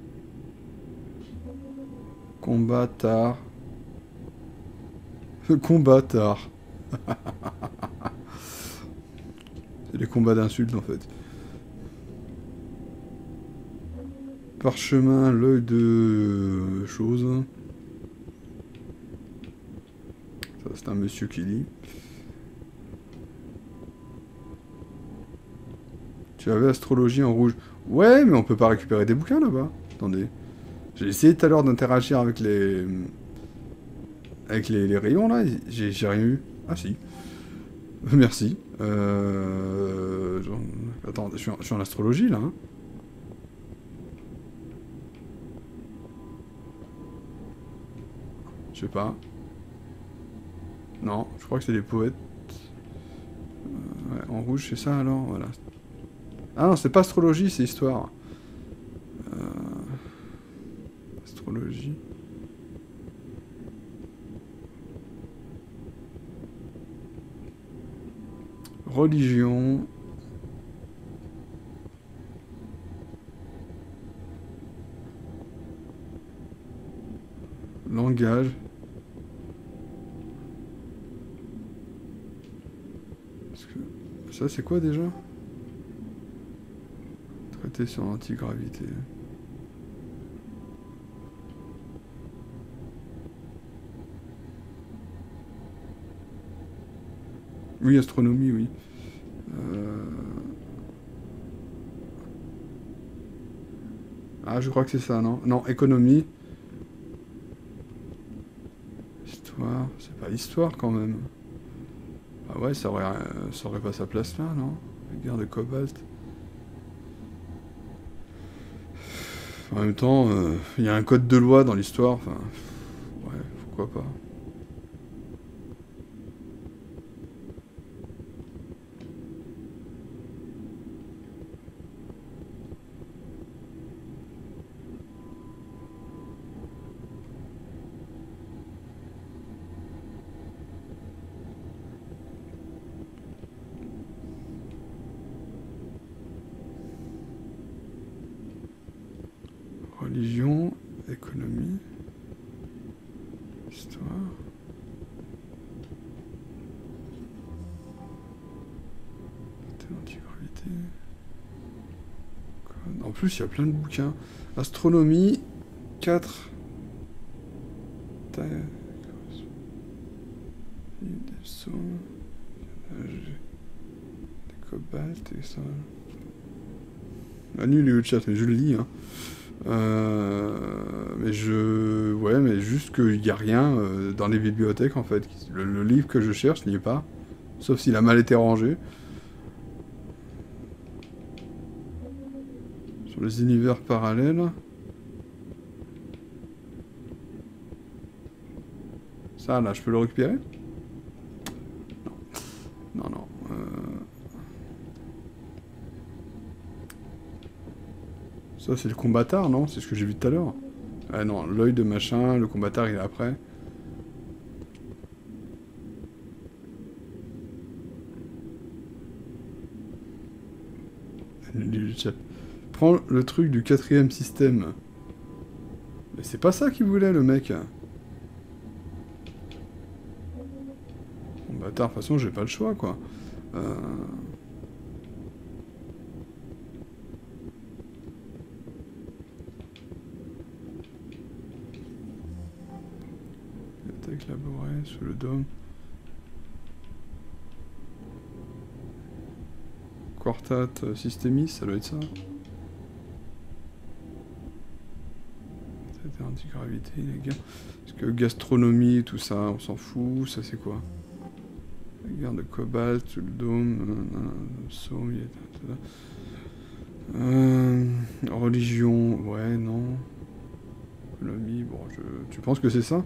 Combat tard. Combat tard. C'est les combats d'insultes, en fait. Parchemin, l'œil de... chose. Ça, c'est un monsieur qui lit. Tu avais astrologie en rouge. Ouais, mais on peut pas récupérer des bouquins là-bas. Attendez. J'ai essayé tout à l'heure d'interagir avec les... Avec les, les rayons là. J'ai rien eu. Ah si. Merci. Euh... Attends, je suis, en, je suis en astrologie là. Hein. Je sais pas. Non, je crois que c'est des poètes. Euh, ouais, en rouge, c'est ça alors, voilà. Ah non, c'est pas astrologie, c'est histoire. Euh... Astrologie. Religion. Langage. Parce que... Ça c'est quoi déjà? Traité sur l'antigravité. Oui, astronomie, oui. Euh... Ah, je crois que c'est ça, non? Non, économie. Histoire. C'est pas histoire, quand même. Ah ouais, ça aurait, euh, ça aurait pas sa place là, non? La guerre de Cobalt. En même temps, il euh, y a un code de loi dans l'histoire, enfin... Ouais, pourquoi pas. Religion, économie, histoire. Antigravité. En plus, il y a plein de bouquins. Astronomie, quatre. Des sons. Des cobalt et ça. Annule le chat, mais je le lis, hein. Euh, mais je... Ouais, mais juste qu'il n'y a rien euh, dans les bibliothèques, en fait. Le, le livre que je cherche n'y est pas. Sauf s'il a mal été rangé. Sur les univers parallèles. Ça, là, je peux le récupérer? Non. Non, non. Euh... Ça, c'est le combatard, non? C'est ce que j'ai vu tout à l'heure. Ah non, l'œil de machin, le combatard, il est après. Prends le truc du quatrième système. Mais c'est pas ça qu'il voulait, le mec. Combatard, de toute façon, j'ai pas le choix, quoi. Euh... Élaboré sous le dôme. Quartat euh, Systemis, ça doit être ça. C'était antigravité, les gars. Parce que gastronomie, tout ça, on s'en fout. Ça, c'est quoi? La guerre de Cobalt, sous le dôme. Somme, euh, religion, ouais, non. Économie, bon, je... tu penses que c'est ça?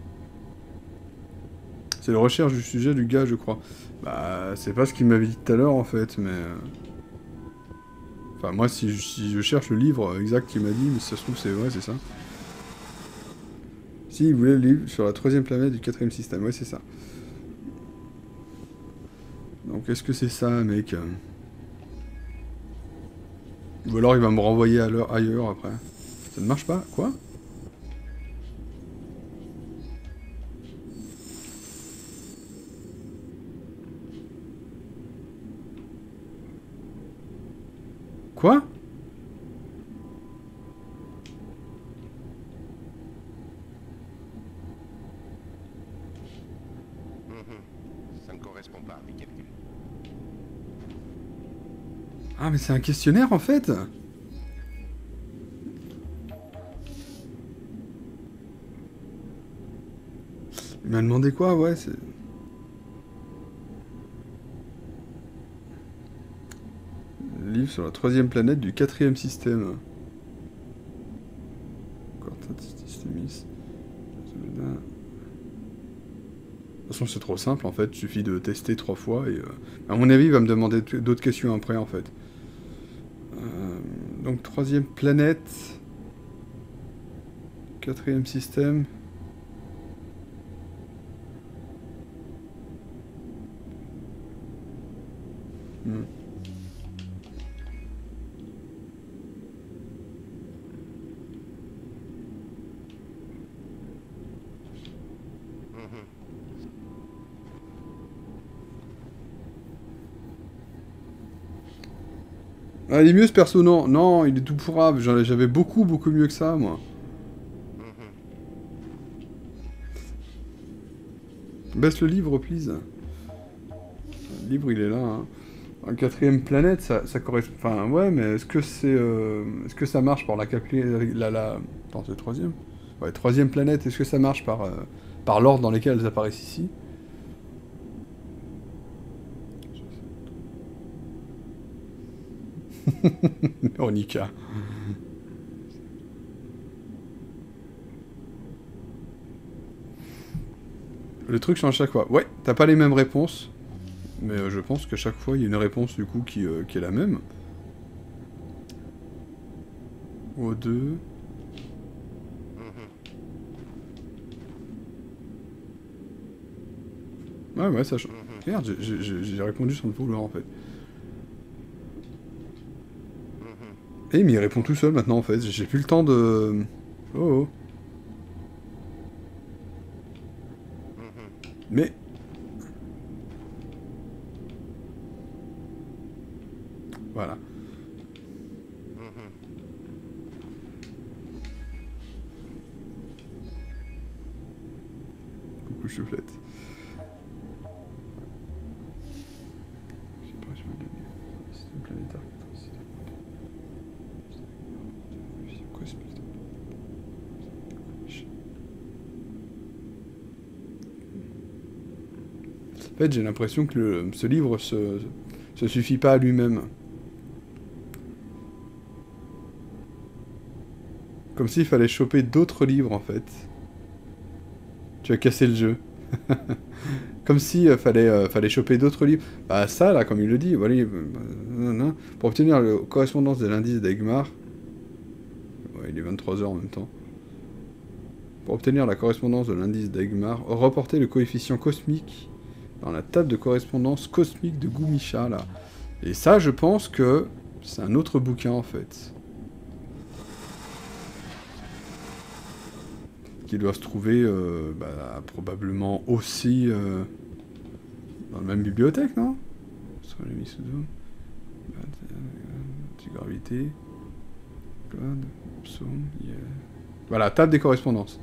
C'est la recherche du sujet du gars, je crois. Bah, c'est pas ce qu'il m'avait dit tout à l'heure, en fait, mais... Enfin, moi, si je, si je cherche le livre exact qu'il m'a dit, mais si ça se trouve, c'est vrai, c'est ça. Si, il voulait le livre sur la troisième planète du quatrième système, ouais, c'est ça. Donc, est-ce que c'est ça, mec? Ou alors, il va me renvoyer à l'heure ailleurs, après. Ça ne marche pas? Quoi? Quoi? Ça ne correspond pas à mes calculs. Ah, mais c'est un questionnaire, en fait? Il m'a demandé quoi? Ouais, c'est... Livre sur la troisième planète du quatrième système. Systemis. De toute façon, c'est trop simple, en fait. Il suffit de tester trois fois et... Euh... À mon avis, il va me demander d'autres questions après, en fait. Euh... Donc, troisième planète. Quatrième système. Hmm. Ah, il est mieux ce perso, non, non, il est tout pourrave. J'en- J'avais beaucoup, beaucoup mieux que ça, moi. Baisse le livre, please. Le livre, il est là. Hein. Un quatrième planète, ça, ça correspond. Enfin, ouais, mais est-ce que c'est, euh... est-ce que ça marche par la calculer, la, la... Attends, c'est troisième. Ouais, troisième planète. Est-ce que ça marche par, euh... par l'ordre dans lequel elles apparaissent ici? Onika. Le truc change chaque fois. Ouais, t'as pas les mêmes réponses. Mais euh, je pense que chaque fois, il y a une réponse du coup qui, euh, qui est la même. O deux. Ouais, ouais, ça change. Merde, j'ai- j'ai j'ai répondu sans le vouloir en fait. Eh, mais il répond tout seul maintenant en fait. J'ai plus le temps de. Oh oh. Mais. Voilà. Coucou chouflette. Séparation de la système planétaire quatre-vingt-six. Cosmique. En fait, j'ai l'impression que le, ce livre se, se suffit pas à lui-même. Comme s'il fallait choper d'autres livres, en fait. Tu as cassé le jeu. Comme si euh, fallait, euh, fallait choper d'autres livres. Bah ça, là, comme il le dit, voilà, il- euh, pour obtenir la correspondance de l'indice d'Egmar... Ouais, il est vingt-trois heures en même temps. Pour obtenir la correspondance de l'indice d'Egmar, reporter le coefficient cosmique dans la table de correspondance cosmique de Gumisha, là. Et ça, je pense que c'est un autre bouquin, en fait. Qui doit se trouver euh, bah, probablement aussi euh, dans la même bibliothèque, non? Sur les Misudo. Antigravité. Code. Psaume. Yeah. Voilà, table des correspondances.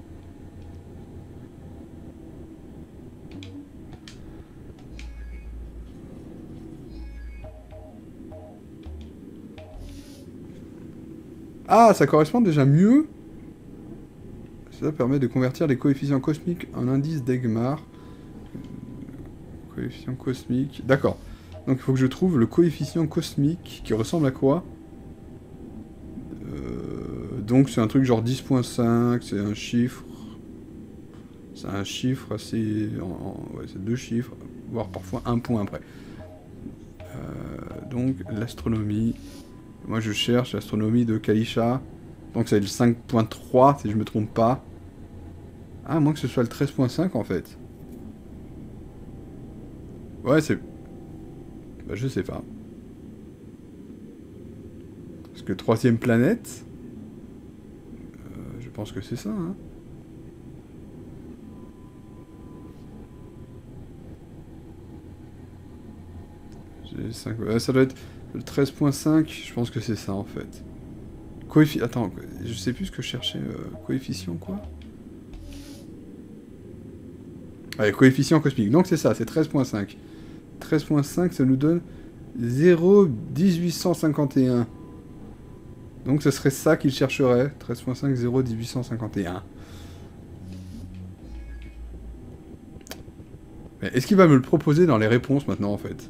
Ah, ça correspond déjà mieux. Ça permet de convertir les coefficients cosmiques en indices d'Egmar. Coefficient cosmique. D'accord. Donc il faut que je trouve le coefficient cosmique qui ressemble à quoi? euh, Donc c'est un truc genre dix point cinq, c'est un chiffre. C'est un chiffre assez... En, en, ouais, c'est deux chiffres, voire parfois un point après. Euh, donc l'astronomie. Moi je cherche l'astronomie de Kalisha. Donc c'est le cinq point trois si je me trompe pas. Ah, à moins que ce soit le treize point cinq en fait. Ouais, c'est... Bah, je sais pas. Parce que troisième planète... Euh, je pense que c'est ça, hein. J'ai cinq... Ouais, ça doit être le treize point cinq, je pense que c'est ça en fait. Coeffi... Attends, je sais plus ce que je cherchais. Euh, coefficient quoi? Allez, coefficient cosmique. Donc c'est ça, c'est treize point cinq. treize point cinq, ça nous donne zéro virgule dix-huit cent cinquante et un. Donc ce serait ça qu'il chercherait. treize point cinq, zéro virgule dix-huit cent cinquante et un. Mais est-ce qu'il va me le proposer dans les réponses maintenant en fait?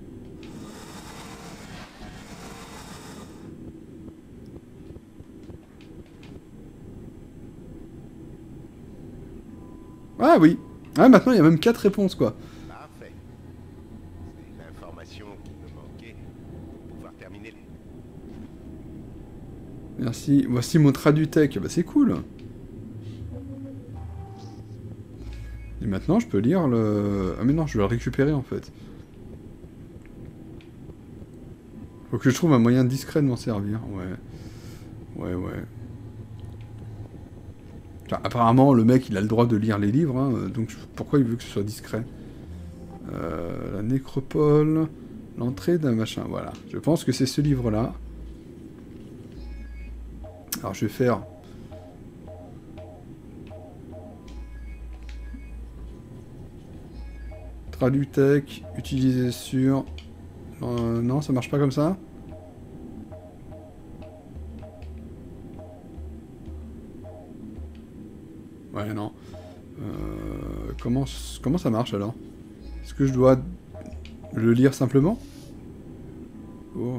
Ah oui. Ah, maintenant il y a même quatre réponses quoi. Parfait. C'est l'information qui me manquait pour pouvoir terminer. Merci. Voici mon tradutech. Bah c'est cool. Et maintenant je peux lire le... Ah mais non, je vais le récupérer en fait. Faut que je trouve un moyen discret de m'en servir, ouais. Ouais, ouais. Enfin, apparemment, le mec, il a le droit de lire les livres, hein, donc pourquoi il veut que ce soit discret? euh, La nécropole... L'entrée d'un machin, voilà. Je pense que c'est ce livre-là. Alors, je vais faire... Tradutech, utilisé sur... Euh, non, ça marche pas comme ça. Ouais, non. Euh, comment, comment ça marche, alors? Est-ce que je dois le lire simplement? Oh,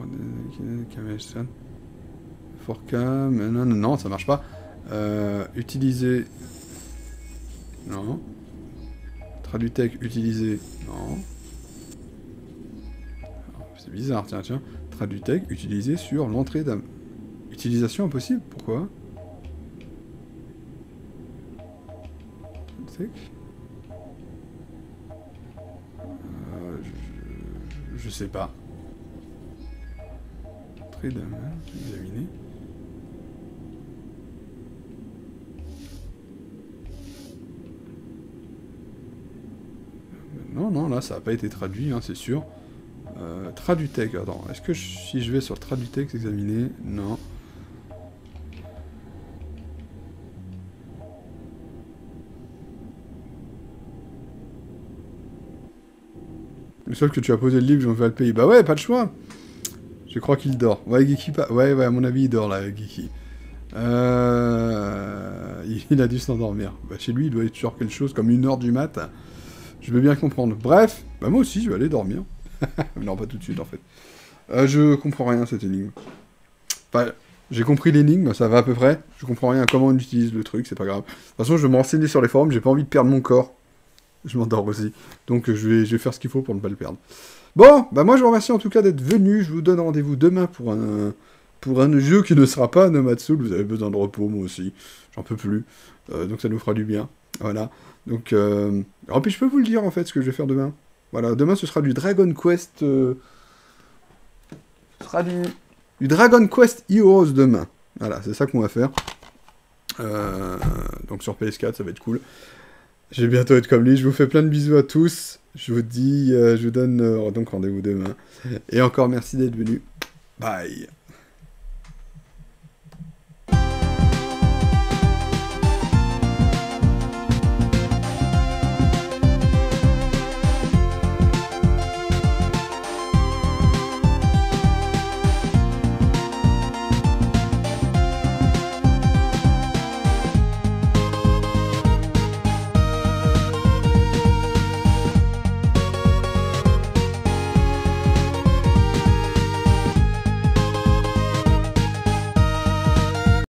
Forcam... Non, non, non, ça marche pas. Euh, utiliser... Non. Tradutech, utiliser... Non. C'est bizarre, tiens, tiens. Tradutech, utiliser sur l'entrée d'un... Utilisation impossible, pourquoi? Tradutech. Euh, je, je sais pas. Entrée d'un... Examiner. Non, non, là, ça n'a pas été traduit, hein, c'est sûr. Euh, Tradutech, attends, est-ce que je, si je vais sur Tradutech, examiner, non. Le seul que tu as posé le livre, je vais le payer. Bah ouais, pas de choix. Je crois qu'il dort. Ouais, Geeky, pas... ouais, ouais, à mon avis, il dort, là, Geeky. Euh... Il a dû s'endormir. Bah, chez lui, il doit être genre quelque chose comme une heure du mat'. Je veux bien comprendre. Bref, bah moi aussi, je vais aller dormir. Non, pas tout de suite, en fait. Euh, je comprends rien à cette énigme. Enfin, j'ai compris l'énigme, ça va à peu près. Je comprends rien à comment on utilise le truc, c'est pas grave. De toute façon, je vais me renseigner sur les forums, j'ai pas envie de perdre mon corps. Je m'endors aussi. Donc, je vais, je vais faire ce qu'il faut pour ne pas le perdre. Bon, bah moi, je vous remercie en tout cas d'être venu. Je vous donne rendez-vous demain pour un, pour un jeu qui ne sera pas Nomad Soul. Vous avez besoin de repos, moi aussi. J'en peux plus. Euh, donc, ça nous fera du bien. Voilà. Donc, euh... alors, puis je peux vous le dire, en fait, ce que je vais faire demain. Voilà, demain, ce sera du Dragon Quest... Euh... Ce sera du... du Dragon Quest Heroes demain. Voilà, c'est ça qu'on va faire. Euh... Donc, sur P S quatre, ça va être cool. Je vais bientôt être comme lui. Je vous fais plein de bisous à tous. Je vous dis... Euh, je vous donne euh, donc rendez-vous demain. Et encore merci d'être venu. Bye.